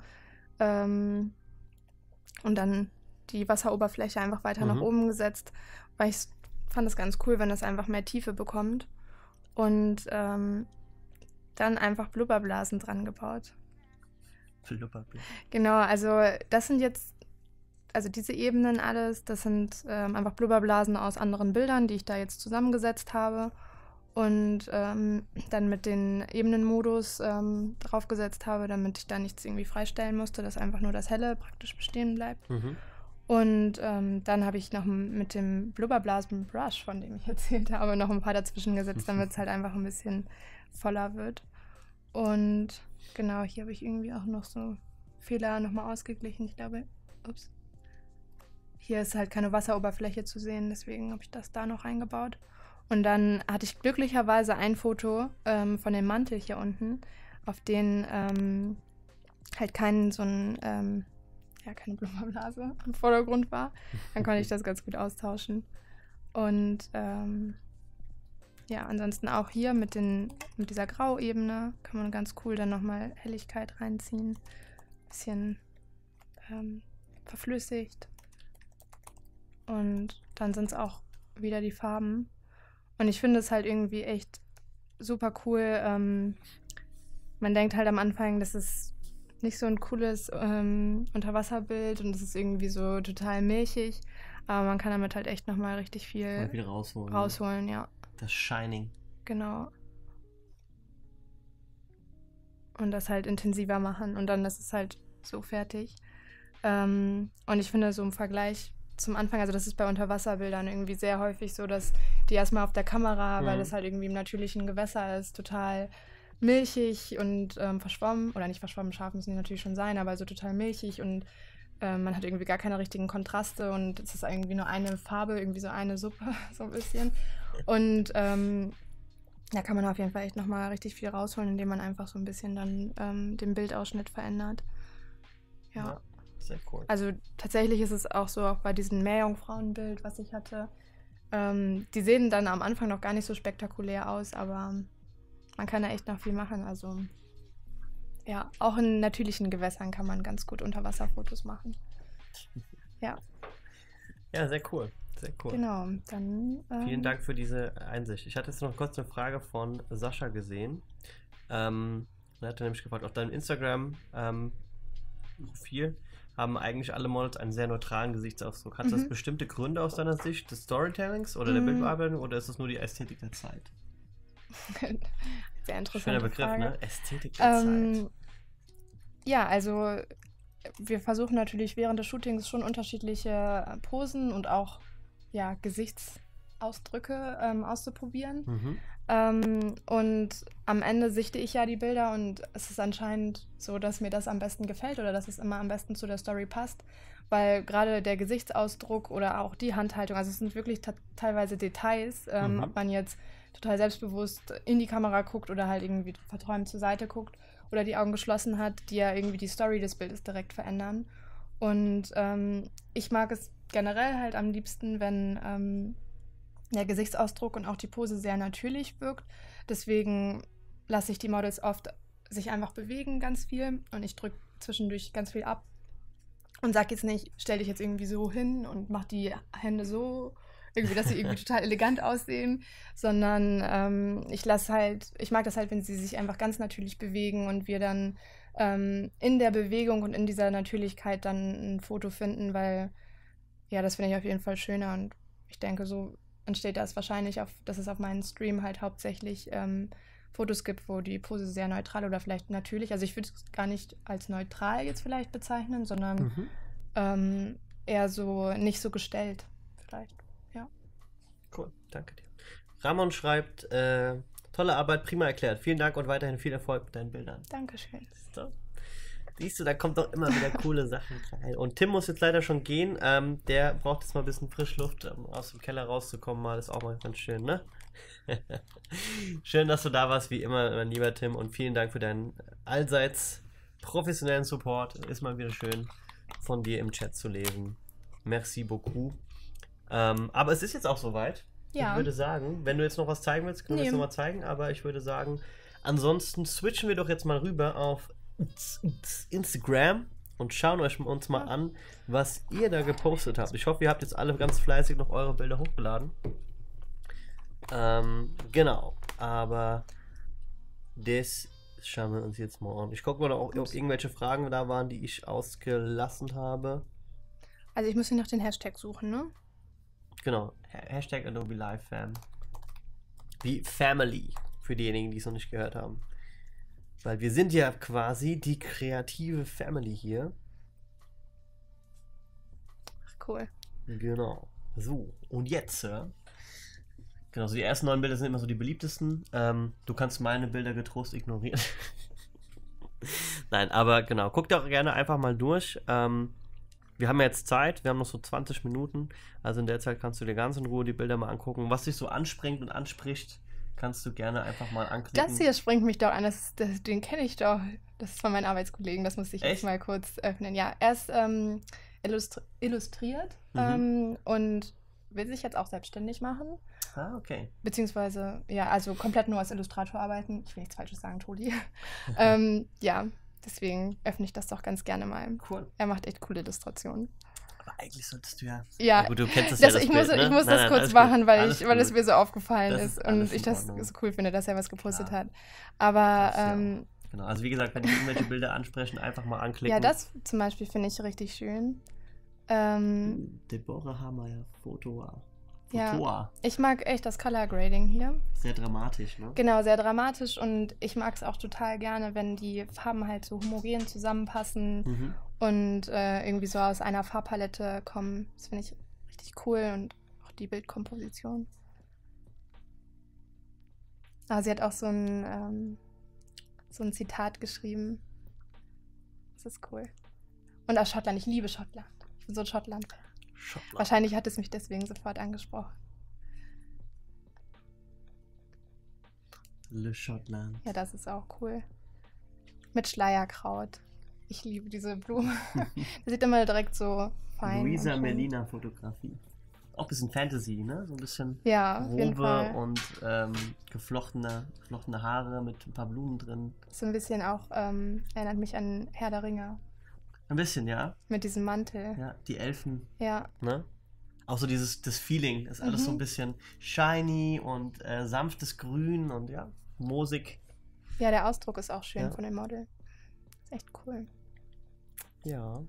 ähm, und dann die Wasseroberfläche einfach weiter Mhm. nach oben gesetzt, weil ich fand es ganz cool, wenn das einfach mehr Tiefe bekommt. Und ähm, dann einfach Blubberblasen dran gebaut. Flupperbild. Genau, also das sind jetzt, also diese Ebenen alles, das sind ähm, einfach Blubberblasen aus anderen Bildern, die ich da jetzt zusammengesetzt habe und ähm, dann mit den Ebenenmodus ähm, draufgesetzt habe, damit ich da nichts irgendwie freistellen musste, dass einfach nur das Helle praktisch bestehen bleibt. Mhm. Und ähm, dann habe ich noch m- mit dem Blubberblasen-Brush, von dem ich erzählt habe, noch ein paar dazwischen gesetzt, damit es halt einfach ein bisschen voller wird. Und genau, hier habe ich irgendwie auch noch so Fehler nochmal ausgeglichen. Ich glaube, ups. Hier ist halt keine Wasseroberfläche zu sehen, deswegen habe ich das da noch eingebaut. Und dann hatte ich glücklicherweise ein Foto ähm, von dem Mantel hier unten, auf den ähm, halt kein so ein, ähm, ja, keine Blubberblase im Vordergrund war. Dann konnte ich das ganz gut austauschen. Und ähm, ja, ansonsten auch hier mit, den, mit dieser Grauebene kann man ganz cool dann nochmal Helligkeit reinziehen. Bisschen ähm, verflüssigt. Und dann sind es auch wieder die Farben. Und ich finde es halt irgendwie echt super cool. Ähm, man denkt halt am Anfang, das ist nicht so ein cooles ähm, Unterwasserbild und es ist irgendwie so total milchig. Aber man kann damit halt echt nochmal richtig viel Mal wieder rausholen. rausholen, ja. Das Shining. Genau. Und das halt intensiver machen und dann ist es halt so fertig. Ähm, und ich finde, so im Vergleich zum Anfang, also das ist bei Unterwasserbildern irgendwie sehr häufig so, dass die erstmal auf der Kamera, mhm. weil das halt irgendwie im natürlichen Gewässer ist, total milchig und ähm, verschwommen, oder nicht verschwommen, scharf müssen die natürlich schon sein, aber so total milchig und ähm, man hat irgendwie gar keine richtigen Kontraste und es ist irgendwie nur eine Farbe, irgendwie so eine Suppe, so ein bisschen. Und ähm, da kann man auf jeden Fall echt nochmal richtig viel rausholen, indem man einfach so ein bisschen dann ähm, den Bildausschnitt verändert. Ja. ja. Sehr cool. Also tatsächlich ist es auch so, auch bei diesem Meerjungfrauenbild, was ich hatte, ähm, die sehen dann am Anfang noch gar nicht so spektakulär aus, aber man kann da echt noch viel machen. Also ja, auch in natürlichen Gewässern kann man ganz gut Unterwasserfotos machen. Ja. Ja, sehr cool. Sehr cool. Genau, dann... Ähm, Vielen Dank für diese Einsicht. Ich hatte jetzt noch kurz eine Frage von Sascha gesehen. Ähm, er hatte nämlich gefragt, auf deinem Instagram-Profil ähm, haben eigentlich alle Models einen sehr neutralen Gesichtsausdruck. Hat mhm. das bestimmte Gründe aus deiner Sicht des Storytellings oder mhm. der Bildbearbeitung oder ist das nur die Ästhetik der Zeit? Sehr interessante Schöner Begriff, Frage. ne? Ästhetik der ähm, Zeit. Ja, also wir versuchen natürlich während des Shootings schon unterschiedliche Posen und auch ja, Gesichtsausdrücke ähm, auszuprobieren. Mhm. Ähm, und am Ende sichte ich ja die Bilder und es ist anscheinend so, dass mir das am besten gefällt oder dass es immer am besten zu der Story passt, weil gerade der Gesichtsausdruck oder auch die Handhaltung, also es sind wirklich ta- teilweise Details, ähm, mhm. ob man jetzt total selbstbewusst in die Kamera guckt oder halt irgendwie verträumt zur Seite guckt oder die Augen geschlossen hat, die ja irgendwie die Story des Bildes direkt verändern. Und ähm, ich mag es generell halt am liebsten, wenn ähm, der Gesichtsausdruck und auch die Pose sehr natürlich wirkt. Deswegen lasse ich die Models oft sich einfach bewegen ganz viel und ich drücke zwischendurch ganz viel ab und sage jetzt nicht, stell dich jetzt irgendwie so hin und mach die Hände so, irgendwie, dass sie irgendwie total elegant aussehen, sondern ähm, ich lasse halt, ich mag das halt, wenn sie sich einfach ganz natürlich bewegen und wir dann ähm, in der Bewegung und in dieser Natürlichkeit dann ein Foto finden, weil ja, das finde ich auf jeden Fall schöner und ich denke, so entsteht das wahrscheinlich, auf, dass es auf meinen Stream halt hauptsächlich ähm, Fotos gibt, wo die Pose sehr neutral oder vielleicht natürlich, also ich würde es gar nicht als neutral jetzt vielleicht bezeichnen, sondern mhm. ähm, eher so nicht so gestellt vielleicht, ja. Cool, danke dir. Ramon schreibt, äh, tolle Arbeit, prima erklärt. Vielen Dank und weiterhin viel Erfolg mit deinen Bildern. Dankeschön. So. Siehst du, da kommt doch immer wieder coole Sachen rein. Und Tim muss jetzt leider schon gehen. Ähm, der braucht jetzt mal ein bisschen Frischluft, um aus dem Keller rauszukommen. Mal ist auch mal ganz schön, ne? Schön, dass du da warst, wie immer, mein lieber Tim. Und vielen Dank für deinen allseits professionellen Support. Ist mal wieder schön, von dir im Chat zu lesen. Merci beaucoup. Ähm, aber es ist jetzt auch soweit. Ja. Ich würde sagen, wenn du jetzt noch was zeigen willst, können wir es nochmal zeigen. Aber ich würde sagen, ansonsten switchen wir doch jetzt mal rüber auf Instagram und schauen euch uns mal an, was ihr da gepostet habt. Ich hoffe, ihr habt jetzt alle ganz fleißig noch eure Bilder hochgeladen. Ähm, genau. Aber das schauen wir uns jetzt mal an. Ich gucke mal, ob, ob irgendwelche Fragen da waren, die ich ausgelassen habe. Also ich muss hier noch den Hashtag suchen, ne? Genau. Hashtag Adobe Live Fam. Wie Family, für diejenigen, die es noch nicht gehört haben. Weil wir sind ja quasi die kreative Family hier. Ach, cool. Genau. So, und jetzt, äh, genau, so die ersten neun Bilder sind immer so die beliebtesten. Ähm, du kannst meine Bilder getrost ignorieren. Nein, aber genau, guck doch gerne einfach mal durch. Ähm, wir haben ja jetzt Zeit, wir haben noch so zwanzig Minuten. Also in der Zeit kannst du dir ganz in Ruhe die Bilder mal angucken. Was dich so anspringt und anspricht, kannst du gerne einfach mal anklicken. Das hier springt mich doch an, das, das, den kenne ich doch. Das ist von meinen Arbeitskollegen, das muss ich Echt? Jetzt mal kurz öffnen. Ja, er ist ähm, illustri- illustriert mhm. ähm, und will sich jetzt auch selbstständig machen. Ah, okay. Beziehungsweise, ja, also komplett nur als Illustrator arbeiten. Ich will nichts Falsches sagen, Todi. ähm, ja, deswegen öffne ich das doch ganz gerne mal. Cool. Er macht echt coole Illustrationen. Aber eigentlich solltest du ja... Ja, ja gut, du kennst das, das, ja, das ich, Bild, muss, ne? ich muss nein, das nein, kurz machen, weil, ich, weil es mir so aufgefallen das ist, ist und ich das so cool finde, dass er was gepostet Klar. hat. Aber... Ähm, ja, genau, also wie gesagt, wenn dich irgendwelche Bilder ansprechen, einfach mal anklicken. Ja, das zum Beispiel finde ich richtig schön. Ähm, Deborah Hammer, Fotoa. Ja, ich mag echt das Color Grading hier. Sehr dramatisch, ne? Genau, sehr dramatisch, und ich mag es auch total gerne, wenn die Farben halt so homogen zusammenpassen mhm. und äh, irgendwie so aus einer Farbpalette kommen. Das finde ich richtig cool und auch die Bildkomposition. Ah, sie hat auch so ein, ähm, so ein Zitat geschrieben. Das ist cool. Und auch Schottland. Ich liebe Schottland. Ich bin so ein Schottland-Fan. Schottland. Wahrscheinlich hat es mich deswegen sofort angesprochen. Le Schottland. Ja, das ist auch cool. Mit Schleierkraut. Ich liebe diese Blume. Das sieht immer direkt so fein. Luisa und schön. Merlina Fotografie. Auch ein bisschen Fantasy, ne? So ein bisschen Ja, auf jeden Robe Fall. und ähm, geflochtene, geflochtene Haare mit ein paar Blumen drin. So ein bisschen auch, ähm, erinnert mich an Herr der Ringe. Ein bisschen, ja. Mit diesem Mantel. Ja, die Elfen, Ja, ne? Auch so dieses das Feeling, ist alles Mhm. so ein bisschen shiny und äh, sanftes Grün und ja, moosig. ja, der Ausdruck ist auch schön Ja. von dem Model. Ist echt cool. Ja.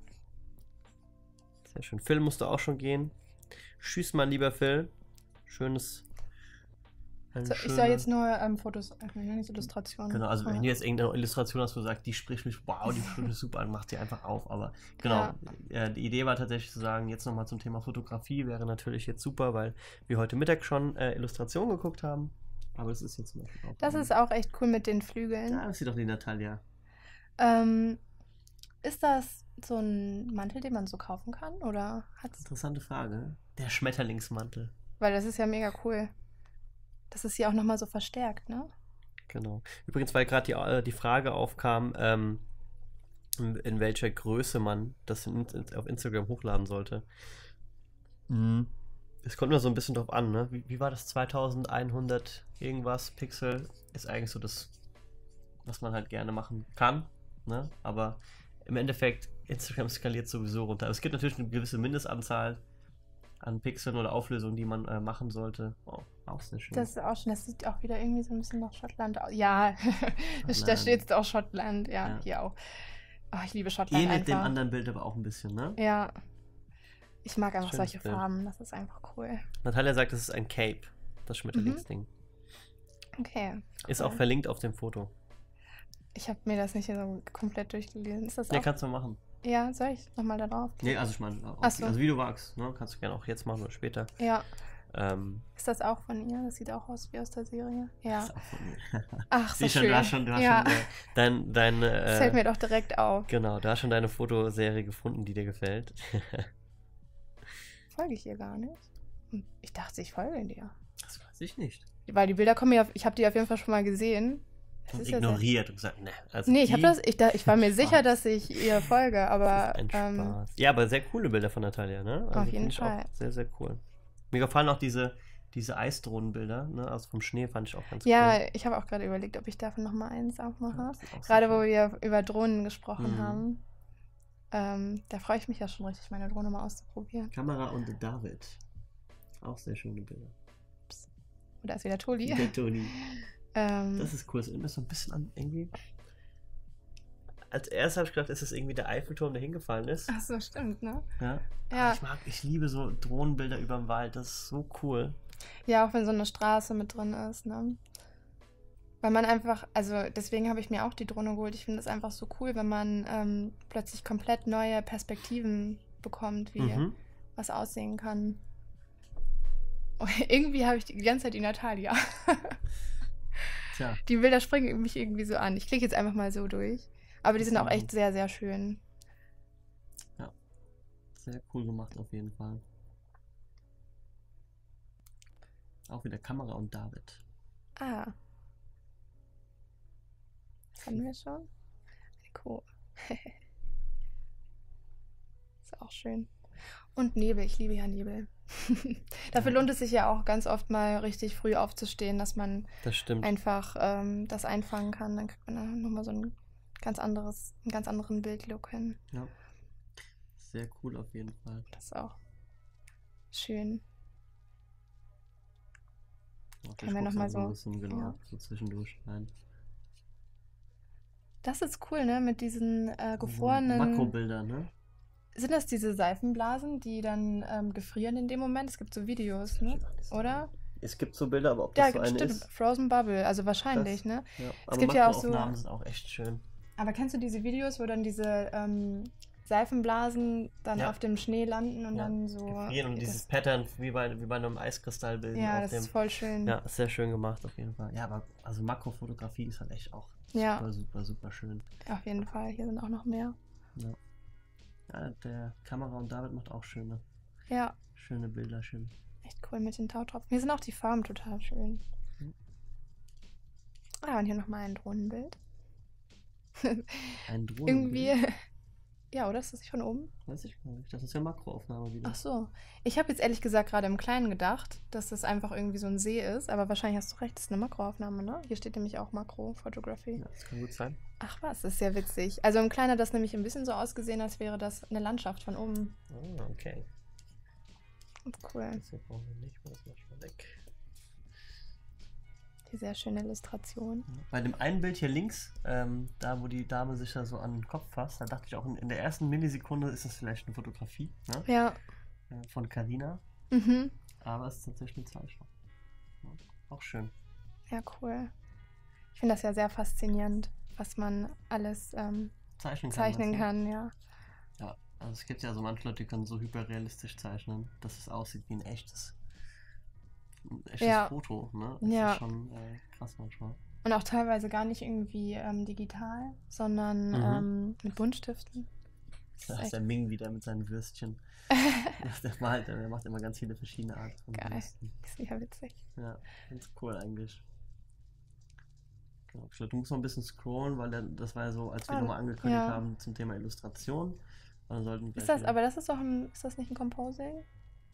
Sehr schön. Phil musste auch schon gehen. Tschüss, mein lieber Phil. Schönes. eine So, ich schöne- soll jetzt nur ähm, Fotos öffnen, nicht Illustrationen. Genau, also wenn Ja. du jetzt irgendeine Illustration hast, wo du sagst, die spricht mich, wow, die spricht mich super an, mach die einfach auf. Aber genau, äh, die Idee war tatsächlich zu sagen, jetzt nochmal zum Thema Fotografie wäre natürlich jetzt super, weil wir heute Mittag schon äh, Illustrationen geguckt haben. Aber das ist jetzt zum Beispiel auch. Das ist auch echt cool mit den Flügeln. Ja, das sieht doch die Natalia. Ähm, ist das so ein Mantel, den man so kaufen kann? Oder hat's. Interessante Frage. Der Schmetterlingsmantel. Weil das ist ja mega cool. Das ist hier auch nochmal so verstärkt, ne? Genau. Übrigens, weil gerade die, äh, die Frage aufkam, ähm, in, in welcher Größe man das in, in, auf Instagram hochladen sollte. Mhm. Es kommt nur so ein bisschen drauf an, ne? Wie, wie war das? zweitausendeinhundert irgendwas Pixel ist eigentlich so das, was man halt gerne machen kann, ne? Aber im Endeffekt, Instagram skaliert sowieso runter. Es gibt natürlich eine gewisse Mindestanzahl an Pixeln oder Auflösungen, die man äh, machen sollte. Oh, auch sehr schön. Das ist auch schon, das sieht auch wieder irgendwie so ein bisschen nach Schottland aus. Ja, da Schottland. steht jetzt auch Schottland. Ja, Ja. hier auch. Oh, ich liebe Schottland Ähnelt dem einfach. anderen Bild aber auch ein bisschen, ne? Ja. Ich mag einfach Schönes solche Bild. Farben. Das ist einfach cool. Natalia sagt, das ist ein Cape, das Schmetterlingsding. Okay. Ist cool. auch verlinkt auf dem Foto. Ich habe mir das nicht so komplett durchgelesen. Ist das Ja, auch? kannst du machen. Ja, soll ich nochmal da drauf? Nee, also ich meine, Ach so. also wie du magst, ne? Kannst du gerne auch jetzt machen oder später. Ja. Ähm, Ist das auch von ihr? Das sieht auch aus wie aus der Serie. Ja. ist auch von mir. Ach, so Sieh schon, schön. du hast schon, du hast ja. schon äh, dein, deine, Das fällt äh, mir doch direkt auf. genau, du hast schon deine Fotoserie gefunden, die dir gefällt. Folge ich ihr gar nicht? Hm, Ich dachte, ich folge dir. Das weiß ich nicht. Weil die Bilder kommen mir auf, ich habe die auf jeden Fall schon mal gesehen. Das Und ist ja sehr- ignoriert und gesagt, ne. Also Nee, ich habe die- das, ich, da, ich war mir sicher, Spaß. dass ich ihr folge, aber Ein ähm, Spaß. Ja, aber sehr coole Bilder von Natalia, ne? Also Auf jeden finde ich Fall. Auch sehr, sehr cool. Mir gefallen auch diese, diese Eisdrohnenbilder, ne? Also vom Schnee fand ich auch ganz ja, cool. ich habe auch gerade überlegt, ob ich davon nochmal eins aufmache. Ja, das ist auch Gerade sehr wo schön. wir über Drohnen gesprochen Mhm. haben. Ähm, da freue ich mich ja schon richtig, meine Drohne mal auszuprobieren. Kamera und David. Auch sehr schöne Bilder. Und da ist wieder Toli. Der Toni. ähm, Das ist cool. Das erinnert mich so ein bisschen an irgendwie. Als erstes habe ich gedacht, ist das irgendwie der Eiffelturm, der hingefallen ist. Ach so, stimmt, ne? Ja. Ja. Aber ich mag, ich liebe so Drohnenbilder über dem Wald. Das ist so cool. Ja, auch wenn so eine Straße mit drin ist, ne? Weil man einfach, also deswegen habe ich mir auch die Drohne geholt. Ich finde es einfach so cool, wenn man ähm, plötzlich komplett neue Perspektiven bekommt, wie Mhm. was aussehen kann. Oh, irgendwie habe ich die ganze Zeit die Natalia. Tja. Die Bilder springen mich irgendwie so an. Ich klicke jetzt einfach mal so durch. Aber die Das sind auch machen. echt sehr, sehr schön. Sehr cool gemacht auf jeden Fall. Auch wieder Kamera und David. Ah. Das hatten wir schon. Cool. Ist auch schön. Und Nebel, ich liebe ja Nebel. Dafür Ja. lohnt es sich ja auch ganz oft mal richtig früh aufzustehen, dass man Das stimmt. einfach ähm, das einfangen kann. Dann kriegt man dann nochmal so ein ganz anderes, einen ganz anderen Bildlook hin. Ja. Sehr cool auf jeden Fall. Das ist auch schön. Auch Können wir noch mal so- ein bisschen, genau, ja. so zwischendurch rein. Das ist cool, ne? Mit diesen äh, gefrorenen. Makrobilder, ne? Sind das diese Seifenblasen, die dann ähm, gefrieren in dem Moment? Es gibt so Videos, ne? Oder? Es gibt so Bilder, aber ob Ja, das so eine stimmt. ist. Frozen Bubble, also wahrscheinlich, Das- ne? Ja. Aber gibt ja auch so- Makroaufnahmen sind auch echt schön. Aber kennst du diese Videos, wo dann diese ähm, Seifenblasen dann Ja. auf dem Schnee landen und Ja, dann so. Gefrieren und das, dieses Pattern wie bei, wie bei einem Eiskristall bilden. ja, auf das dem, ist voll schön. Ja, ist sehr schön gemacht auf jeden Fall. Ja, aber also Makrofotografie ist halt echt auch Ja. super, super, super schön. Auf jeden Fall. Hier sind auch noch mehr. Ja. Ja, der Kameramann David macht auch schöne, Ja, schöne Bilder, schön. echt cool mit den Tautropfen. Hier sind auch die Farben total schön. Mhm. Ah, und hier nochmal ein Drohnenbild. Ein Drohnen. Irgendwie. Ja, oder? Ist das nicht von oben? Weiß ich gar nicht. Das ist ja Makroaufnahme wieder. Ach so. Ich habe jetzt ehrlich gesagt gerade im Kleinen gedacht, dass das einfach irgendwie so ein See ist, aber wahrscheinlich hast du recht, das ist eine Makroaufnahme, ne? Hier steht nämlich auch Makro-Photography. Ja, das kann gut sein. Ach was, das ist ja witzig. Also im Kleinen hat das nämlich ein bisschen so ausgesehen, als wäre das eine Landschaft von oben. Ah, okay. Ganz cool. Das hier brauchen wir nicht, das mach ich mal weg. Die sehr schöne Illustration. Bei dem einen Bild hier links, ähm, da wo die Dame sich da so an den Kopf fasst, da dachte ich auch in, in der ersten Millisekunde ist das vielleicht eine Fotografie, ne? Ja. Äh, von Carina, Mhm. aber es ist tatsächlich eine Zeichnung. Ja, auch schön. Ja, cool. Ich finde das ja sehr faszinierend, was man alles ähm, Zeichnen kann. zeichnen weißt du? kann, ja. Ja, also es gibt ja so manche Leute, die können so hyperrealistisch zeichnen, dass es aussieht wie ein echtes, ein echtes Ja. Foto, ne? Das Ja. ist schon äh, krass manchmal. Und auch teilweise gar nicht irgendwie ähm, digital, sondern Mhm. ähm, mit Buntstiften. Das Da ist ist echt der Ming wieder mit seinen Würstchen. der malt, der macht immer ganz viele verschiedene Arten von Geil. Würsten. ist ja witzig. Ja, ganz cool eigentlich. Genau, ich glaube, du musst noch ein bisschen scrollen, weil der, das war ja so, als wir Ah, nochmal angekündigt ja. haben zum Thema Illustration. Dann sollten wir Ist gleich das, wieder- aber das ist doch ein, ist das nicht ein Composing?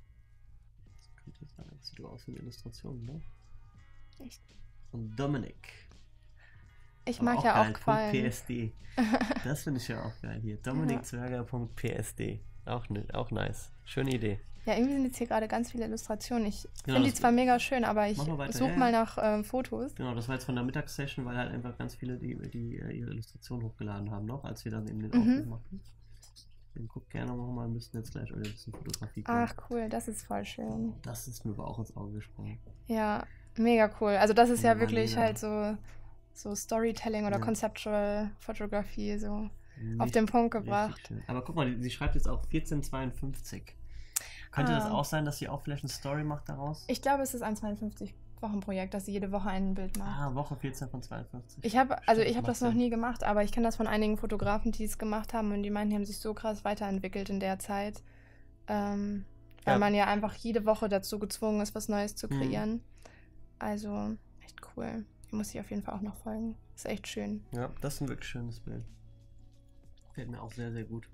Das könnte sein, das sieht doch aus wie eine Illustration, ne? Echt? Von Dominik. Ich Aber mag ja geil, auch Punkt Quallen. P S D. Das finde ich ja auch geil hier. dominikzwerger.psd. Auch, ne, auch nice. Schöne Idee. Ja, irgendwie sind jetzt hier gerade ganz viele Illustrationen. Ich Genau, finde die das- zwar mega schön, aber ich Mach mal weiter, suche ja, mal ja. nach ähm, Fotos. Genau, das war jetzt von der Mittagssession, weil halt einfach ganz viele, die, die äh, ihre Illustration hochgeladen haben noch, als wir dann eben den Mhm. Aufruf machten. Den guckt gerne nochmal, müssten jetzt gleich ein bisschen Fotografie kommen. Ach cool, das ist voll schön. Das ist mir aber auch ins Auge gesprungen. Ja, mega cool. Also das ist Und ja dann wirklich Marlene. halt so, so Storytelling oder Ja. Conceptual Fotografie so auf Nicht den Punkt richtig gebracht. schön. Aber guck mal, die- sie schreibt jetzt auch vierzehn zweiundfünfzig. Könnte das Ah. auch sein, dass sie auch vielleicht eine Story macht daraus? Ich glaube, es ist ein zweiundfünfzig-Wochen-Projekt, dass sie jede Woche ein Bild macht. Ah, Woche vierzehn von zweiundfünfzig. Ich habe, also Stimmt, ich habe macht das noch Sinn. nie gemacht, aber ich kenne das von einigen Fotografen, die es gemacht haben und die meinen, die haben sich so krass weiterentwickelt in der Zeit, ähm, weil Ja. man ja einfach jede Woche dazu gezwungen ist, was Neues zu Mhm. kreieren. Also echt cool. Hier muss ich auf jeden Fall auch noch folgen. Ist echt schön. Ja, das ist ein wirklich schönes Bild. Gefällt mir auch sehr, sehr gut.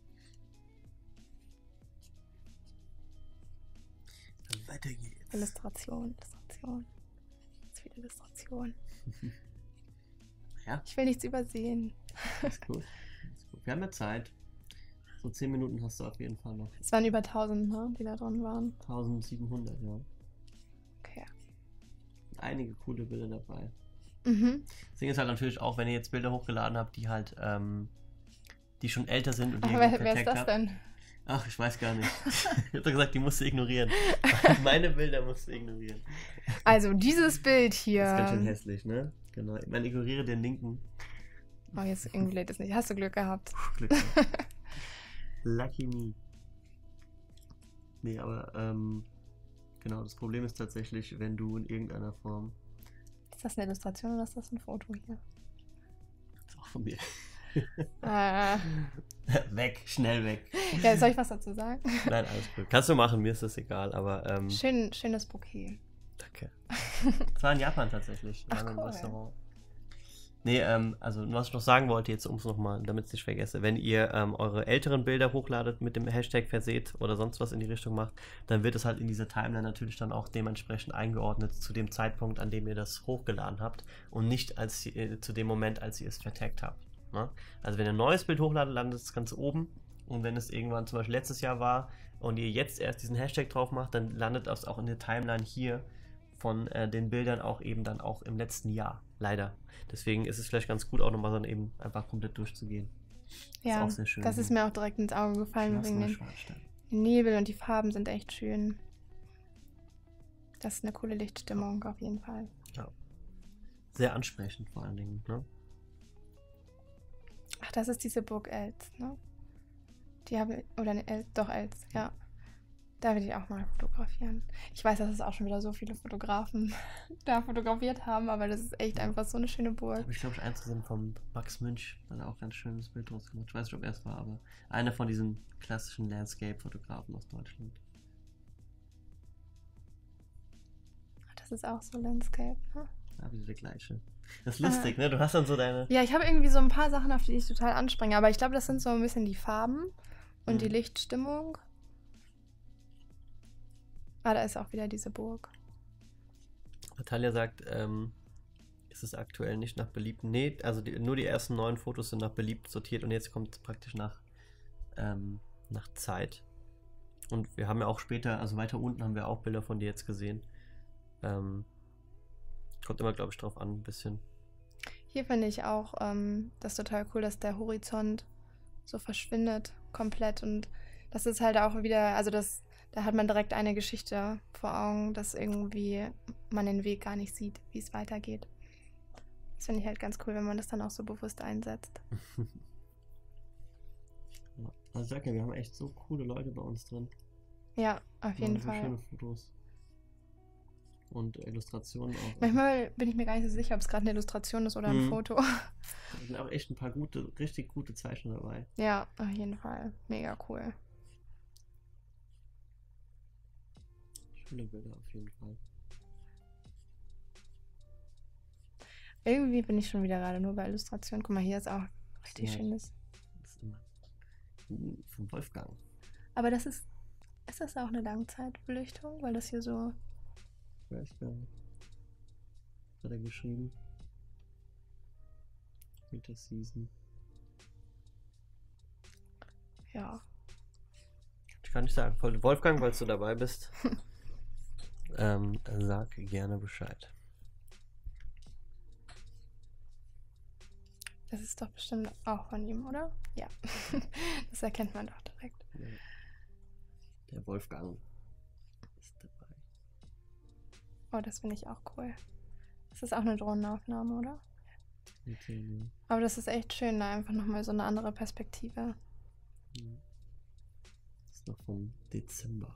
Dann weiter geht's. Illustration, Illustration. Ganz viel Illustration. Ja, Ich will nichts übersehen. ist gut. Ist gut. Wir haben ja Zeit. So zehn Minuten hast du auf jeden Fall noch. Es waren über tausend, ne, die da drin waren. eintausendsiebenhundert, ja. Okay. Einige coole Bilder dabei. Mhm. Das Ding ist halt natürlich auch, wenn ihr jetzt Bilder hochgeladen habt, die halt, ähm, die schon älter sind und die Ach, ihr wer, gut wer ist vertaggt das habt. denn? Ach, ich weiß gar nicht. Ich hab doch gesagt, die musst du ignorieren. Meine Bilder musst du ignorieren. Also dieses Bild hier. Das ist ganz schön hässlich, ne? Genau. Ich meine, ignoriere den linken. Oh, jetzt irgendwie lädt es nicht. Hast du Glück gehabt. Puh, Glück gehabt. Lucky me. Nee, aber, ähm, genau, das Problem ist tatsächlich, wenn du in irgendeiner Form. Ist das eine Illustration oder ist das ein Foto hier? Das ist auch von mir. Äh, Weg, schnell weg. ja, soll ich was dazu sagen? Nein, alles gut. Kannst du machen, mir ist das egal, aber, ähm, Schön, schönes Bouquet. danke. Das war in Japan tatsächlich. Wir Ach, waren im cool. Restaurant. Nee, ähm, also was ich noch sagen wollte, jetzt um es nochmal, damit ich es nicht vergesse, wenn ihr ähm, eure älteren Bilder hochladet, mit dem Hashtag verseht oder sonst was in die Richtung macht, dann wird es halt in dieser Timeline natürlich dann auch dementsprechend eingeordnet zu dem Zeitpunkt, an dem ihr das hochgeladen habt und nicht als äh, zu dem Moment, als ihr es vertaggt habt. Ne? Also wenn ihr ein neues Bild hochladet, landet das Ganze oben und wenn es irgendwann zum Beispiel letztes Jahr war und ihr jetzt erst diesen Hashtag drauf macht, dann landet das auch in der Timeline hier von äh, den Bildern auch eben dann auch im letzten Jahr, leider. Deswegen ist es vielleicht ganz gut, auch nochmal dann eben einfach komplett durchzugehen. Ja, auch sehr schön, das ist ne? mir auch direkt ins Auge gefallen wegen Geschlossene den Schwarzstein. Nebel und die Farben sind echt schön. Das ist eine coole Lichtstimmung auf jeden Fall. Sehr ansprechend vor allen Dingen, ne? Ach, das ist diese Burg Els, ne? Die habe oder ne, El, doch Els, ja. Da will ich auch mal fotografieren. Ich weiß, dass es auch schon wieder so viele Fotografen da fotografiert haben, aber das ist echt einfach so eine schöne Burg. Habe ich, glaube ich, eins gesehen von Max Münch, hat er auch ein ganz schönes Bild draus gemacht. Ich weiß nicht, ob er es war, aber einer von diesen klassischen Landscape-Fotografen aus Deutschland. Das ist auch so Landscape, ne? Ja, wieder der gleiche. Das ist lustig, ah. ne? Du hast dann so deine... Ja, ich habe irgendwie so ein paar Sachen, auf die ich total anspringe, aber ich glaube, das sind so ein bisschen die Farben und mhm. die Lichtstimmung. Ah, da ist auch wieder diese Burg. Natalia sagt, ähm, ist es aktuell nicht nach beliebt. Nee, also die, nur die ersten neun Fotos sind nach beliebt sortiert und jetzt kommt es praktisch nach, ähm, nach Zeit. Und wir haben ja auch später, also weiter unten haben wir auch Bilder von dir jetzt gesehen. Ähm, kommt immer, glaube ich, drauf an, ein bisschen. Hier finde ich auch ähm, das total cool, dass der Horizont so verschwindet komplett und das ist halt auch wieder, also das da hat man direkt eine Geschichte vor Augen, dass irgendwie man den Weg gar nicht sieht, wie es weitergeht. Das finde ich halt ganz cool, wenn man das dann auch so bewusst einsetzt. Also ich sag ja, wir haben echt so coole Leute bei uns drin. Ja, auf jeden so Fall. Schöne Fotos. Und Illustrationen auch. Manchmal bin ich mir gar nicht so sicher, ob es gerade eine illustration ist oder ein hm. Foto. Da sind auch echt ein paar gute, richtig gute Zeichner dabei. Ja, auf jeden Fall. Mega cool. Schöne Bilder auf jeden Fall. Irgendwie bin ich schon wieder gerade nur bei Illustrationen. Guck mal, hier ist auch richtig ja, schönes. Das ist immer vom Wolfgang. Aber das ist, ist das auch eine Langzeitbelichtung? Weil das hier so... Wolfgang. Hat er geschrieben. Winter Season. Ja. Ich kann nicht sagen. Wolfgang, falls du dabei bist, ähm, sag gerne Bescheid. Das ist doch bestimmt auch von ihm, oder? Ja. Das erkennt man doch direkt. Ja. Der Wolfgang ist dabei. Oh, das finde ich auch cool. Das ist auch eine Drohnenaufnahme, oder? Okay, ja. Aber das ist echt schön, da einfach nochmal so eine andere Perspektive. Ja. Das ist noch vom Dezember.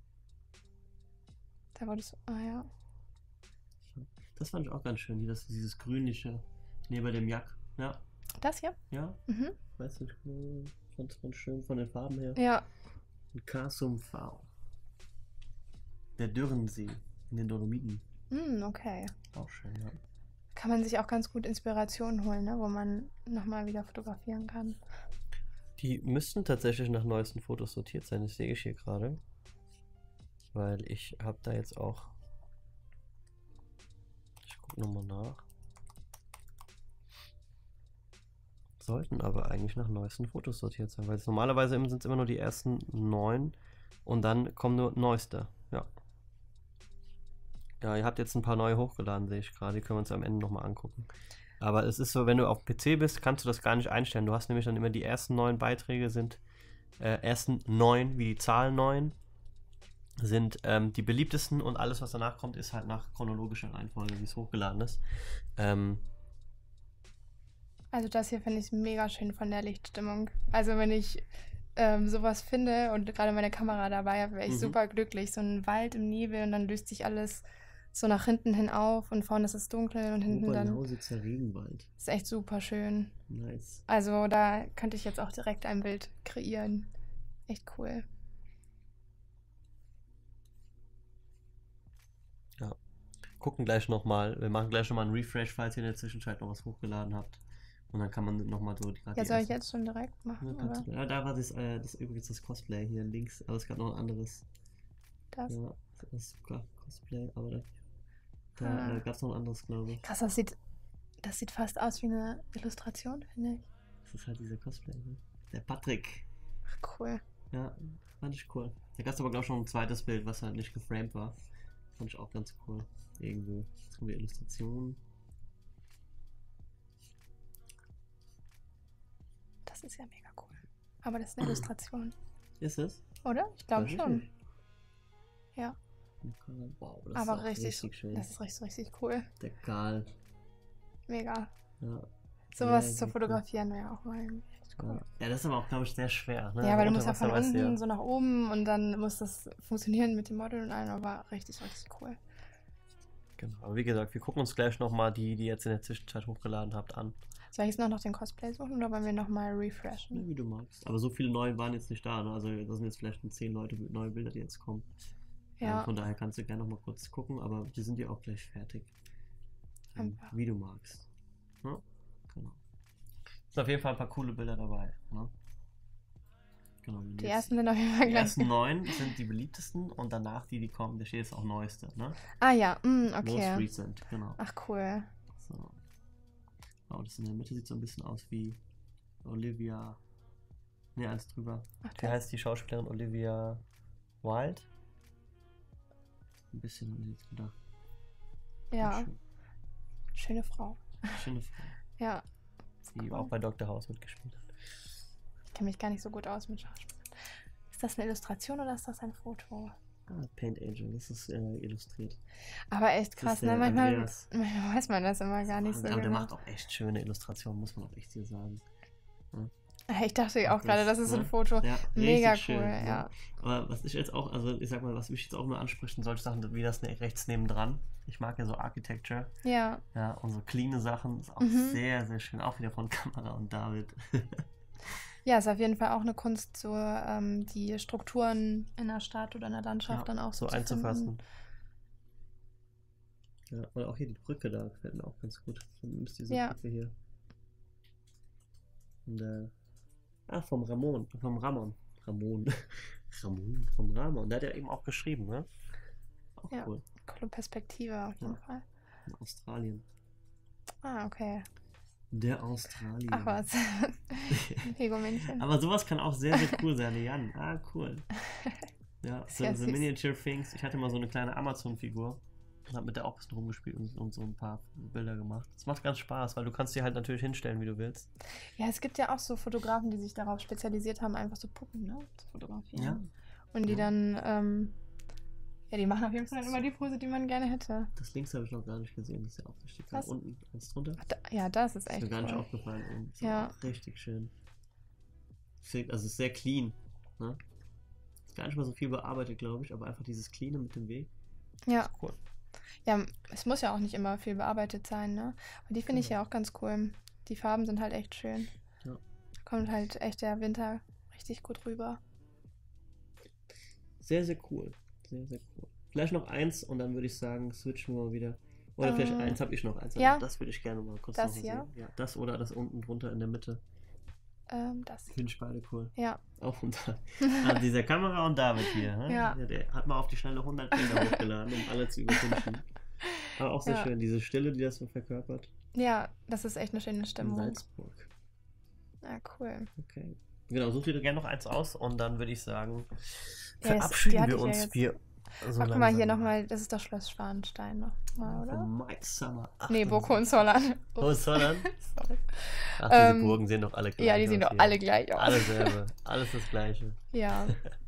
Da wurde es. Ah ja. Das fand ich auch ganz schön, das dieses grünliche neben dem Jack. Ja. Das hier? Ja. Mhm. Weißt du, ich fand es ganz schön von den Farben her. Ja. Ein Kasum V. Der Dürrensee in den Dolomiten. Mm, okay. Auch schön, ja. Kann man sich auch ganz gut Inspiration holen, ne? Wo man nochmal wieder fotografieren kann. Die müssten tatsächlich nach neuesten Fotos sortiert sein, das sehe ich hier gerade. Weil ich habe da jetzt auch... Ich gucke nochmal nach. Sollten aber eigentlich nach neuesten Fotos sortiert sein, weil es normalerweise sind es immer nur die ersten neun und dann kommen nur neueste. Ja. Ja, ihr habt jetzt ein paar neue hochgeladen, sehe ich gerade. Die können wir uns am Ende nochmal angucken. Aber es ist so, wenn du auf dem P C bist, kannst du das gar nicht einstellen. Du hast nämlich dann immer die ersten neun Beiträge sind, äh, ersten neun, wie die Zahl neun, sind ähm, die beliebtesten und alles, was danach kommt, ist halt nach chronologischer Reihenfolge, wie es hochgeladen ist. Ähm, Also das hier finde ich mega schön von der Lichtstimmung. Also wenn ich ähm, sowas finde und gerade meine Kamera dabei habe, wäre ich mhm. super glücklich. So ein Wald im Nebel und dann löst sich alles so nach hinten hin auf und vorne ist es dunkel und hinten dann... Oberlausitzer Regenwald. Ist echt super schön. Nice. Also da könnte ich jetzt auch direkt ein Bild kreieren. Echt cool. Ja. Gucken gleich nochmal. Wir machen gleich nochmal einen Refresh, falls ihr in der Zwischenzeit noch was hochgeladen habt. Und dann kann man nochmal so... Die, ja, die soll ich jetzt schon direkt machen, ja, oder? Du, ja, da war das, äh, das übrigens das Cosplay hier links. Aber es gab noch ein anderes. Das? Ja, das ist sogar Cosplay, aber da, da ah. äh, gab es noch ein anderes, glaube ich. Krass, das sieht, das sieht fast aus wie eine Illustration, finde ich. Das ist halt dieser Cosplay, ne? Der Patrick. Ach, cool. Ja, fand ich cool. Da gab es aber, glaube ich, schon ein zweites Bild, was halt nicht geframed war. Fand ich auch ganz cool. Irgendwo. Jetzt kommen wir Illustrationen. Das ist ja mega cool. Aber das ist eine Illustration. Ist es? Oder? Ich glaube schon. Nicht. Ja. Wow, das aber ist richtig, richtig schön. Das ist richtig, richtig cool. Der Karl. Mega. Ja. Sowas ja, zu cool. fotografieren wäre auch mal echt cool. Ja, das ist aber auch, glaube ich, sehr schwer. Ne? Ja, weil du Also musst ja von unter Wasser, weißt du unten ja. so nach oben und dann muss das funktionieren mit dem Model und allem, aber richtig, richtig cool. Genau. Aber wie gesagt, wir gucken uns gleich nochmal die, die ihr jetzt in der Zwischenzeit hochgeladen habt, an. Soll ich jetzt noch nach den Cosplay suchen oder wollen wir nochmal refreshen? Ja, wie du magst. Aber so viele neue waren jetzt nicht da. Ne? Also da sind jetzt vielleicht zehn Leute, neue Bilder, die jetzt kommen. Ja. Ähm, von daher kannst du gerne nochmal kurz gucken, aber die sind ja auch gleich fertig. Ähm, Einfach. wie du magst. Ja? Genau. Sind auf jeden Fall ein paar coole Bilder dabei. Ne? Genau, wenn Die jetzt- ersten sind auf jeden Fall Die gleich. ersten neun sind die beliebtesten und danach die, die kommen, da steht jetzt auch neueste. Ne? Ah ja, mm, Most okay. recent, genau. Ach cool. So. Oh, das in der Mitte sieht so ein bisschen aus wie Olivia. Ne, eins drüber. Ach, Wie das- heißt die Schauspielerin Olivia Wilde? Ein bisschen haben sie jetzt gedacht. Ja, Schön, schöne Frau. schöne Frau, Ja, die cool. auch bei Doktor House mitgespielt hat. Ich kenne mich gar nicht so gut aus mit Schauspielern. Ist das eine Illustration oder ist das ein Foto? Ah, Paint Angel, das ist äh, illustriert. Aber echt Das krass, ist ne? der Manchmal, Andreas. manchmal weiß man das immer gar nicht so Aber der genau. macht auch echt schöne Illustrationen, muss man auch echt hier sagen. Ich dachte auch Das, gerade, das ist ne? ein Foto. Ja, Mega richtig cool, schön, ne? ja. Aber was ich jetzt auch, also ich sag mal, was mich jetzt auch nur anspricht, sind solche Sachen wie das ne- rechts nebendran. Ich mag ja so Architecture. Ja, Ja, und so cleane Sachen ist auch Mhm. sehr, sehr schön. Auch wieder von Kamera und David. ja, ist auf jeden Fall auch eine Kunst, so ähm, die Strukturen in der Stadt oder in der Landschaft Ja, dann auch so zu einzufassen. finden. Ja, und auch hier die Brücke da gefällt mir auch ganz gut. Dann ist diese Ja. Brücke hier. Und, äh, ah, vom Ramon. Vom Ramon. Ramon. Ramon. Vom Ramon. Der hat ja eben auch geschrieben, ne? Auch Ja. cool. Coole Perspektive auf jeden Ja. Fall. In Australien. Ah, okay. Der Australien. Ach was. Lego-Männchen. Aber sowas kann auch sehr, sehr cool sein, Jan. Ah, cool. Ja, Ist so, ja so süß. Miniature Things. Ich hatte mal so eine kleine Amazon-Figur und habe mit der auch ein bisschen rumgespielt und, und so ein paar Bilder gemacht. Es macht ganz Spaß, weil du kannst die halt natürlich hinstellen, wie du willst. Ja, es gibt ja auch so Fotografen, die sich darauf spezialisiert haben, einfach so Puppen, ne, zu fotografieren. Ja. Und die Ja. dann, ähm, ja, die machen auf jeden Fall dann immer die Pose, die man gerne hätte. Das links habe ich noch gar nicht gesehen. Das ist ja auch richtig geil. Was? Unten, eins drunter. Ach, da, ja, das ist Ist echt mir gar nicht cool. aufgefallen. Und ist Ja. auch richtig schön. Sehr- Also es ist sehr clean. Ne? Ist gar nicht mal so viel bearbeitet, glaube ich, aber einfach dieses Cleane mit dem Weg. Ja. Ist cool. Ja, es muss ja auch nicht immer viel bearbeitet sein, ne? Aber die finde ich Genau. ja auch ganz cool. Die Farben sind halt echt schön. Ja. Da kommt halt echt der Winter richtig gut rüber. Sehr, sehr cool. Sehr, sehr cool. Vielleicht noch eins und dann würde ich sagen, switchen wir mal wieder. Oder vielleicht Ähm, eins habe ich noch. Eins ja. hab ich- Das würde ich gerne mal kurz Das noch hier? sehen. Ja, das oder das unten drunter in der Mitte. Ähm, das. Finde ich beide cool. Ja. Auch und da. Ah, dieser Kamera und David hier. hä? Ja. Der hat mal auf die schnelle hundert Bilder hochgeladen, um alle zu überwünschen. Aber auch sehr Ja. schön, diese Stille, die das so verkörpert. Ja, das ist echt eine schöne In Stimmung. Salzburg. Ja, cool. Okay. Genau, such dir gerne noch eins aus und dann würde ich sagen, Ja, das- die verabschieden hatte wir ich ja uns. jetzt. wir so Ach, guck mal hier langsam nochmal, das ist doch Schloss Schwanstein nochmal, oder? Vom Might Summer. Nee, Burg Hohenzollern. Hohenzollern? Sorry. Ach, diese Ähm, Burgen sehen doch alle gleich Ja, die sehen aus doch hier. alle gleich aus. Alles selbe. Alles das Gleiche. Ja.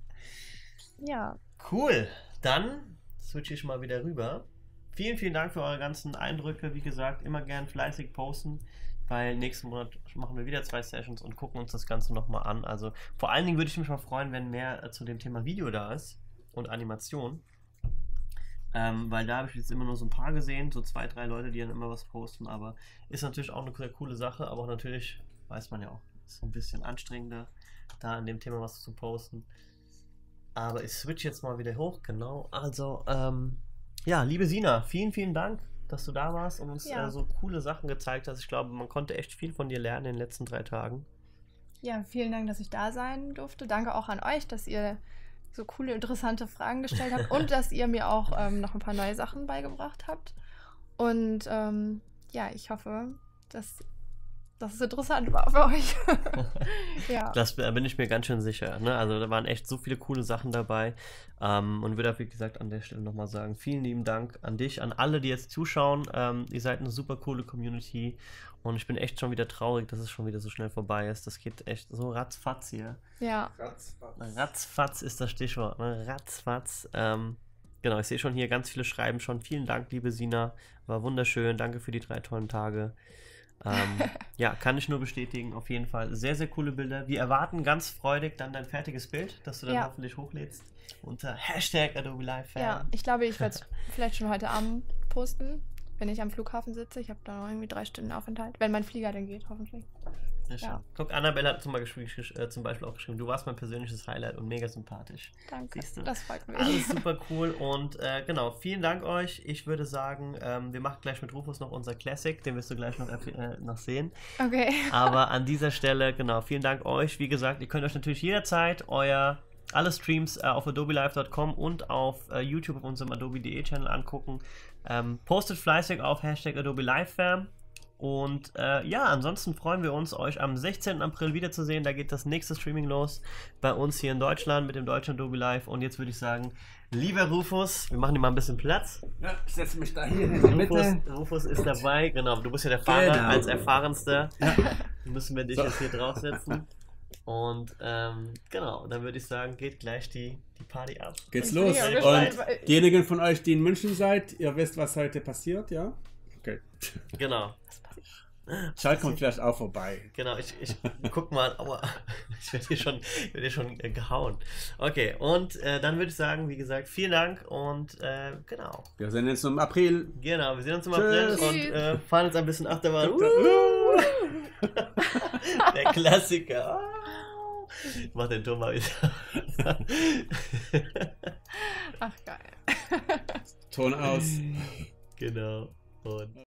Ja. Cool. Dann switche ich mal wieder rüber. Vielen, vielen Dank für eure ganzen Eindrücke. Wie gesagt, immer gern fleißig posten, weil nächsten Monat machen wir wieder zwei Sessions und gucken uns das Ganze nochmal an. Also vor allen Dingen würde ich mich mal freuen, wenn mehr äh, zu dem Thema Video da ist und Animation. Ähm, weil da habe ich jetzt immer nur so ein paar gesehen, so zwei, drei Leute, die dann immer was posten, aber ist natürlich auch eine sehr coole Sache, aber auch natürlich, weiß man ja auch, ist so ein bisschen anstrengender, da an dem Thema was zu posten. Aber ich switch jetzt mal wieder hoch, genau. Also, ähm, ja, liebe Sina, vielen, vielen Dank, dass du da warst und uns Ja. äh, so coole Sachen gezeigt hast. Ich glaube, man konnte echt viel von dir lernen in den letzten drei Tagen. Ja, vielen Dank, dass ich da sein durfte. Danke auch an euch, dass ihr so coole, interessante Fragen gestellt habt und dass ihr mir auch ähm, noch ein paar neue Sachen beigebracht habt. Und ähm, ja, ich hoffe, dass, dass es interessant war für euch. Ja. Das äh, bin ich mir ganz schön sicher. Ne? Also da waren echt so viele coole Sachen dabei. Ähm, und würde, wie gesagt, an der Stelle nochmal sagen, vielen lieben Dank an dich, an alle, die jetzt zuschauen. Ähm, ihr seid eine super coole Community. Und ich bin echt schon wieder traurig, dass es schon wieder so schnell vorbei ist. Das geht echt so ratzfatz hier. Ja. Ratzfatz. Ratzfatz ist das Stichwort. Ne? Ratzfatz. Ähm, genau, ich sehe schon hier ganz viele Schreiben schon. Vielen Dank, liebe Sina. War wunderschön. Danke für die drei tollen Tage. Ähm, ja, kann ich nur bestätigen, auf jeden Fall. Sehr, sehr coole Bilder. Wir erwarten ganz freudig dann dein fertiges Bild, das du dann Ja. hoffentlich hochlädst unter Hashtag Adobe Live Fan. Ja, ich glaube, ich werde es vielleicht schon heute Abend posten, wenn ich am Flughafen sitze. Ich habe da noch irgendwie drei Stunden Aufenthalt, wenn mein Flieger dann geht, hoffentlich. Sehr schön. Ja. Guck, Annabelle hat zum Beispiel, gesch- äh, zum Beispiel auch geschrieben, du warst mein persönliches Highlight und mega sympathisch. Danke, Siehst du? das freut mich. Alles super cool und äh, genau, vielen Dank euch. Ich würde sagen, ähm, wir machen gleich mit Rufus noch unser Classic, den wirst du gleich noch, äh, noch sehen. Okay. Aber an dieser Stelle, genau, vielen Dank euch. Wie gesagt, ihr könnt euch natürlich jederzeit euer alle Streams äh, auf adobe live punkt com und auf äh, YouTube auf unserem adobe punkt de Channel angucken. Ähm, postet fleißig auf Hashtag Adobe Live Fam. Und äh, ja, ansonsten freuen wir uns, euch am sechzehnten April wiederzusehen. Da geht das nächste Streaming los bei uns hier in Deutschland mit dem deutschen Adobe Live. Und jetzt würde ich sagen, lieber Rufus, wir machen dir mal ein bisschen Platz. Ja, ich setze mich da hier in die Rufus, Mitte. Rufus ist dabei, genau. Du bist ja der Fahrer Genau. als Erfahrenster. Ja. Müssen wir dich So. jetzt hier draufsetzen. Und ähm, genau, dann würde ich sagen, geht gleich die, die Party ab. Geht's Ich bin los. ja Und gespannt, weil- diejenigen von euch, die in München seid, ihr wisst, was heute passiert, ja? Okay. Genau. Schalt kommt vielleicht auch vorbei. Genau, ich, ich guck mal, aua, ich werde hier schon, ich werd hier schon äh, gehauen. Okay, und äh, dann würde ich sagen, wie gesagt, vielen Dank und äh, genau. Wir sehen uns im April. Genau, wir sehen uns im Tschüss. April und äh, fahren jetzt ein bisschen Achterbahn. Uh. Der Klassiker. Ah. Mach den Ton mal wieder. Ach, geil. Ton aus. Genau. Und